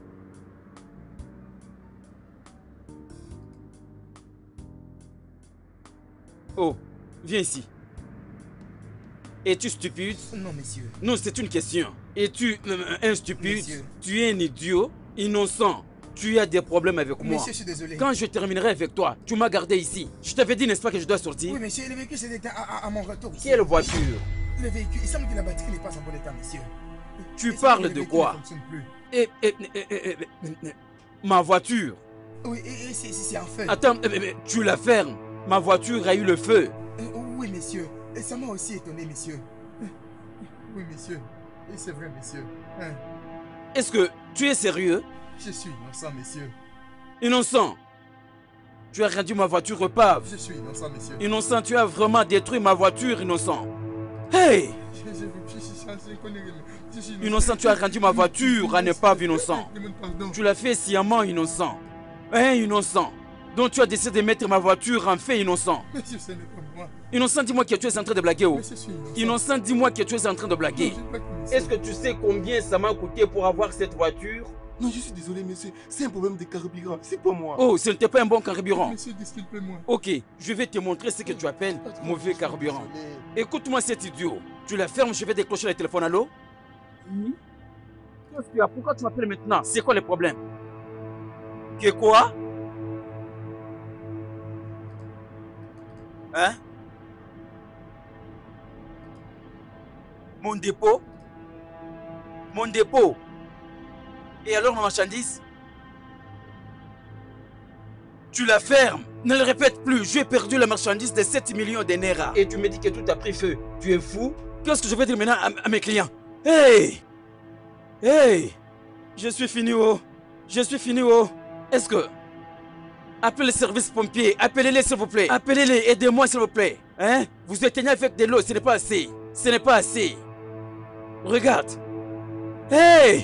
Oh, viens ici. Es-tu stupide? Non, messieurs. Non, c'est une question. Es-tu euh, un stupide? Monsieur. Tu es un idiot, innocent. Tu as des problèmes avec moi. Monsieur, je suis désolé. Quand je terminerai avec toi, tu m'as gardé ici. Je t'avais dit, n'est-ce pas, que je dois sortir? Oui, monsieur, le véhicule s'est éteint à, à, à mon retour ici. Quelle voiture? Le véhicule, il semble que la batterie n'est pas en bon état, monsieur. Tu Il semble parles que le de véhicule quoi? ne fonctionne plus. Et, et, et, et, et, et, ma voiture. Oui, et, et c'est en feu. Attends, tu la fermes. Ma voiture a eu le feu. Euh, oui, monsieur. Et ça m'a aussi étonné, monsieur. Oui, monsieur. Et c'est vrai, monsieur. Hein? Est-ce que tu es sérieux? Je suis innocent, monsieur. Innocent. Tu as rendu ma voiture repave. Je suis innocent, monsieur. Innocent, tu as vraiment détruit ma voiture, innocent. Hey! Je, je, je, je, je connais, je suis innocent. Innocent, tu as rendu ma voiture à ne pas innocent. Pardon. Tu l'as fait sciemment, innocent. Hein, innocent? Donc tu as décidé de mettre ma voiture en fait innocent. Monsieur, ce n'est pas moi. Innocent, dis-moi que tu es en train de blaguer. Oh. Monsieur, je suis innocent. Innocent, dis-moi que tu es en train de blaguer. Non, je blague, monsieur. Est-ce que tu sais combien ça m'a coûté pour avoir cette voiture? Non, je suis désolé, monsieur. C'est un problème de carburant. C'est pas moi. Oh, ce n'était pas un bon carburant. Monsieur, disculpez-moi. Ok, je vais te montrer ce que tu appelles mauvais carburant. Désolé. Écoute-moi cet idiot. Tu la fermes, je vais décrocher le téléphone. Allô? Oui. Qu'est-ce qu'il y a? Pourquoi tu m'appelles maintenant? C'est quoi le problème? Que quoi? Hein? Mon dépôt? Mon dépôt? Et alors ma marchandise? Tu la fermes. Ne le répète plus. J'ai perdu la marchandise de sept millions de Naira. Et tu me dis que tout a pris feu. Tu es fou? Qu'est-ce que je vais dire maintenant à, à mes clients? Hey! Hey! Je suis fini, oh. Je suis fini, oh. Est-ce que... Appelez le service pompier. Appelez-les, s'il vous plaît. Appelez-les. Aidez-moi, s'il vous plaît. Hein? Vous éteignez avec de l'eau. Ce n'est pas assez. Ce n'est pas assez. Regarde. Hey!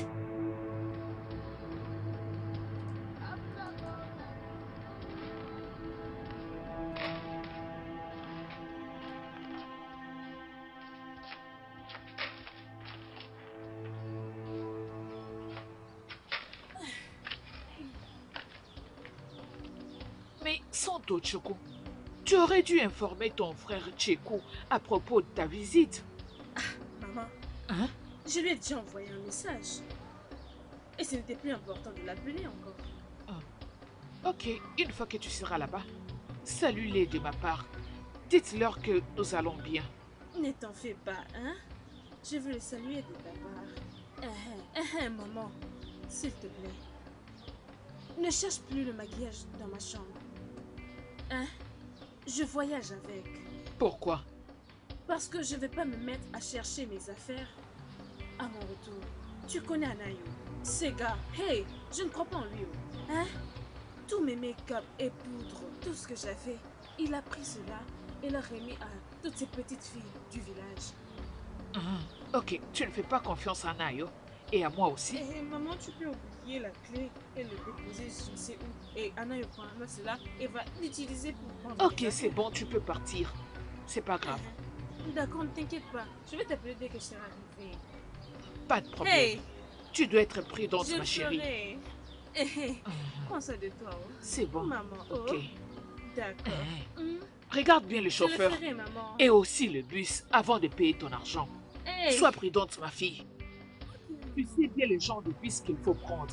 Santo Choco, tu aurais dû informer ton frère Tchekou à propos de ta visite. Maman, Hein? je lui ai déjà envoyé un message. Et ce n'était plus important de l'appeler encore. Ok, une fois que tu seras là-bas, salue-les de ma part. Dites-leur que nous allons bien. Ne t'en fais pas, hein? Je veux le saluer de ta part. Eh, eh, eh, maman, s'il te plaît. Ne cherche plus le maquillage dans ma chambre. Hein? Je voyage avec. Pourquoi? Parce que je ne vais pas me mettre à chercher mes affaires à mon retour. Tu connais Anayo. Ces gars, hey, je ne crois pas en lui. Oh. Hein? Tous mes make-up et poudres, tout ce que j'avais, il a pris cela et l'a remis à toutes ces petites filles du village. Ah, ok, tu ne fais pas confiance à Nayo. Et à moi aussi. Eh, maman, tu peux oublier la clé et le déposer je ne sais où. Et Anayo prendra cela et va l'utiliser pour prendre. Ok, c'est bon, tu peux partir. C'est pas grave. D'accord, ne t'inquiète pas. Je vais t'appeler dès que je serai arrivée. Pas de problème. Hey, Tu dois être prudente, je ma le chérie. ferai. Eh, eh, prends ça de toi. Oh. C'est bon. Maman, oh. Ok. D'accord. Eh, Hmm, Regarde bien le Je le chauffeur ferai, maman. et aussi le bus avant de payer ton argent. Hey. Sois prudente, ma fille. Tu sais bien le genre de bus qu'il faut prendre.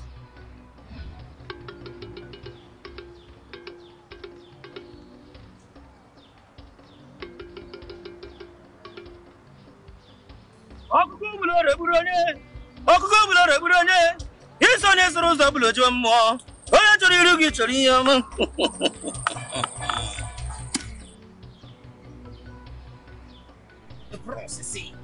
Okukubulore buronye, okukubulore buronye, isone suruza bulojo mo, oya chori rugi chori yama. Prends ceci.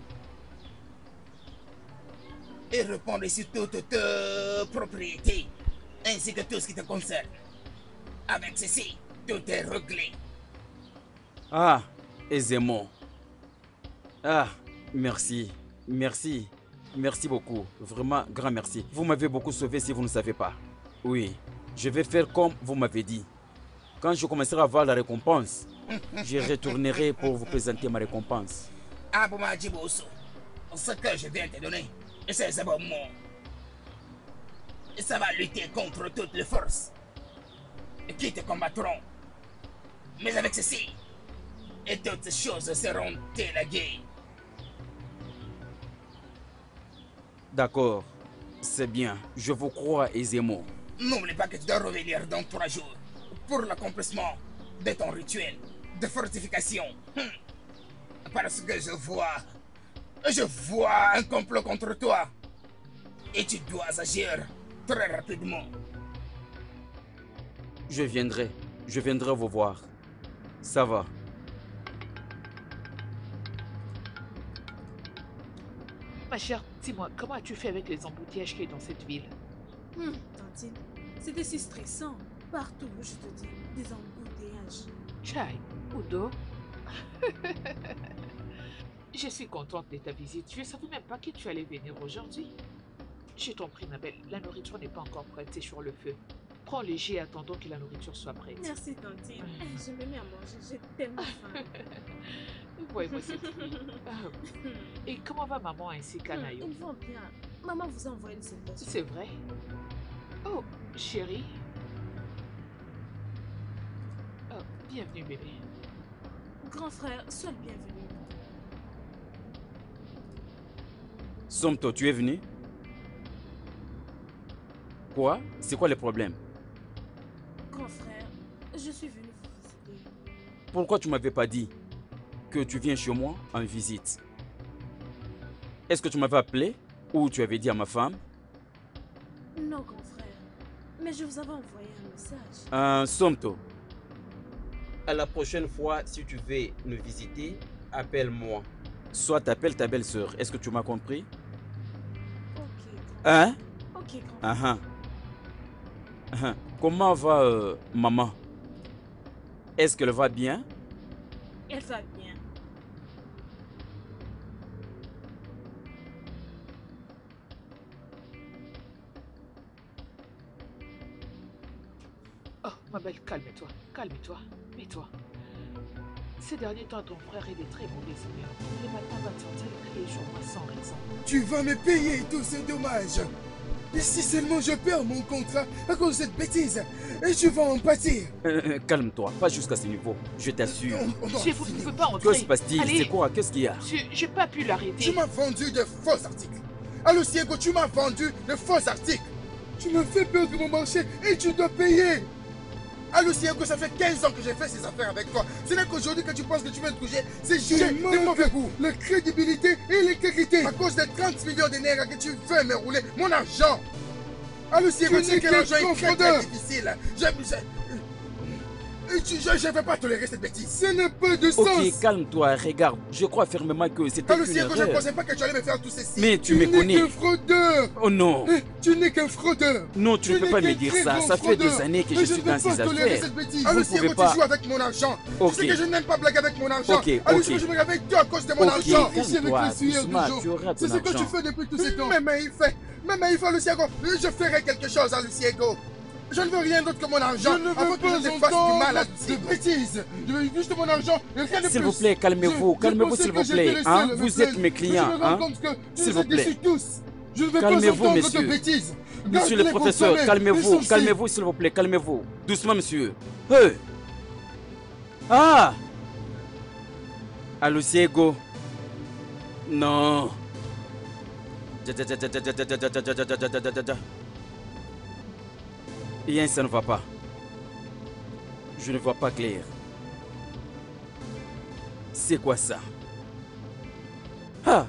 Et réponds sur toute ta propriété, ainsi que tout ce qui te concerne. Avec ceci, tout est réglé. Ah, aisément. Ah, merci. Merci. Merci beaucoup. Vraiment, grand merci. Vous m'avez beaucoup sauvé si vous ne savez pas. Oui, je vais faire comme vous m'avez dit. Quand je commencerai à avoir la récompense, je retournerai pour vous présenter ma récompense. Abouma Djiboso, ce que je viens te donner, c'est bon mot. Ça va lutter contre toutes les forces qui te combattront. Mais avec ceci, et toutes ces choses seront déléguées. D'accord, c'est bien. Je vous crois aisément. N'oublie pas que tu dois revenir dans trois jours pour l'accomplissement de ton rituel de fortification. Hum. Parce que je vois, je vois un complot contre toi. Et tu dois agir très rapidement. Je viendrai. Je viendrai vous voir. Ça va. Ma chère, dis-moi, comment as-tu fait avec les embouteillages qu'il y a dans cette ville? Hmm, Tantine, c'était si stressant. Partout où je te dis, des embouteillages. Chai, Udo. Je suis contente de ta visite. Je ne savais même pas que tu allais venir aujourd'hui. Je t'en prie, ma belle, la nourriture n'est pas encore prête, c'est sur le feu. Prends léger et attendons que la nourriture soit prête. Merci, Tantine. Eh, je me mets à manger, j'ai tellement faim. Oui, moi c'est fini. Et comment va maman ainsi qu'Anayo? Ils vont bien. Maman vous a envoyé une salutation. C'est vrai? Oh, chérie. Oh, bienvenue, bébé. Grand frère, sois le bienvenu. Somto, tu es venu? Quoi? C'est quoi le problème? Grand frère, je suis venu vous visiter. Pourquoi tu m'avais pas dit que tu viens chez moi en visite? Est-ce que tu m'avais appelé ou tu avais dit à ma femme? Non, grand frère. Mais je vous avais envoyé un message. Euh, Somto. À la prochaine fois, si tu veux nous visiter, appelle-moi. Soit t'appelles ta belle-sœur. Est-ce que tu m'as compris? Ok. Hein? Ok, grand frère. Ah ah. Ah. Comment va euh, maman? Est-ce qu'elle va bien? Elle va bien. Oh, ma belle, calme-toi, calme-toi, mets-toi. Ces derniers temps, ton frère est de très mauvais humeur. Le matin va te sentir crier sur moi sans raison. Tu vas me payer tous ces dommages. Et si seulement je perds mon contrat à cause de cette bêtise, et tu vas en pâtir. Euh, euh, Calme-toi, pas jusqu'à ce niveau, je t'assure. Je vous ne peux pas Que entrer. se passe-t-il? Allez. C'est quoi? Qu'est-ce qu'il y a? Je j'ai pas pu l'arrêter. Tu m'as vendu de faux articles. Allô, Siego, tu m'as vendu de faux articles. Tu me fais perdre mon marché et tu dois payer. Allô, Siego, ça fait quinze ans que j'ai fait ces affaires avec toi. Ce n'est qu'aujourd'hui que tu penses que tu vas me toucher. C'est juste de mauvais goût. La crédibilité et l'intégrité. À cause des trente millions de nègres que tu veux me rouler mon argent. Allô, Siego, tu sais que l'argent est très, très difficile. Je je ne vais pas tolérer cette bêtise. Ce n'est pas de sens. Ok, calme-toi, regarde. Je crois fermement que c'était Allô, une Siego, je ne erreur. pensais pas que tu allais me faire tout ceci. Mais tu me n'es connais. qu'un fraudeur. Oh non. Eh, Tu n'es qu'un fraudeur. Non, tu ne peux n'es pas me qu'un dire très ça. grand Ça fait fraudeur. des années que Mais je suis ne dans peux pas ces tolérer affaires. cette bêtise. Vous Allô, ne Siego, pouvez tu pas. joues avec mon argent. Ok. Tu sais que je n'aime pas blaguer avec mon argent. Ok, Allô, ok. Siego, je me réveille tout à cause de mon Ok, argent. calme-toi, Ici, avec le doucement, toujours. tu auras ton C'est ce que tu argent. fais depuis tous ces temps. Même il fait. Même il fait, Allô, Siego. Je ferai quelque chose, Allô, Siego. Je ne veux rien d'autre que mon argent. Je ne veux avant que pas je te fasse du mal à entendre de bêtises. Je veux juste mon argent et rien de plus. S'il vous plaît, calmez-vous, Je- je calmez-vous pensais s'il que vous j'étais plaît. le Hein? seul, Vous le êtes seul. mes clients. Mais je me rends Hein? compte que S'il je vous les plaît. déçus tous. Je ne veux pas Calmez-vous, entendre messieurs. de bêtises. Monsieur le Gardez-les pour professeur, toi-même. Ils calmez-vous, sont calmez-vous s'il vous plaît, calmez-vous. Doucement, monsieur. Hey. Ah. Allô, Siego. Non. Rien, ça ne va pas. Je ne vois pas clair. C'est quoi ça? Ah!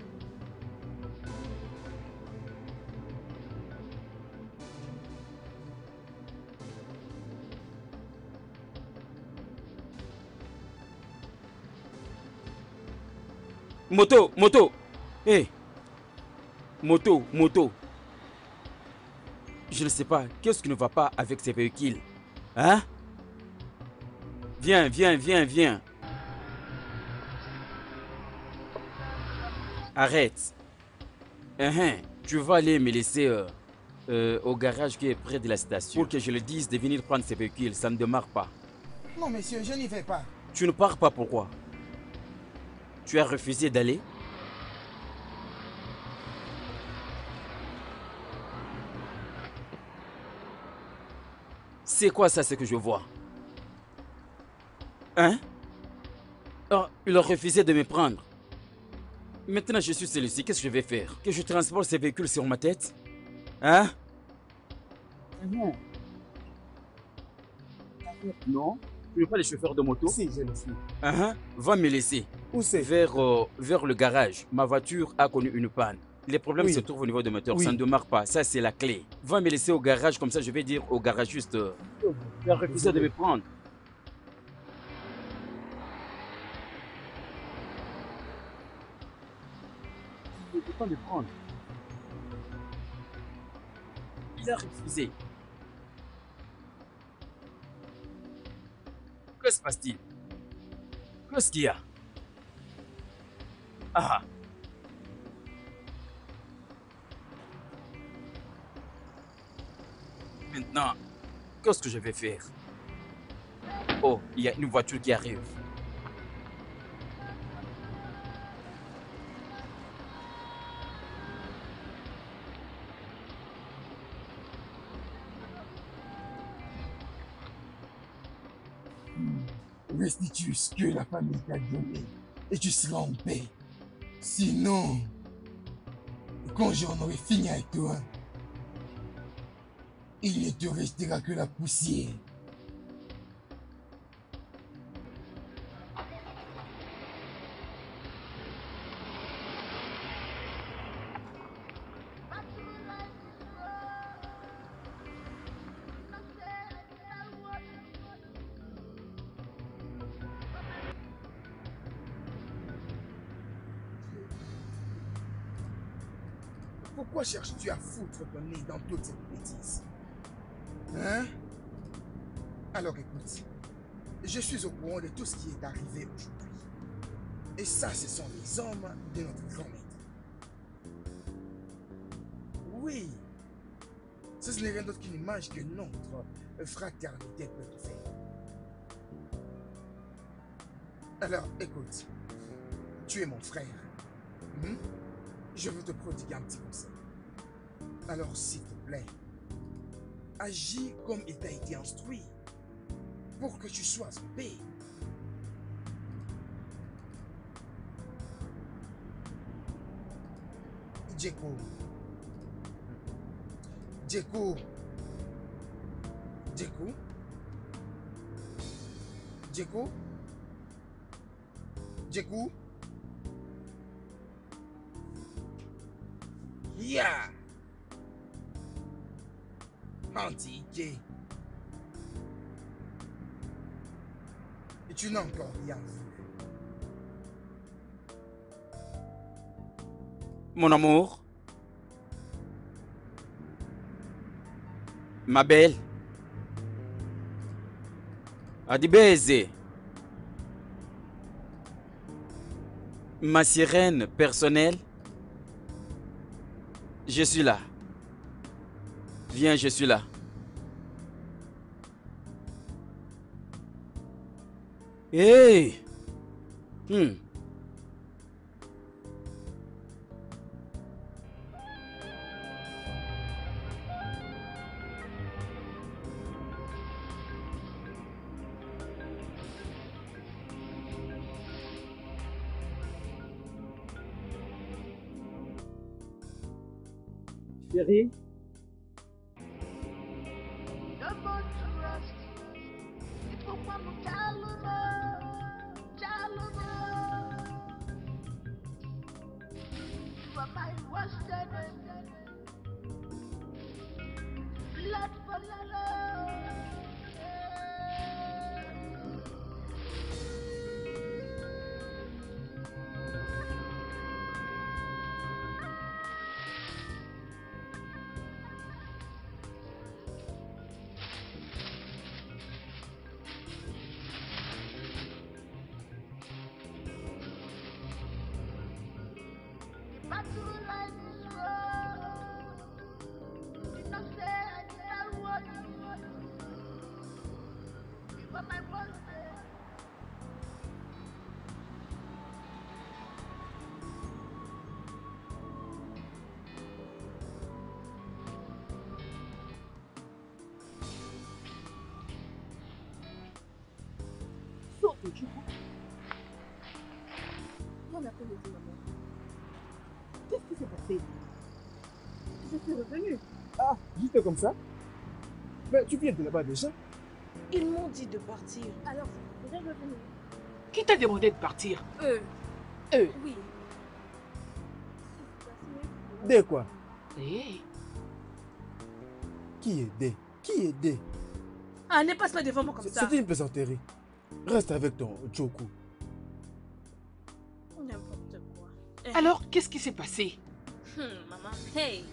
Moto, moto! Hé! Moto, moto! Je ne sais pas, qu'est-ce qui ne va pas avec ces véhicules? Hein? Viens, viens, viens, viens. Arrête. Uh-huh. Tu vas aller me laisser euh, euh, au garage qui est près de la station. Pour que je le dise de venir prendre ces véhicules, ça ne démarre pas. Non, monsieur, je n'y vais pas. Tu ne pars pas, pourquoi? Tu as refusé d'aller? C'est quoi ça, ce que je vois? Hein? Oh, il a refusé de me prendre. Maintenant, je suis celui-ci. Qu'est-ce que je vais faire? Que je transporte ces véhicules sur ma tête? Hein? Non. Non? Tu n'es pas le chauffeur de moto? Si, je le suis. Uh-huh. Va me laisser. Où c'est? Vers, euh, vers le garage. Ma voiture a connu une panne. Les problèmes Oui. se trouvent au niveau du moteur. Oui. Ça ne démarre pas. Ça, c'est la clé. Va me laisser au garage. Comme ça, je vais dire au garagiste. Euh, tu as refusé de me prendre. Il ne peut pas me prendre. Il a refusé. Que se passe-t-il? Qu'est-ce qu'il y a? Ah! Maintenant, qu'est-ce que je vais faire? Oh, il y a une voiture qui arrive. Restitue ce que la famille t'a donné et tu seras en paix. Sinon, quand j'en aurai fini avec toi, il ne te restera que la poussière. Pourquoi cherches-tu à foutre ton nez dans toute cette bêtise? Hein? Alors écoute, je suis au courant de tout ce qui est arrivé aujourd'hui. Et ça, ce sont les hommes de notre grand maître. Oui, ça, ce n'est rien d'autre qu'une image que notre fraternité peut te faire. Alors, écoute, tu es mon frère. Hmm? Je veux te prodiguer un petit conseil. Alors, s'il te plaît, agis comme il t'a été instruit pour que tu sois en paix. Djeko. Djeko. Djeko. Djeko. Djeko. Ya. Anti-J. Et tu n'as encore rien vu. Mon amour, ma belle, Adibeze, ma sirène personnelle, je suis là. Viens, je suis là. Hey! Hmm. Chérie? Qu'est-ce qui s'est passé? Je suis revenue. Ah, juste comme ça? Mais tu viens de là-bas déjà? Ils m'ont dit de partir, alors je voudrais revenir. Qui t'a demandé de partir? Eux. Eux? Oui. Dé quoi? Hey. Qui est Dé? Qui est Dé? Ah, ne passe pas devant moi comme ça. C'était une plaisanterie. Reste avec ton Djoku. N'importe quoi. Eh. Alors, qu'est-ce qui s'est passé? Hmm, maman, hey.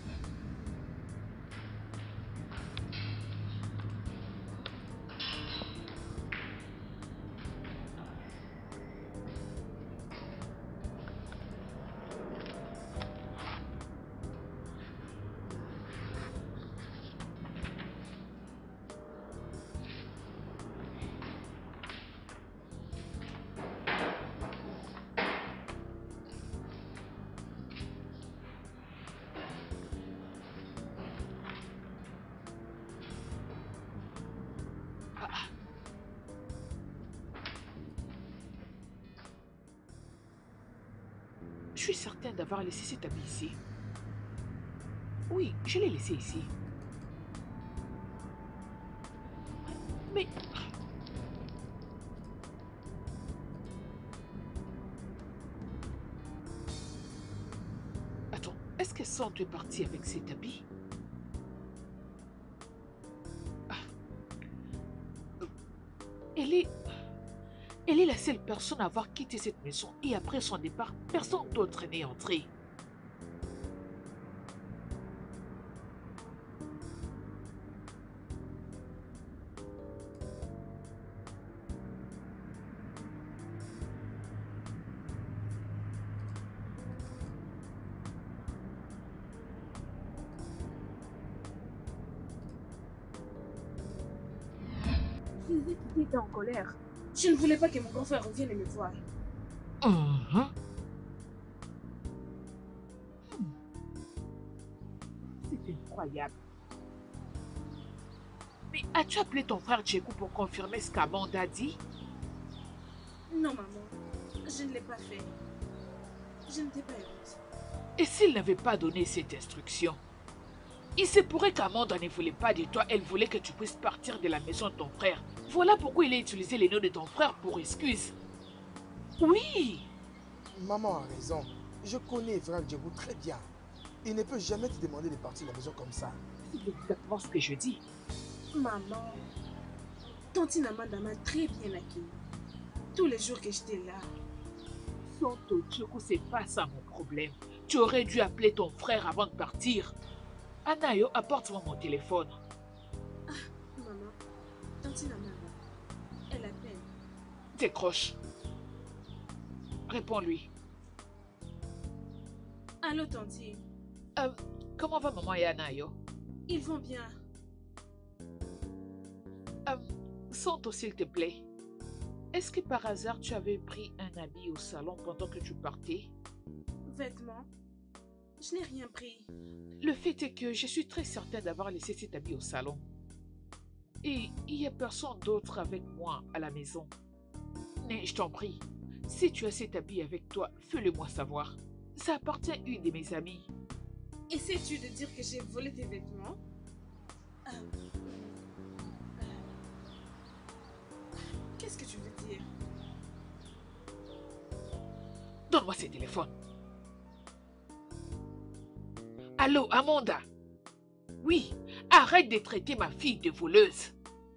Je suis certain d'avoir laissé cet habit ici. Oui, je l'ai laissé ici. Mais... Attends, est-ce qu'elle sent tu es partie avec cet habit? Ah. Elle est... Elle est la seule personne à avoir quitté cette maison et après son départ, personne d'autre n'est entré. Je disais que tu étais en colère. Je ne voulais pas que mon grand frère revienne et me voir. Uh-huh. C'est incroyable. Mais as-tu appelé ton frère Tchekou pour confirmer ce qu'Amanda a dit? Non, maman. Je ne l'ai pas fait. Je n'étais pas heureuse. Et s'il n'avait pas donné cette instruction? Il se pourrait qu'Amanda ne voulait pas de toi, elle voulait que tu puisses partir de la maison de ton frère. Voilà pourquoi il a utilisé les noms de ton frère pour excuse. Oui! Maman a raison. Je connais frère Djebou très bien. Il ne peut jamais te demander de partir de la maison comme ça. C'est exactement ce que je dis. Maman, Tantine Amanda m'a très bien accueilli. Tous les jours que j'étais là. Santo Tchekou, c'est pas ça mon problème. Tu aurais dû appeler ton frère avant de partir. Anayo, apporte-moi mon téléphone. Ah, maman, Tantine Amanda, elle appelle. Décroche. Réponds-lui. Allô, Tantine. Euh, comment va maman et Anayo? Ils vont bien. Euh, Santo, s'il te plaît. Est-ce que par hasard tu avais pris un habit au salon pendant que tu partais? Vêtements? Je n'ai rien pris. Le fait est que je suis très certain d'avoir laissé cet habit au salon. Et il n'y a personne d'autre avec moi à la maison. Mais je t'en prie, si tu as cet habit avec toi, fais-le-moi savoir. Ça appartient à une de mes amies. Essaies-tu de dire que j'ai volé tes vêtements? Ah. Ah. Qu'est-ce que tu veux dire? Donne-moi ce téléphone. Allô, Amanda? Oui, arrête de traiter ma fille de voleuse.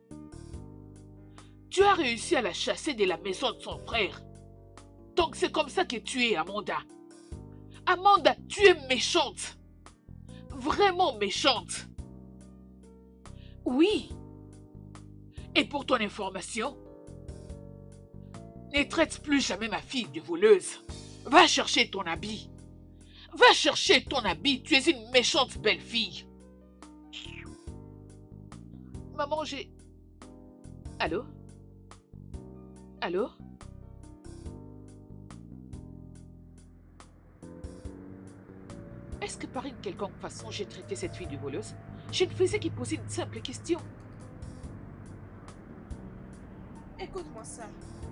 Tu as réussi à la chasser de la maison de son frère. Donc c'est comme ça que tu es, Amanda. Amanda, tu es méchante. Vraiment méchante. Oui. Et pour ton information, ne traite plus jamais ma fille de voleuse. Va chercher ton habit. Va chercher ton habit. Tu es une méchante belle fille. Maman, j'ai... Allô? Allô? Est-ce que par une quelconque façon j'ai traité cette fille de voleuse? Je ne faisais qu'y poser une simple question. Écoute-moi ça.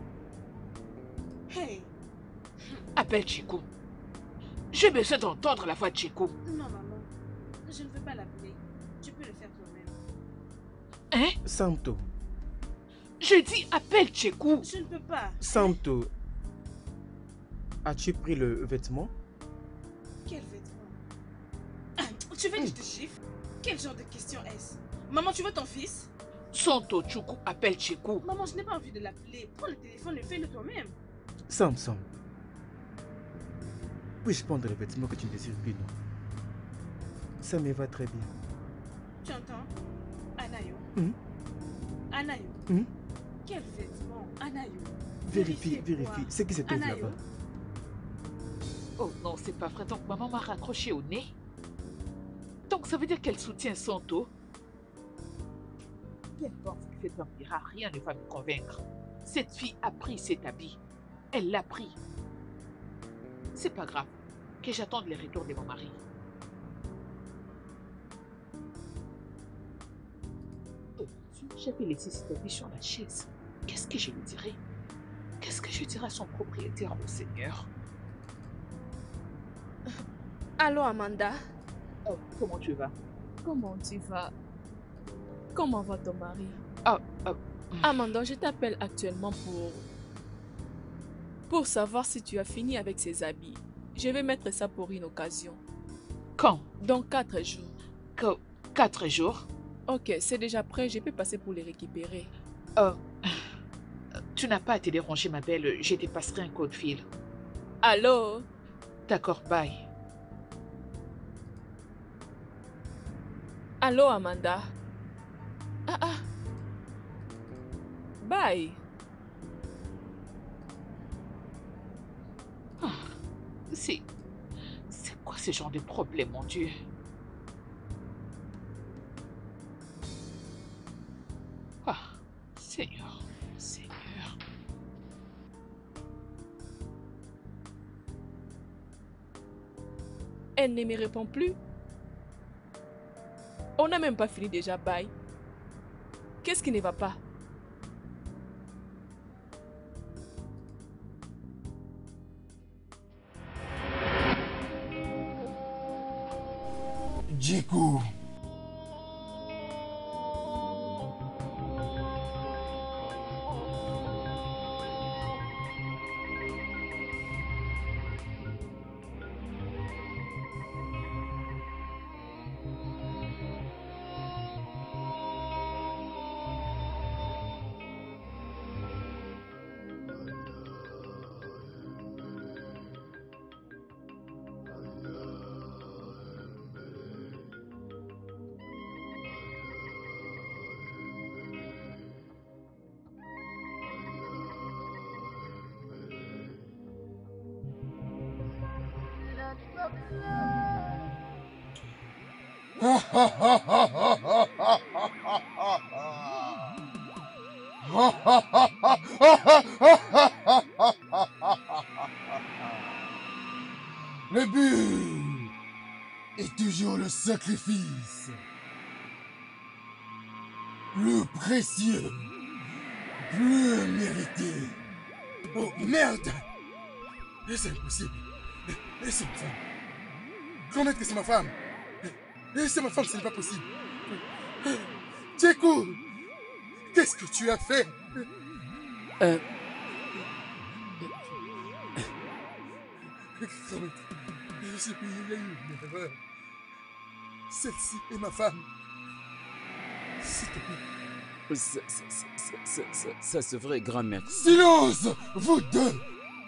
Hey! Appelle Chico. J'ai besoin d'entendre la voix de Chico. Non, maman. Je ne veux pas l'appeler. Tu peux le faire toi-même. Hein? Santo. Je dis appelle Chico. Je ne peux pas. Santo. As-tu pris le vêtement? Quel vêtement? Ah, tu veux que je te gifle? Quel genre de question est-ce? Maman, tu veux ton fils? Santo Chuku appelle Chico. Maman, je n'ai pas envie de l'appeler. Prends le téléphone et fais-le toi-même. Sam, Sam. Puis-je prendre le vêtement que tu ne désires plus, non? Ça me va très bien. Tu entends? Anayo. Hum? Anayo. Hum? Quel vêtement? Anayo. Vérifie, Vérifie vérifie. quoi? C'est qui se trouve Anayo. là-bas? Oh non, c'est pas vrai. Donc maman m'a raccroché au nez. Donc ça veut dire qu'elle soutient Santo. Peu importe ce qui fait un rien ne va me convaincre. Cette fille a pris cet habit. Elle l'a pris. C'est pas grave. Que j'attende les retours de mon mari. Oh, j'avais laissé cet habit sur la chaise. Qu'est-ce que je lui dirais? Qu'est-ce que je dirais à son propriétaire, au Seigneur? Allô, Amanda? Oh, comment tu vas? Comment tu vas? Comment va ton mari? Ah, ah. Amanda, je t'appelle actuellement pour... Pour savoir si tu as fini avec ces habits. Je vais mettre ça pour une occasion. Quand? Dans quatre jours. Que... Quatre jours? Ok, c'est déjà prêt, je peux passer pour les récupérer. Euh, tu n'as pas à te déranger, ma belle. Je te passerai un coup de fil. Allô? D'accord, bye. Allô, Amanda? Ah ah. Bye. Ah, c'est... C'est quoi ce genre de problème, mon Dieu? Ah, Seigneur, Seigneur. Elle ne me répond plus. On n'a même pas fini déjà, bye. Qu'est-ce qui ne va pas? Djekou. Le but est toujours le sacrifice. Plus précieux, plus mérité. Oh merde! C'est impossible. C'est ma femme. Promettre que c'est ma femme. C'est ma femme, ce n'est pas possible. Djekou, qu'est-ce que tu as fait? Euh... Promettre. Je il y a eu une erreur. Celle-ci est ma femme. S'il te plaît. Ça, ça, ça, ça, ça, ça c'est vrai, grand maître. Silence, vous deux!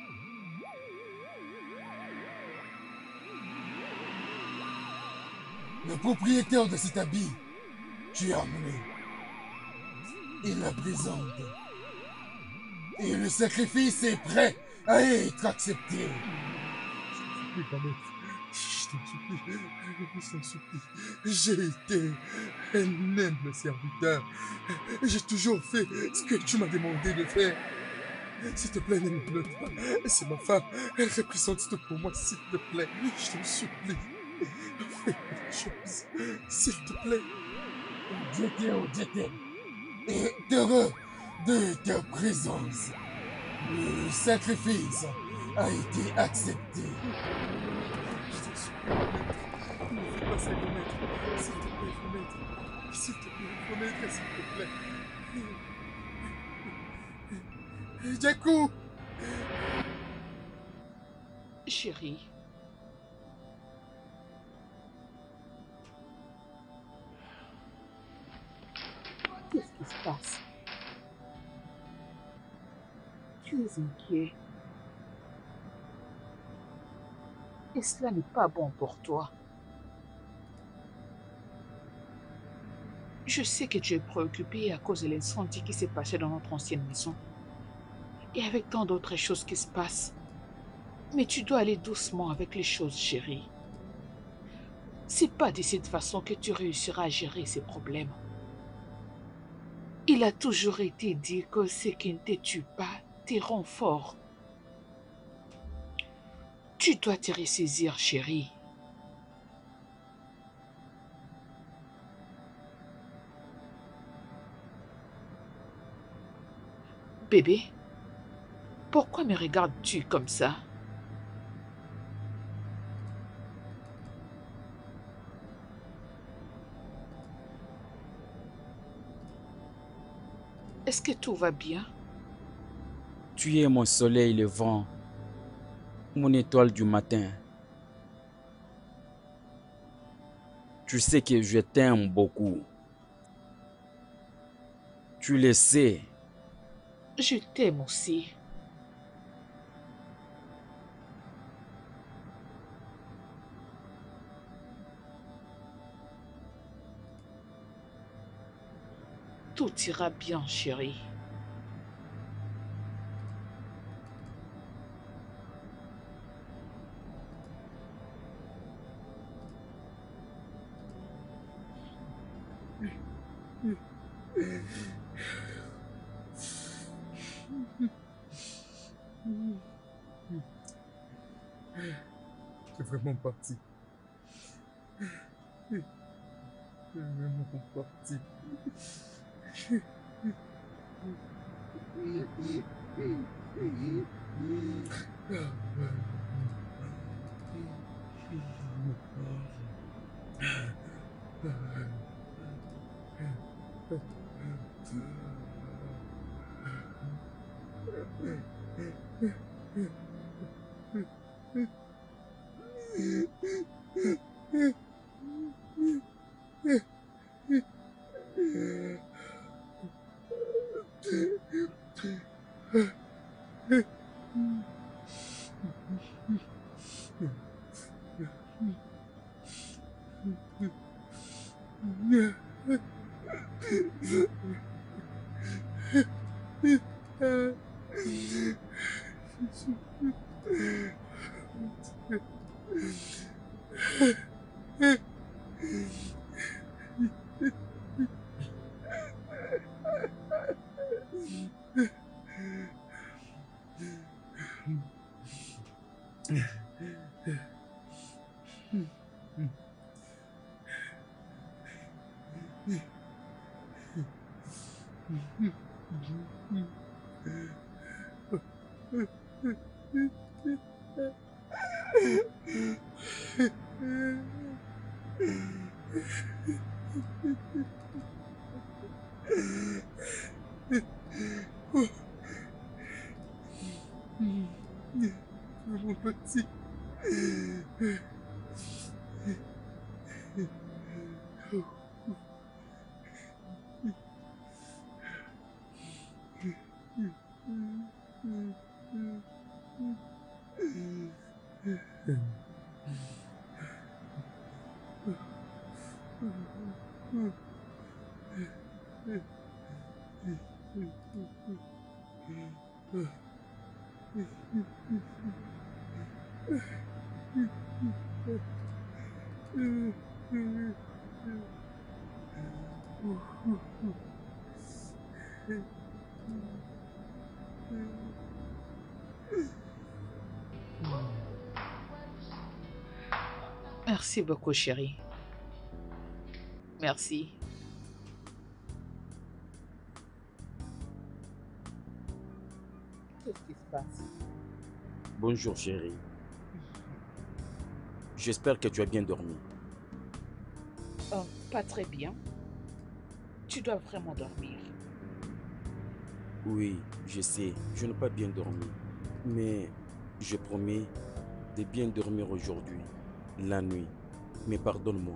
Le propriétaire de cet habit, tu as emmené. Il la présente. Et le sacrifice est prêt à être accepté. Je t'en supplie, je t'en supplie. J'ai été un humble serviteur. J'ai toujours fait ce que tu m'as demandé de faire. S'il te plaît, ne me bloque pas. C'est ma femme. Elle représente tout pour moi, s'il te plaît. Je t'en supplie. Fais quelque chose, s'il te plaît. J'étais au Djeté et heureux de ta présence. Le sacrifice a été accepté. Je t'en supplie, maître. Ne fais pas ça, maître. S'il te plaît, maître. S'il te plaît, maître, s'il te plaît. Djekou! Chérie. Qu'est-ce qui se passe? Tu es inquiet. Et cela n'est pas bon pour toi. Je sais que tu es préoccupé à cause de l'incendie qui s'est passé dans notre ancienne maison. Et avec tant d'autres choses qui se passent. Mais tu dois aller doucement avec les choses, chérie. C'est pas de cette façon que tu réussiras à gérer ces problèmes. Il a toujours été dit que ce qui ne te tue pas te rend fort. Tu dois te ressaisir, chérie. Bébé, pourquoi me regardes-tu comme ça? Est-ce que tout va bien? Tu es mon soleil levant, mon étoile du matin. Tu sais que je t'aime beaucoup. Tu le sais. Je t'aime aussi. Tout ira bien, chérie. Tu es vraiment parti. Mon parti. Mon petit. Merci beaucoup, chérie. Merci. Qu'est-ce qui se passe? Bonjour, chérie. J'espère que tu as bien dormi. Oh, pas très bien. Tu dois vraiment dormir. Oui, je sais, je n'ai pas bien dormi. Mais je promets de bien dormir aujourd'hui, la nuit. Mais pardonne-moi.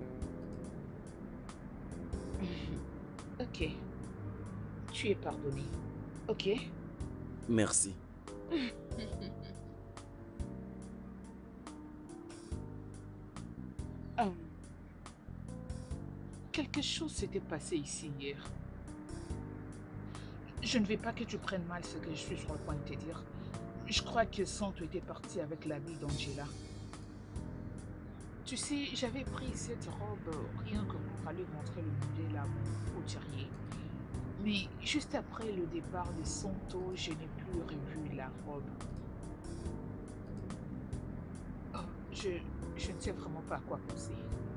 Ok. Tu es pardonné. Ok? Merci. um, quelque chose s'était passé ici hier. Je ne veux pas que tu prennes mal ce que je suis sur le point de te dire. Je crois que Santo était parti avec l'ami d'Angela. Tu sais, j'avais pris cette robe rien que pour aller montrer le modèle à mon couturier. Mais juste après le départ de Santo, je n'ai plus revu la robe. Oh, je, je ne sais vraiment pas à quoi penser.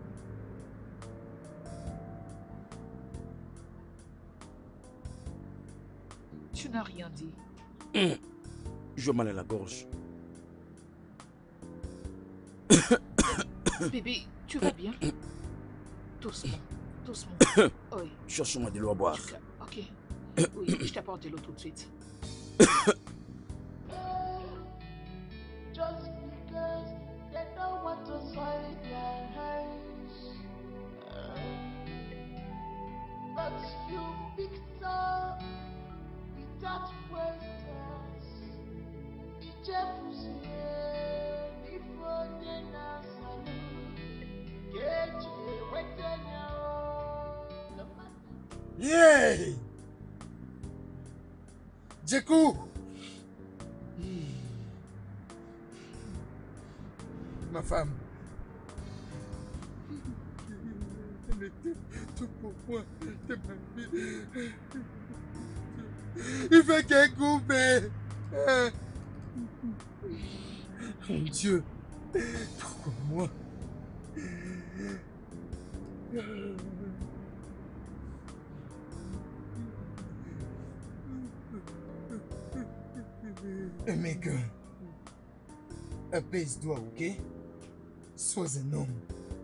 Tu n'as rien dit. Mmh. Je mal à la gorge. Bébé, tu vas bien? Doucement, doucement. Oui. Cherche-moi de l'eau à boire. Ok. Oui, je t'apporte de l'eau tout de suite. Just because they don't want to soil their hands. But you picked up without questions. Ijebusie, before the Nasalu. Get you with the Yay! Djekou! Ma femme. Elle était tout pour moi. De ma vie. Il fait qu'un coupé. Mon Dieu. Pourquoi moi? Mec, apaise-toi, ok? Sois un homme.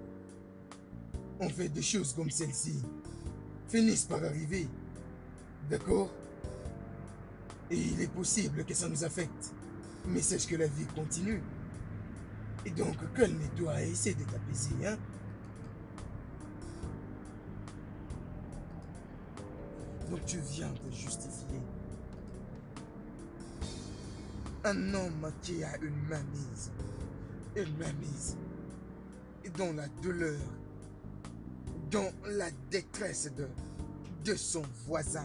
On fait des choses comme celle-ci finissent par arriver. D'accord? Et il est possible que ça nous affecte. Mais sache que la vie continue. Et donc, calme-toi et essaie de t'apaiser, hein? Donc tu viens te justifier. Un homme qui a une mainmise, une mainmise, dans la douleur, dans la détresse de, de son voisin,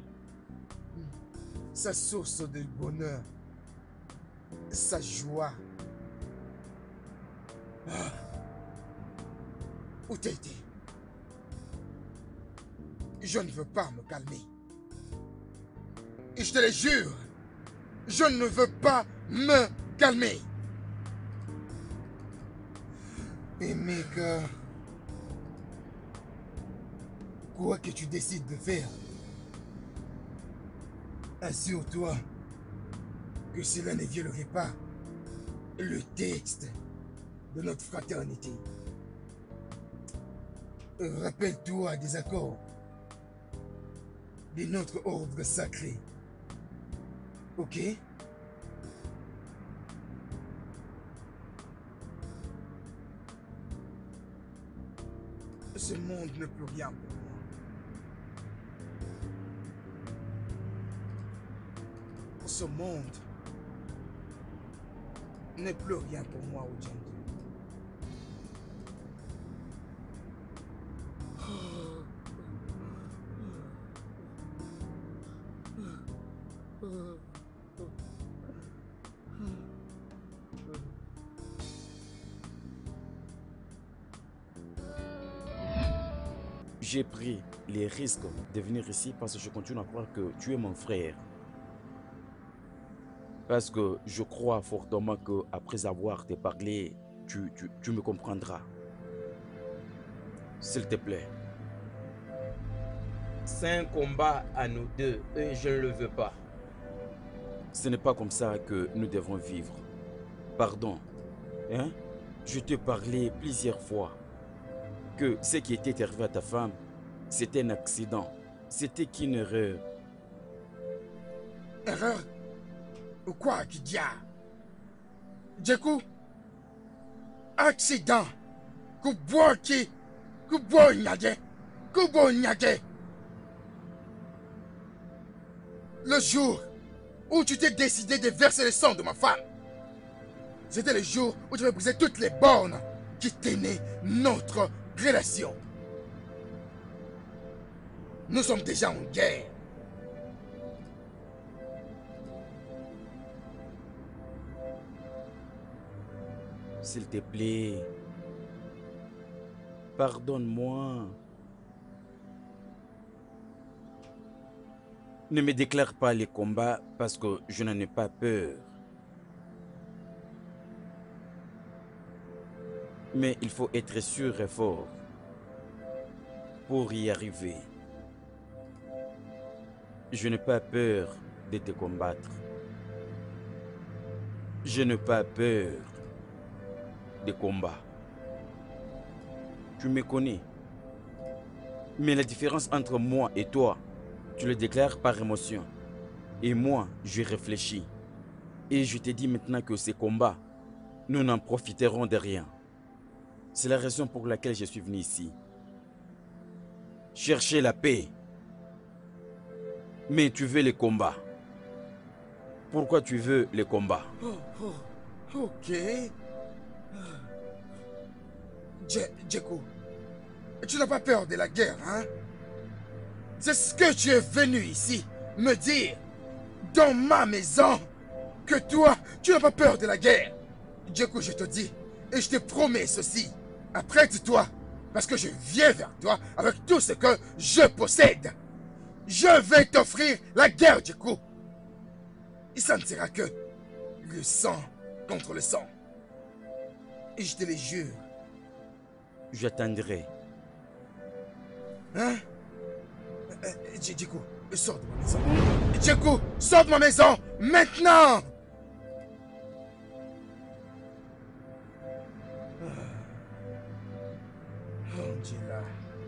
sa source de bonheur, sa joie. Ah. Où t'as été? Je ne veux pas me calmer. Et je te le jure, je ne veux pas me calmer. Et mec, quoi que tu décides de faire, assure-toi que cela ne violerait pas le texte de notre fraternité. Rappelle-toi des accords de notre ordre sacré. Ok? Ce monde n'est plus rien pour moi. Ce monde n'est plus rien pour moi, Ojandi. J'ai pris les risques de venir ici parce que je continue à croire que tu es mon frère. Parce que je crois fortement que après avoir te parlé, tu, tu, tu me comprendras. S'il te plaît. C'est un combat à nous deux et je ne le veux pas. Ce n'est pas comme ça que nous devons vivre. Pardon. Hein? Je t'ai parlé plusieurs fois que ce qui était arrivé à ta femme, c'était un accident. C'était qu'une erreur. Erreur? Ou quoi, Kidia? Djekou? Accident? Kuboki? Kubo nyage? Kubo nyage? Le jour où tu t'es décidé de verser le sang de ma femme, c'était le jour où tu avais brisé toutes les bornes qui tenaient notre relation. Nous sommes déjà en guerre. S'il te plaît, pardonne-moi. Ne me déclare pas les combats parce que je n'en ai pas peur. Mais il faut être sûr et fort pour y arriver. Je n'ai pas peur de te combattre. Je n'ai pas peur de combat. Tu me connais. Mais la différence entre moi et toi, tu le déclares par émotion. Et moi, je réfléchis. Et je te dis maintenant que ces combats, nous n'en profiterons de rien. C'est la raison pour laquelle je suis venu ici. Chercher la paix. Mais tu veux les combats. Pourquoi tu veux les combats? Oh, oh, ok. Djekou, tu n'as pas peur de la guerre, hein? C'est ce que tu es venu ici me dire dans ma maison, que toi, tu n'as pas peur de la guerre. Djekou, je te dis, et je te promets ceci, apprête-toi, parce que je viens vers toi avec tout ce que je possède. Je vais t'offrir la guerre, Djekou. Et ça ne sera que le sang contre le sang. Et je te le jure. J'attendrai. Hein? Euh, Djeko, sors de ma maison. Djeko, sors de ma maison! Maintenant! Angela.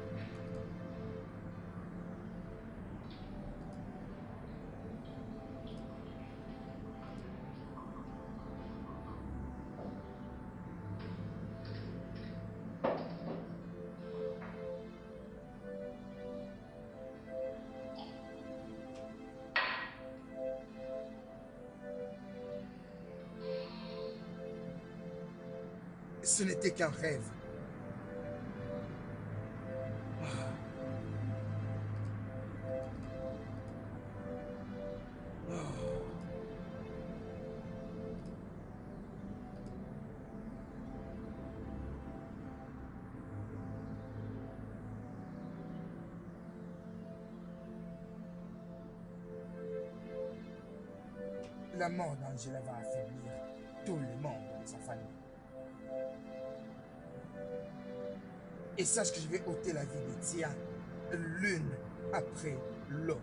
Ce n'était qu'un rêve. La mort d'Angela va affaiblir tous les membres de sa famille. Et sache que je vais ôter la vie de Tia, l'une après l'autre.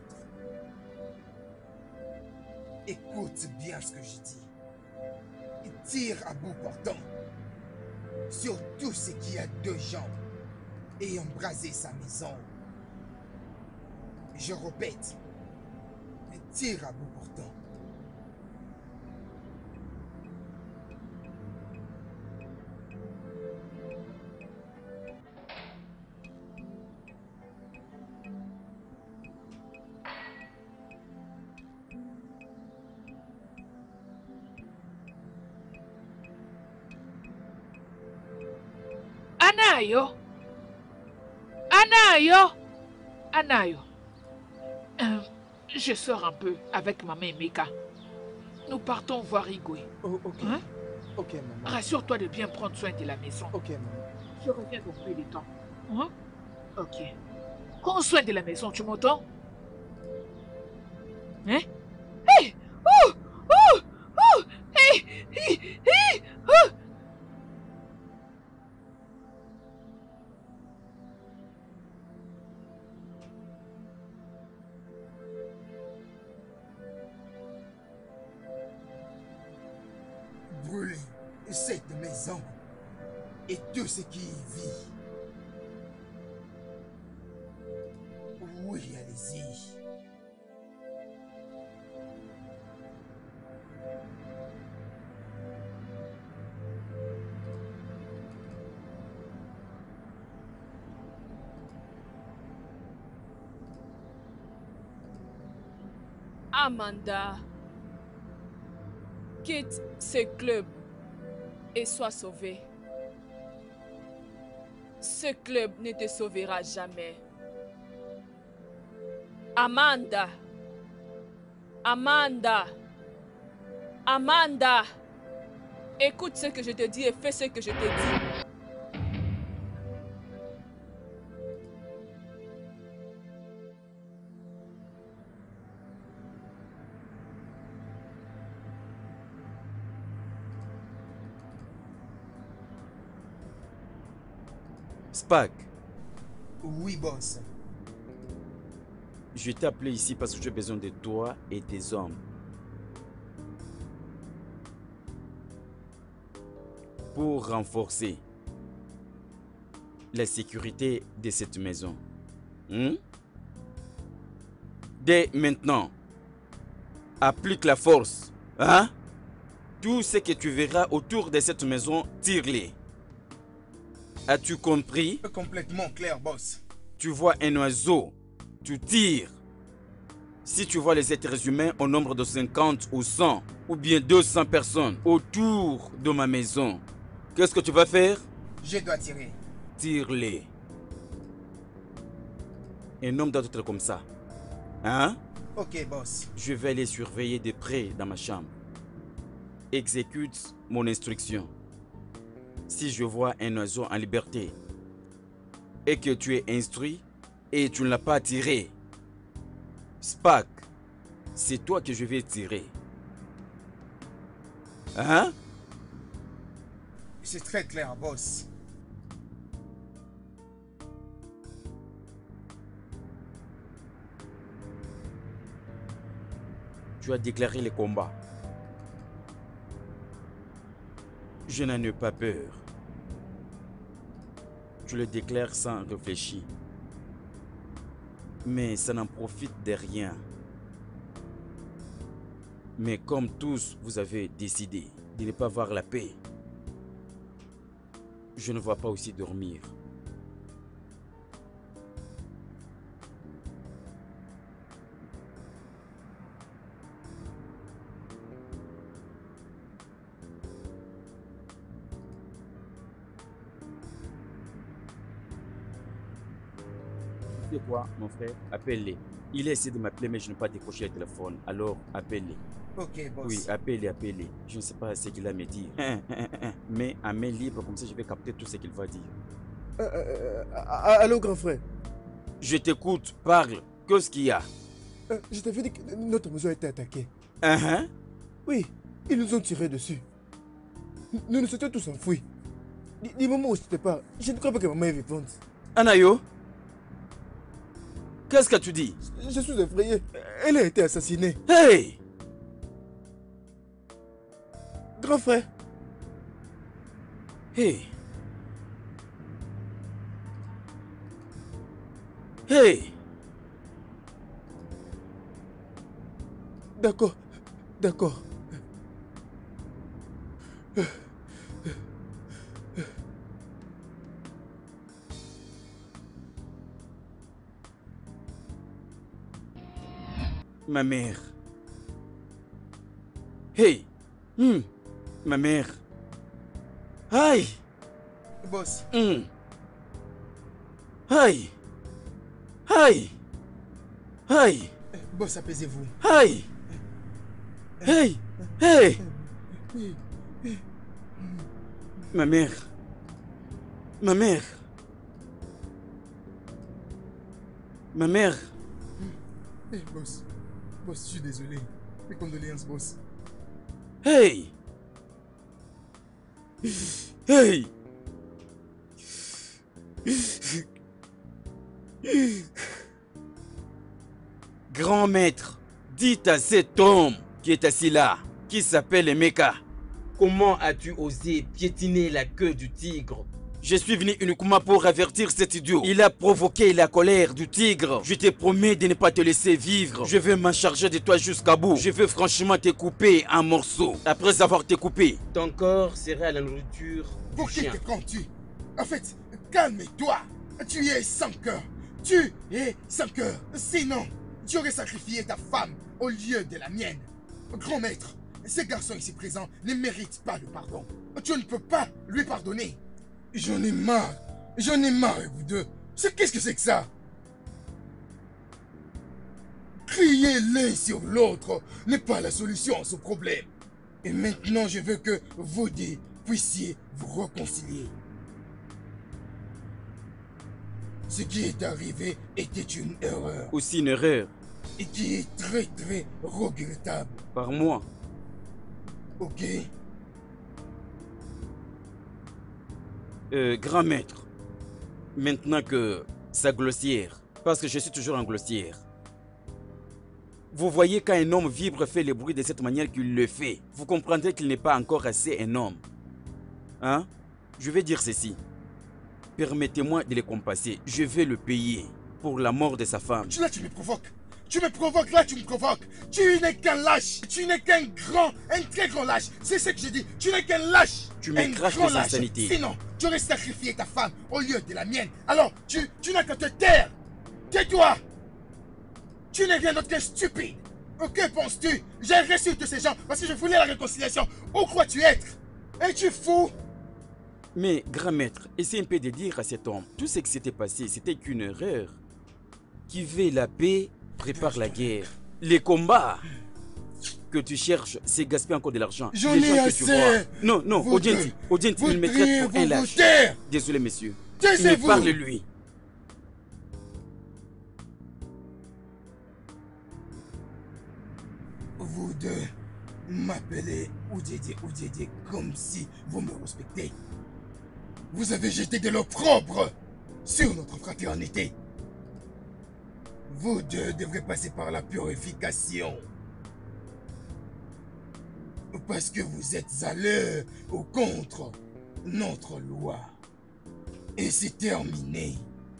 Écoute bien ce que je dis. Tire à bout portant sur tout ce qui a deux jambes et embraser sa maison. Je répète, tire à bout portant. Anayo! Anayo! Anayo! Euh, je sors un peu avec maman et Meka. Nous partons voir Igwe. Oh, ok. Hein? Ok, maman. Rassure-toi de bien prendre soin de la maison. Ok, maman. Je reviens dans peu de temps. Hein? Ok. Prends soin de la maison, tu m'entends? Hein? Hey! Oh! Oh! Oh! Hey! Hey! Hey! Oh! Brûler cette maison et tout ce qui y vit. Oui, allez-y. Amanda, quitte ce club et sois sauvée. Ce club ne te sauvera jamais. Amanda, Amanda, Amanda, écoute ce que je te dis et fais ce que je te dis. Spark, Oui, boss. je t'ai appelé ici parce que j'ai besoin de toi et tes hommes. Pour renforcer la sécurité de cette maison. Hmm? Dès maintenant, applique la force. Hein? Tout ce que tu verras autour de cette maison, tire-les. As-tu compris? Complètement clair, boss. Tu vois un oiseau, tu tires. Si tu vois les êtres humains au nombre de cinquante ou cent, ou bien deux cents personnes autour de ma maison, qu'est-ce que tu vas faire? Je dois tirer. Tire-les. Un homme doit être comme ça. Hein? Ok, boss. Je vais les surveiller de près dans ma chambre. Exécute mon instruction. Si je vois un oiseau en liberté et que tu es instruit et tu ne l'as pas tiré, Spark, c'est toi que je vais tirer. Hein? C'est très clair, boss. Tu as déclaré les combats. Je n'en ai pas peur. Tu le déclares sans réfléchir. Mais ça n'en profite de rien. Mais comme tous vous avez décidé de ne pas voir la paix, je ne vais pas aussi dormir. Tu sais quoi, mon frère? Appelle-les. Il a essayé de m'appeler, mais je n'ai pas décroché le téléphone. Alors, appelle-les. Ok, boss. Oui, appelle-les, appelle-les. Je ne sais pas ce qu'il a à me dire. Mais à main libre, comme ça, je vais capter tout ce qu'il va dire. Euh, euh, euh, allô, grand frère. Je t'écoute, parle. Qu'est-ce qu'il y a? euh, Je t'avais dit que notre maison a été attaquée. Uh-huh. Oui, ils nous ont tiré dessus. Nous nous étions tous enfouis. Du moment où c'était pas, je ne crois pas que maman est vivante. Anayo, qu'est-ce que tu dis? Je suis effrayé. Elle a été assassinée. Hey! Grand frère. Hey! Hey! D'accord, d'accord. Ma mère. Hey! Hmm. Ma mère. Aïe! Boss. Hmm. Aïe! Aïe! Aïe! Boss, apaisez-vous. Aïe! Hey! Hey! Ma mère. Ma mère. Ma mère. Hey, boss. Boss, je suis désolé. Mes condoléances, boss. Hey! Hey! Grand maître, dites à cet homme qui est assis là, qui s'appelle Emeka, comment as-tu osé piétiner la queue du tigre? Je suis venu uniquement pour avertir cet idiot. Il a provoqué la colère du tigre. Je te promets de ne pas te laisser vivre. Je vais m'en charger de toi jusqu'à bout. Je veux franchement te couper en morceaux. Après avoir te coupé, ton corps sera la nourriture du Pour qui chien. te prends-tu? En fait, calme-toi. Tu es sans cœur. Tu es sans cœur. Sinon, tu aurais sacrifié ta femme au lieu de la mienne. Grand maître, ces garçons ici présents ne méritent pas le pardon. Tu ne peux pas lui pardonner. J'en ai marre. J'en ai marre, vous deux. Qu'est-ce que c'est que ça? Crier l'un sur l'autre n'est pas la solution à ce problème. Et maintenant, je veux que vous deux puissiez vous réconcilier. Ce qui est arrivé était une erreur. Aussi une erreur. Et qui est très très regrettable. Par moi. Ok? Euh, grand maître, maintenant que sa glossière, parce que je suis toujours en glossière, vous voyez quand un homme vibre, fait le bruit de cette manière qu'il le fait, vous comprendrez qu'il n'est pas encore assez un homme. Hein? Je vais dire ceci. Permettez-moi de le compasser. Je vais le payer pour la mort de sa femme. Là, tu me provoques. Tu me provoques, là, tu me provoques. Tu n'es qu'un lâche. Tu n'es qu'un grand, un très grand lâche. C'est ce que je dis. Tu n'es qu'un lâche. Tu me craches tes insanités. Sinon, tu aurais sacrifié ta femme au lieu de la mienne. Alors, tu, tu n'as qu'à te taire. Tais-toi. Tu n'es rien d'autre qu'un stupide. Que penses-tu? J'ai reçu tous ces gens parce que je voulais la réconciliation. Où crois-tu être? Es-tu fou? Mais, grand maître, essaie un peu de dire à cet homme, tout ce qui s'était passé, c'était qu'une erreur. Qui veut la paix, prépare la guerre. Les combats que tu cherches, c'est gaspiller encore de l'argent. J'en ai assez. Non, non, Odienti, Odienti, il me traite pour un lâche. Désolé, monsieur. Il me parle, lui. Vous deux m'appelez Oudjédié, Oudjédié, comme si vous me respectez. Vous avez jeté de l'opprobre sur notre fraternité. Vous deux devrez passer par la purification. Parce que vous êtes allés au contre notre loi. Et c'est terminé.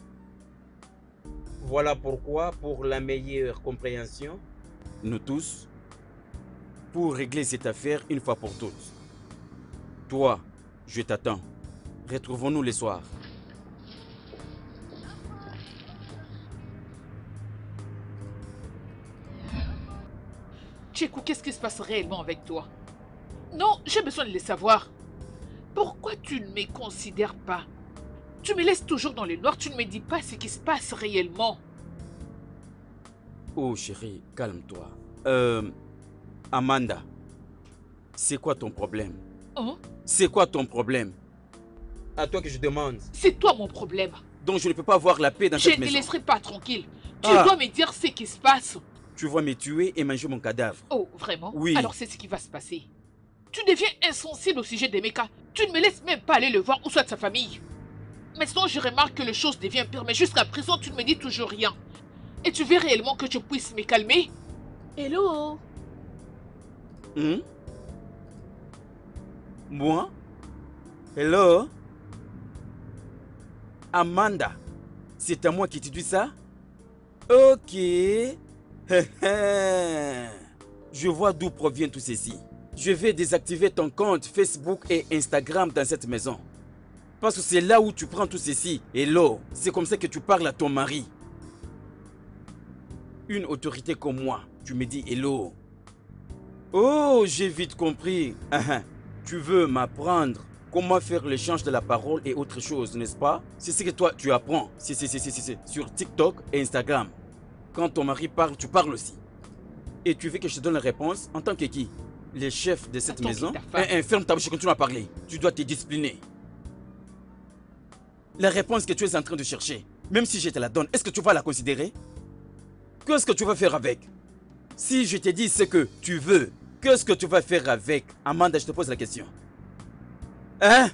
Voilà pourquoi, pour la meilleure compréhension, nous tous, pour régler cette affaire une fois pour toutes. Toi, je t'attends. Retrouvons-nous le soir. Tchékou, qu'est-ce qui se passe réellement avec toi? Non, j'ai besoin de le savoir. Pourquoi tu ne me considères pas? Tu me laisses toujours dans le noir, tu ne me dis pas ce qui se passe réellement. Oh chérie, calme-toi. Euh... Amanda, c'est quoi ton problème? Hein? C'est quoi ton problème? À toi que je demande. C'est toi mon problème. Donc je ne peux pas avoir la paix dans Je cette ne te maison. laisserai pas tranquille. Tu Ah. dois me dire ce qui se passe. Tu vas me tuer et manger mon cadavre. Oh, vraiment? Oui. Alors c'est ce qui va se passer. Tu deviens insensible au sujet d'Emeka. Tu ne me laisses même pas aller le voir ou soit de sa famille. Maintenant, je remarque que les choses deviennent pires, mais jusqu'à présent, tu ne me dis toujours rien. Et tu veux réellement que je puisse me calmer? Hello? Hmm? Moi? Hello? Amanda, c'est à moi qui te dis ça? Ok. Je vois d'où provient tout ceci. Je vais désactiver ton compte Facebook et Instagram dans cette maison. Parce que c'est là où tu prends tout ceci. Hello, c'est comme ça que tu parles à ton mari. Une autorité comme moi, tu me dis hello. Oh, j'ai vite compris. Ah, ah. Tu veux m'apprendre comment faire l'échange de la parole et autre chose, n'est-ce pas? C'est ce que toi, tu apprends. Si, si, si, si, si, si. Sur TikTok et Instagram. Quand ton mari parle, tu parles aussi. Et tu veux que je te donne la réponse en tant que qui? Le chef de cette Attends, maison? qui t'a fait? Hein, hein, ferme ta bouche et continue à parler. Tu dois te discipliner. La réponse que tu es en train de chercher, même si je te la donne, est-ce que tu vas la considérer? Qu'est-ce que tu vas faire avec? Si je te dis ce que tu veux, qu'est-ce que tu vas faire avec? Amanda, je te pose la question. Hein?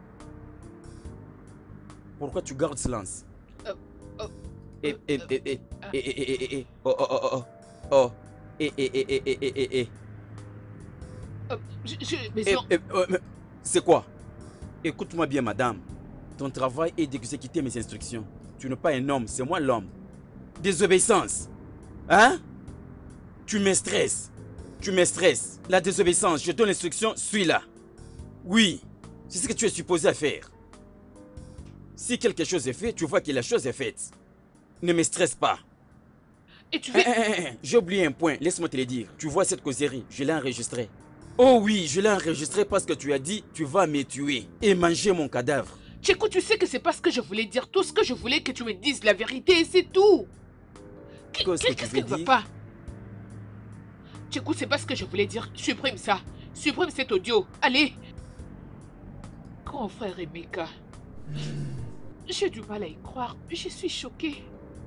Pourquoi tu gardes silence? Euh, euh, Et, euh, et, euh, et, et, ah. et, et, et, et, et, oh, oh, oh, oh, oh, et, et, et, et, et, et, et, et, euh, je, je, mais et, non. et, euh, mais c'est quoi? Écoute-moi bien, madame. Ton travail est d'exécuter mes instructions. Tu n'es pas un homme, c'est moi l'homme. Désobéissance. Hein? Tu me stresses. Tu me stresses. La désobéissance, je donne l'instruction, suis-la. Oui, c'est ce que tu es supposé à faire. Si quelque chose est fait, tu vois que la chose est faite. Ne me stresse pas. Et tu Hein, veux... hein, hein, hein, j'ai oublié un point, laisse-moi te le dire. Tu vois cette causerie, je l'ai enregistrée. Oh oui, je l'ai enregistrée parce que tu as dit tu vas me tuer et manger mon cadavre. Tchékou, tu sais que c'est pas ce que je voulais dire. Tout ce que je voulais que tu me dises la vérité et c'est tout. Qu'est-ce que tu Qu'est-ce veux qui ne va dire? pas? Tchékou, c'est pas ce que je voulais dire. Supprime ça. Supprime cet audio. Allez. Grand frère Emeka. J'ai du mal à y croire. Je suis choquée.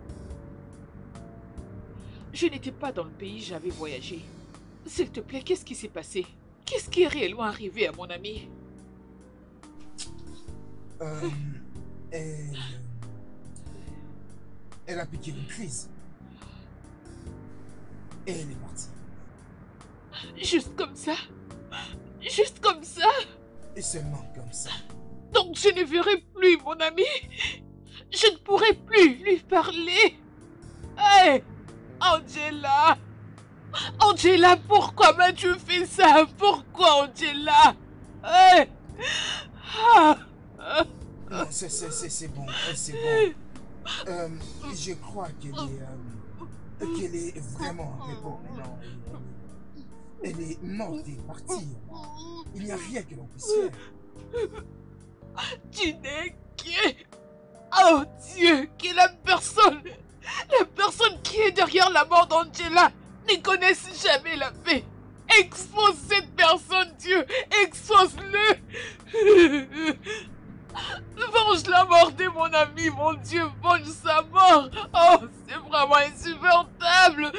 Je n'étais pas dans le pays, j'avais voyagé. S'il te plaît, qu'est-ce qui s'est passé? Qu'est-ce qui est réellement arrivé à mon ami? Euh, elle, elle a piqué une crise. Et elle est partie. Juste comme ça? Juste comme ça? Et seulement comme ça. Donc je ne verrai plus mon ami? Je ne pourrai plus lui parler? Hé! Angela! Angela, pourquoi m'as-tu fait ça? Pourquoi, Angela? Hé! Ah! Non, c'est c'est- c'est- c'est bon, euh, c'est bon. Euh, je crois qu'elle est, euh, qu'elle est vraiment en repos maintenant. Elle est morte et partie. Il n'y a rien que l'on puisse faire. Tu n'es que... Oh Dieu, que la personne... La personne qui est derrière la mort d'Angela ne connaisse jamais la paix. Expose cette personne, Dieu. Expose-le. Venge la mort de mon ami, mon Dieu. Venge sa mort. Oh, c'est vraiment insupportable.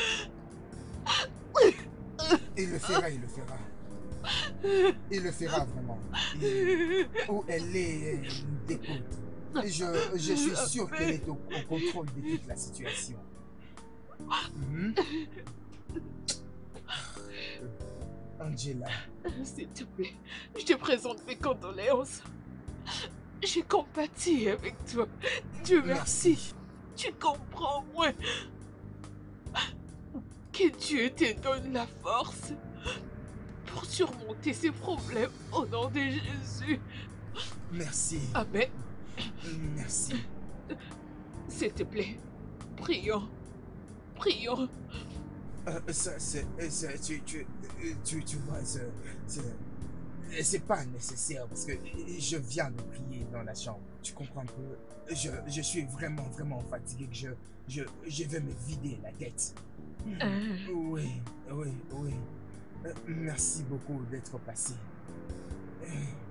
Il le fera, il le fera. Il le fera vraiment. Il- Où elle est, elle nous découvre. Je, je suis sûr qu'elle est au, au contrôle de toute la situation. Mhm. Angela. S'il te plaît, je te présente mes condoléances. J'ai compatis avec toi. Dieu merci. Tu comprends, moi. Que Dieu te donne la force pour surmonter ces problèmes au nom de Jésus. Merci. Amen. Merci. S'il te plaît, prions. Prions. Euh, ça, c'est... ça, tu, tu, tu, tu vois, c'est... C'est pas nécessaire parce que je viens de prier dans la chambre. Tu comprends un peu? Je, je suis vraiment, vraiment fatigué que je, je, je vais me vider la tête. Euh. Oui, oui, oui. Euh, merci beaucoup d'être passé. Euh.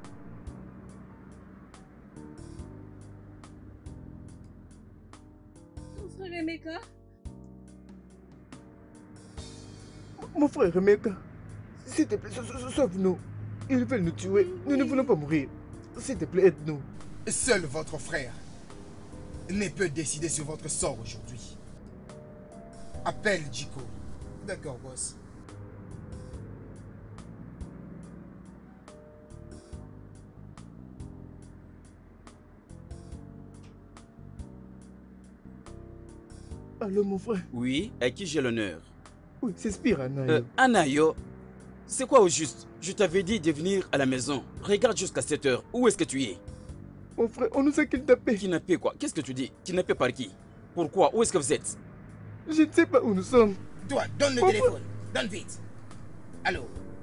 Ton frère Emeka? Mon frère Emeka, s'il te plaît, sauve-nous. Ils veulent nous tuer. Nous ne voulons pas mourir. S'il te plaît, aide-nous. Seul votre frère ne peut décider sur votre sort aujourd'hui. Appelle Jiko. D'accord, boss. Allô, mon frère? Oui, à qui j'ai l'honneur? Oui, c'est Spire Anayo. Euh, Anayo, c'est quoi au juste? Je t'avais dit de venir à la maison. Regarde jusqu'à cette heure. Où est-ce que tu es? Mon frère, on nous a kidnappés. Kidnappé quoi? Qu'est-ce que tu dis? Kidnappé par qui? Pourquoi? Où est-ce que vous êtes? Je ne sais pas où nous sommes. Toi, donne le Mon téléphone. Donne vite. Allô?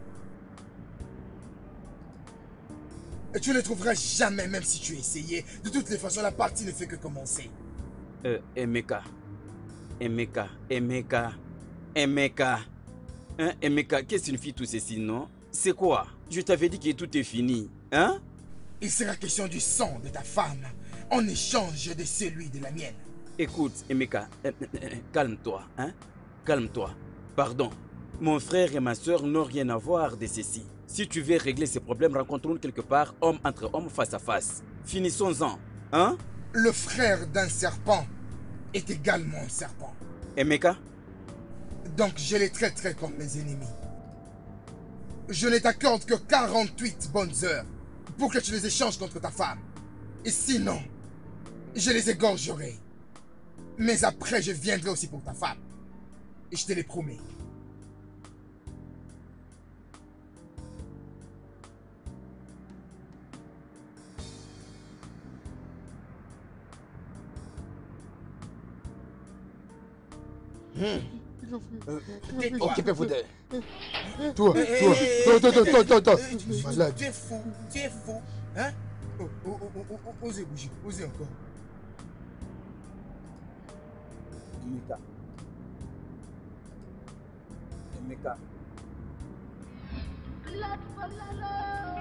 Et tu ne le trouveras jamais, même si tu essayais. De toutes les façons, la partie ne fait que commencer. Euh, Emeka. Emeka. Emeka. Emeka. Hein, Emeka, qu'est-ce que signifie tout ceci, non? C'est quoi? Je t'avais dit que tout est fini. Hein? Il sera question du sang de ta femme en échange de celui de la mienne. Écoute, Emeka, euh, euh, calme-toi, hein? Calme-toi. Pardon. Mon frère et ma soeur n'ont rien à voir de ceci. Si tu veux régler ces problèmes, rencontrons-nous quelque part, homme entre hommes, face à face. Finissons-en, hein? Le frère d'un serpent est également un serpent. Emeka? Donc je les traiterai comme mes ennemis. Je ne t'accorde que quarante-huit bonnes heures pour que tu les échanges contre ta femme. Et sinon, je les égorgerai. Mais après, je viendrai aussi pour ta femme. Et je te les promets. Hmm. Euh, Occupez-vous d'elle. Toi, toi, Eh, toi, eh, toi, toi, eh, toi, toi, toi, eh, tu- malade. Tu es fou, tu es fou. Hein? Oh, oh, oh, oh, oh, osez bouger, osez encore. Emeka. Emeka. Blood for the Lord.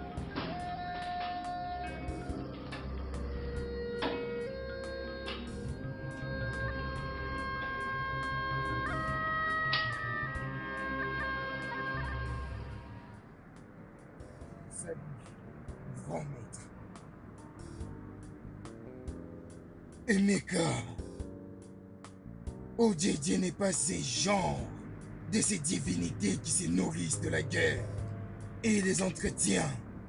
Salut, grand maître. Emeka. Odjedje n'est pas ces gens de ces divinités qui se nourrissent de la guerre et les entretient.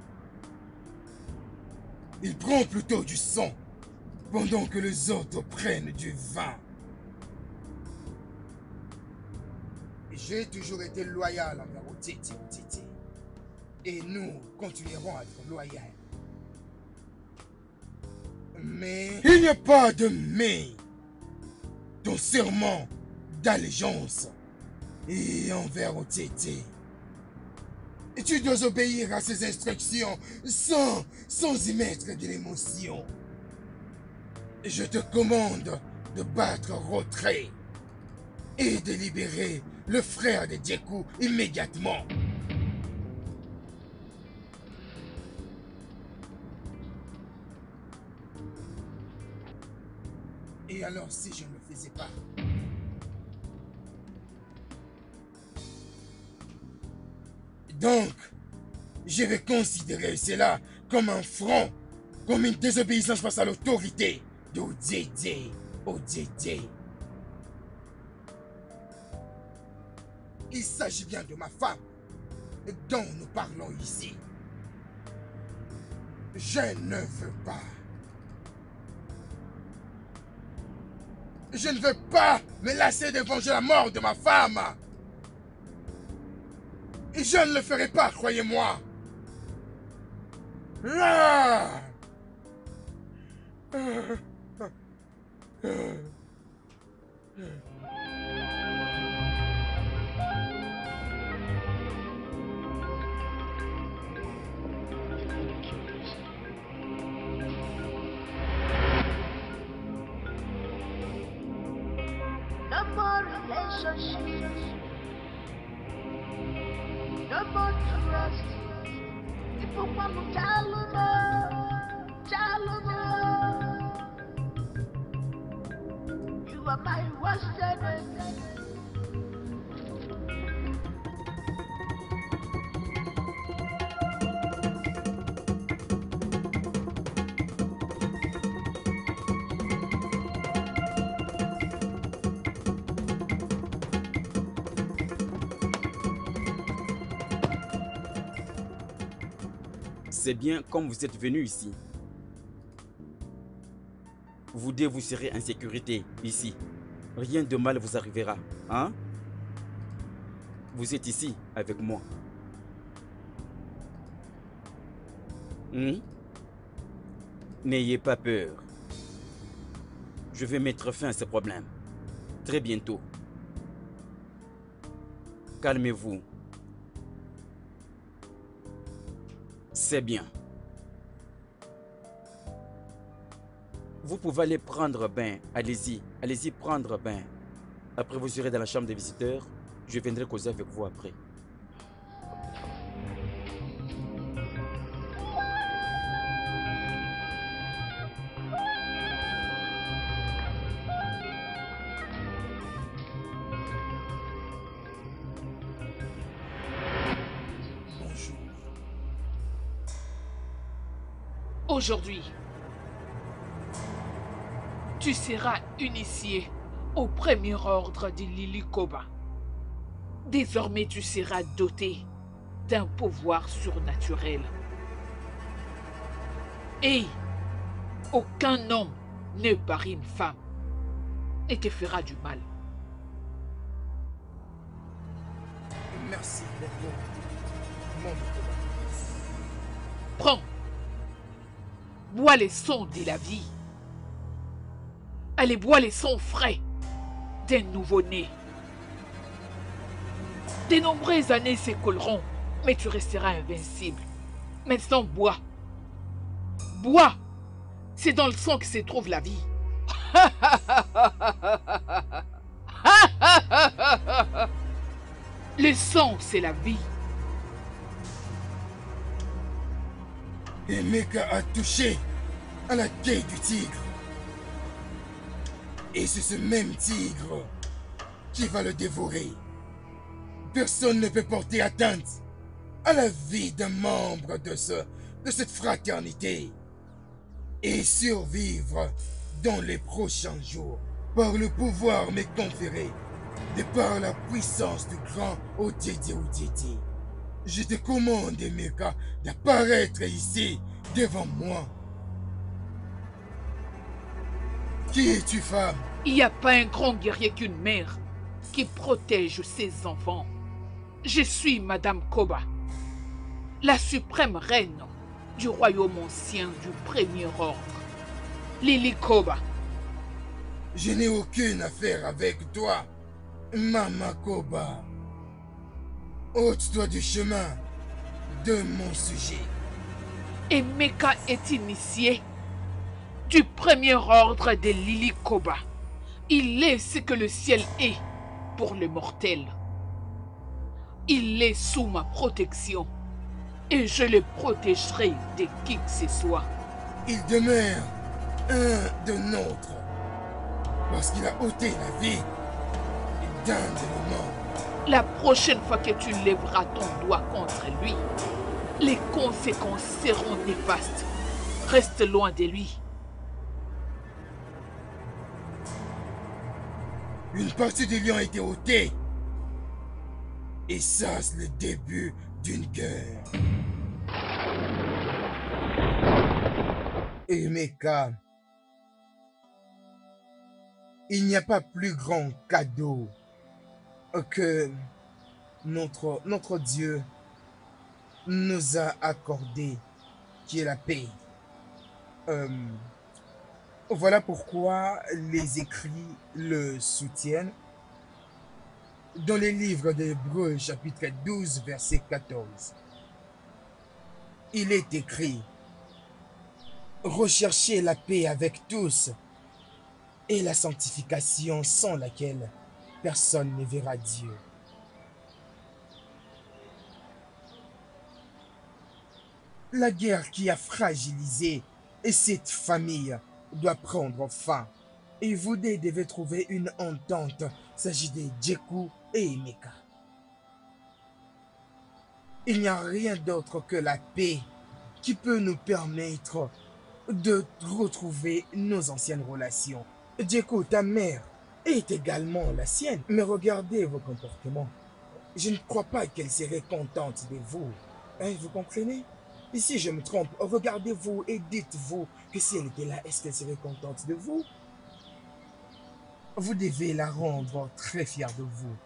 Il prend plutôt du sang pendant que les autres prennent du vin. J'ai toujours été loyal envers Odjedje Odjedje. Et nous continuerons à être loyaux. Mais il n'y a pas de mais. Ton serment d'allégeance et envers Odjedje. Et tu dois obéir à ses instructions sans, sans y mettre de l'émotion. Je te commande de battre retrait et de libérer le frère de Djeku immédiatement. Et alors si je ne le faisais pas? Donc, je vais considérer cela comme un front, comme une désobéissance face à l'autorité de Odjedje Odjedje. Il s'agit bien de ma femme. dont nous parlons ici. Je ne veux pas. Je ne veux pas me lasser de venger la mort de ma femme. Et je ne le ferai pas, croyez-moi. Ah! No more relationships. No more trust. People want to tell you are my worst enemy. C'est bien comme vous êtes venu ici. Vous deux, vous serez en sécurité ici. Rien de mal vous arrivera, hein? Vous êtes ici avec moi. Hmm? N'ayez pas peur. Je vais mettre fin à ce problème. Très bientôt. Calmez-vous. C'est bien. Vous pouvez aller prendre bain. Allez-y. Allez-y prendre bain. Après, vous irez dans la chambre des visiteurs. Je viendrai causer avec vous après. Aujourd'hui, tu seras initié au premier ordre de Lily Koba. Désormais, tu seras doté d'un pouvoir surnaturel. Et aucun homme ne parie une femme et te fera du mal. Merci, mon Koba. Prends. Bois les sons de la vie. Allez, bois les sons frais d'un nouveau-né. De nombreuses années s'écouleront, mais tu resteras invincible. Maintenant, bois. Bois. C'est dans le sang que se trouve la vie. Le sang, c'est la vie. Et Meka a touché à la queue du tigre. Et c'est ce même tigre qui va le dévorer. Personne ne peut porter atteinte à la vie d'un membre de, ce, de cette fraternité et survivre dans les prochains jours par le pouvoir me conféré de par la puissance du grand Odidi Odidi. Je te commande, Meka, d'apparaître ici, devant moi. Qui es-tu, femme? Il n'y a pas un grand guerrier qu'une mère qui protège ses enfants. Je suis Madame Koba, la suprême reine du royaume ancien du premier ordre, Lily Koba. Je n'ai aucune affaire avec toi, Mama Koba. Ôte-toi du chemin de mon sujet. Et Meka est initié du premier ordre de Lily Koba. Il est ce que le ciel est pour les mortels. Il est sous ma protection et je le protégerai de qui que ce soit. Il demeure un de nôtres parce qu'il a ôté la vie d'un de nos membres. La prochaine fois que tu lèveras ton doigt contre lui, les conséquences seront néfastes. Reste loin de lui. Une partie du lion a été ôtée. Et ça, c'est le début d'une guerre. Emeka, il n'y a pas plus grand cadeau que notre, notre Dieu nous a accordé, qui est la paix. Euh, voilà pourquoi les écrits le soutiennent. Dans les livres d'Hébreux, chapitre douze, verset quatorze, il est écrit: recherchez la paix avec tous et la sanctification sans laquelle personne ne verra Dieu. La guerre qui a fragilisé cette famille doit prendre fin. Et vous deux devez trouver une entente. Il s'agit de Djeku et Emeka. Il n'y a rien d'autre que la paix qui peut nous permettre de retrouver nos anciennes relations. Djeku, ta mère, est également la sienne. Mais regardez vos comportements. Je ne crois pas qu'elle serait contente de vous. Hein, vous comprenez? Et si je me trompe, regardez-vous et dites-vous que si elle était là, est-ce qu'elle serait contente de vous? Vous devez la rendre très fière de vous.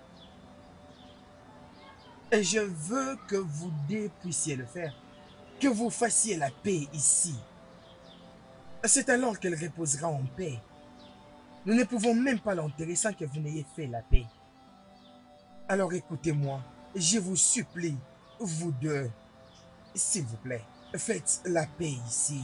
Et je veux que vous deux puissiez le faire. Que vous fassiez la paix ici. C'est alors qu'elle reposera en paix. Nous ne pouvons même pas l'enterrer sans que vous n'ayez fait la paix. Alors écoutez-moi, je vous supplie, vous deux, s'il vous plaît, faites la paix ici.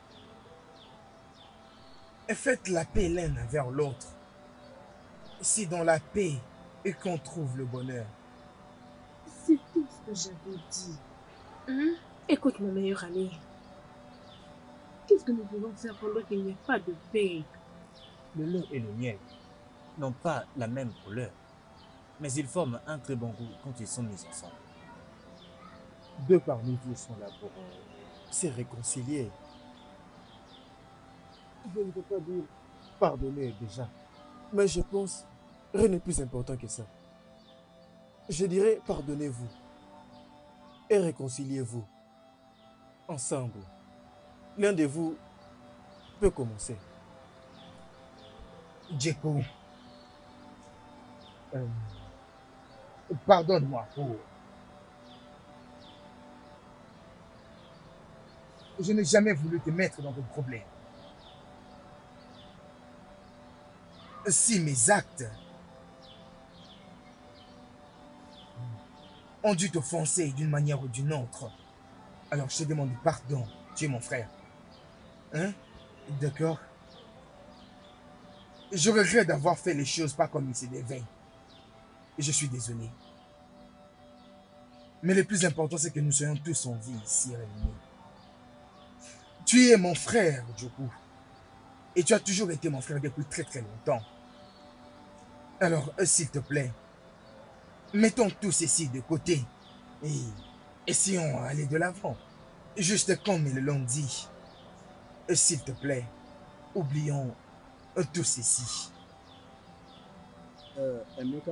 Faites la paix l'un envers l'autre. C'est dans la paix qu'on trouve le bonheur. C'est tout ce que j'avais dit. Hein? Écoute, mon meilleur ami. Qu'est-ce que nous pouvons faire pendant qu'il n'y a pas de paix? Le lait et le miel n'ont pas la même couleur, mais ils forment un très bon goût quand ils sont mis ensemble. Deux parmi vous sont là pour euh, se réconcilier. Je ne peux pas dire pardonner déjà, mais je pense rien n'est plus important que ça. Je dirais pardonnez-vous et réconciliez-vous ensemble. L'un de vous peut commencer. Djeku, euh, pardonne-moi pour... Je n'ai jamais voulu te mettre dans de problème. Si mes actes ont dû t'offenser d'une manière ou d'une autre, alors je te demande pardon, tu es mon frère. Hein? D'accord? Je regrette d'avoir fait les choses pas comme il se devait. Et je suis désolé. Mais le plus important, c'est que nous soyons tous en vie ici réunis. Tu es mon frère, Djeku. Et tu as toujours été mon frère depuis très très longtemps. Alors, s'il te plaît, mettons tout ceci de côté et essayons d'aller de l'avant. Juste comme ils l'ont dit. S'il te plaît, oublions tout ceci. Euh, Emeka,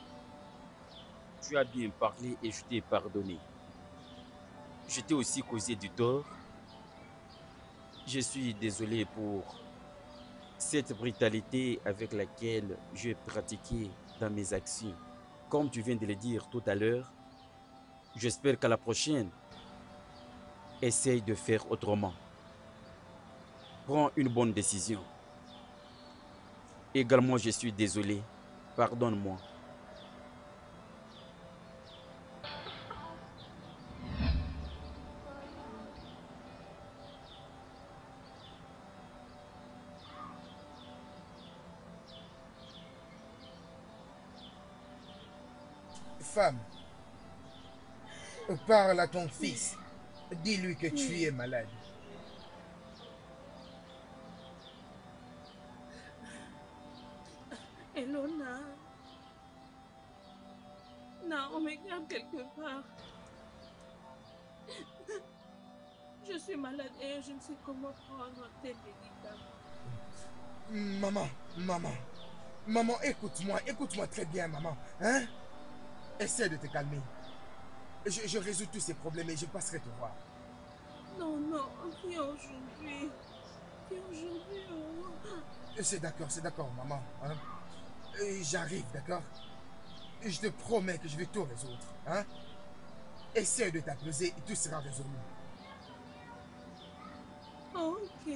tu as bien parlé et je t'ai pardonné. Je t'ai aussi causé du tort. Je suis désolé pour cette brutalité avec laquelle j'ai pratiqué dans mes actions. Comme tu viens de le dire tout à l'heure, j'espère qu'à la prochaine, essaye de faire autrement. Prends une bonne décision. Également, je suis désolé. Pardonne-moi. Femme, parle à ton fils. Dis-lui que tu es malade. Elona. Non, on me garde quelque part. Je suis malade et je ne sais comment prendre tes médicaments. Maman, maman, maman, écoute-moi, écoute-moi très bien, maman. Hein? Essaie de te calmer. Je, je résous tous ces problèmes et je passerai te voir. Non, non, viens aujourd'hui. Viens aujourd'hui. Oh. C'est d'accord, c'est d'accord, maman. Hein? J'arrive, d'accord? Je te promets que je vais tout résoudre. Hein? Essaye de t'apaiser et tout sera résolu. Oh, ok.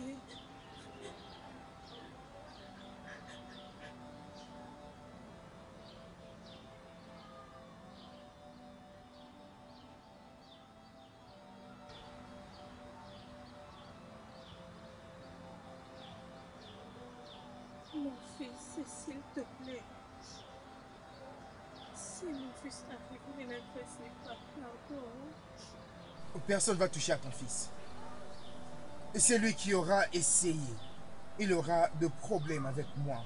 Mon fils, s'il te plaît. Si mon fils arrive, ne m'adresse pas pardon. Personne ne va toucher à ton fils. C'est lui qui aura essayé. Il aura de problèmes avec moi.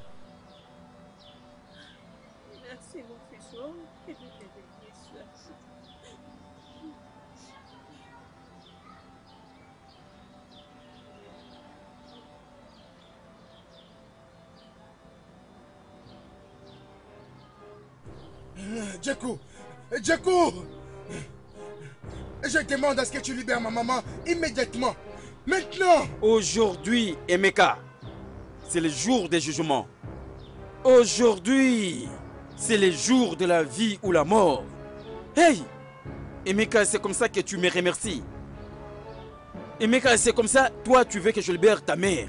Merci mon fils. Oh, que Dieu te bénisse. Djekou! Djekou! Je demande à ce que tu libères ma maman immédiatement. Maintenant! Aujourd'hui, Emeka, c'est le jour des jugements. Aujourd'hui, c'est le jour de la vie ou la mort. Hey! Emeka, c'est comme ça que tu me remercies. Emeka, c'est comme ça, toi, tu veux que je libère ta mère.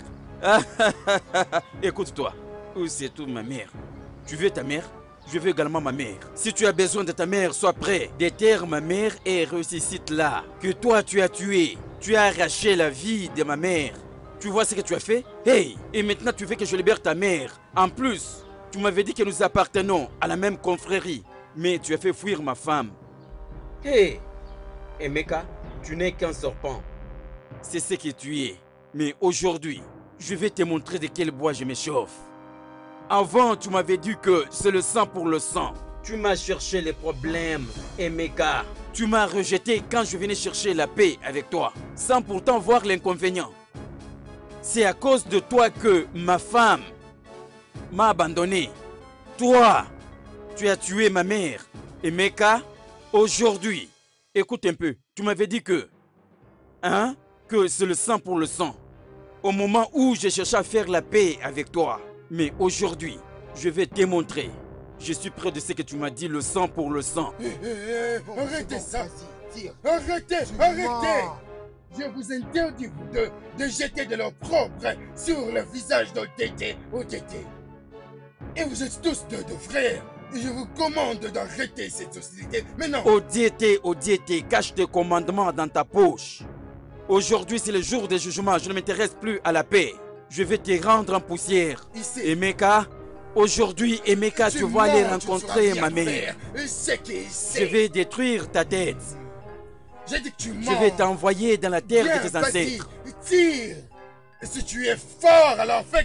Écoute-toi. Où c'est tout ma mère? Tu veux ta mère? Je veux également ma mère. Si tu as besoin de ta mère, sois prêt. Déterre ma mère et ressuscite-la. Que toi, tu as tué. Tu as arraché la vie de ma mère. Tu vois ce que tu as fait? Hey! Et maintenant, tu veux que je libère ta mère. En plus, tu m'avais dit que nous appartenons à la même confrérie. Mais tu as fait fuir ma femme. Hey! Emeka, tu n'es qu'un serpent. C'est ce que tu es. Mais aujourd'hui, je vais te montrer de quel bois je m'échauffe. Avant, tu m'avais dit que c'est le sang pour le sang. Tu m'as cherché les problèmes, Emeka. Tu m'as rejeté quand je venais chercher la paix avec toi, sans pourtant voir l'inconvénient. C'est à cause de toi que ma femme m'a abandonné. Toi, tu as tué ma mère. Emeka, aujourd'hui, écoute un peu. Tu m'avais dit que, hein, que c'est le sang pour le sang. Au moment où j'ai cherché à faire la paix avec toi. Mais aujourd'hui, je vais te démontrer. Je suis près de ce que tu m'as dit, le sang pour le sang. Hey, hey, hey, bon, arrêtez bon, ça. Arrêtez, arrêtez. Je vous interdis vous deux de jeter de l'eau propre sur le visage d'Odete, Odete. Et vous êtes tous deux de frères. Et je vous commande d'arrêter cette hostilité. Mais non. Odete, Odete, cache tes commandements dans ta poche. Aujourd'hui, c'est le jour des jugements. Je ne m'intéresse plus à la paix. Je vais te rendre en poussière. Ici. Emeka, aujourd'hui, Emeka, tu, tu vas aller rencontrer ma mère. Je vais détruire ta tête. J'ai dit que tu Je vais t'envoyer dans la terre de tes ancêtres. Tire. Et si tu es fort, alors fais...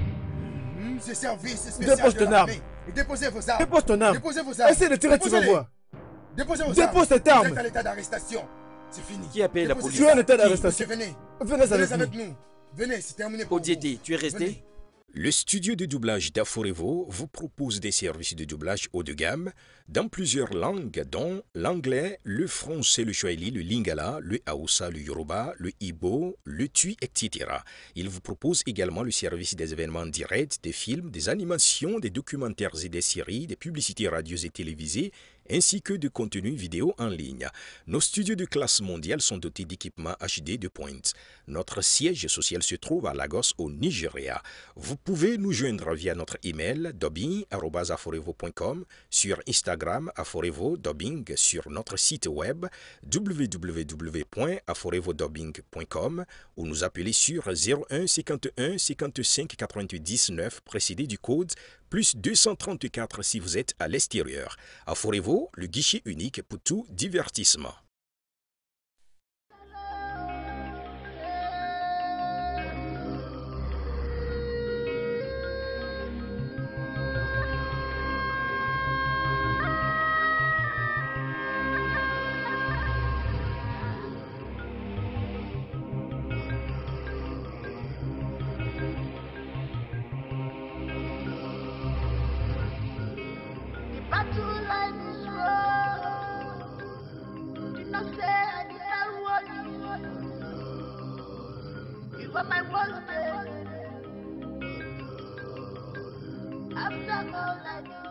Ce service spécial Dépose ton arme. Déposez vos armes. Dépose ton arme. Déposez vos armes. Essaye de tirer, tu vas voir. Déposez vos armes. Dépose cette arme. Vous êtes à l'état d'arrestation. C'est fini. Qui a payé la police? Tu es en état d'arrestation. Venez. Venez avec, Venez avec nous. nous. Venez, c'est terminé pour Odete, tu es resté? Venez. Le studio de doublage d'Aforevo vous propose des services de doublage haut de gamme dans plusieurs langues, dont l'anglais, le français, le swahili, le lingala, le haoussa, le yoruba, le ibo, le tui, et cetera. Il vous propose également le service des événements directs, des films, des animations, des documentaires et des séries, des publicités radios et télévisées, ainsi que de contenus vidéo en ligne. Nos studios de classe mondiale sont dotés d'équipements H D de pointe. Notre siège social se trouve à Lagos, au Nigeria. Vous pouvez nous joindre via notre email dubbing arobase aforevo point com, sur Instagram aforevo dubbing, sur notre site web w w w point aforevo dubbing point com ou nous appeler sur zéro un cinquante et un cinquante-cinq quatre-vingt-dix-neuf précédé du code plus deux cent trente-quatre si vous êtes à l'extérieur. Aforevo, le guichet unique pour tout divertissement. Battle line is rough. for my worst day. After all I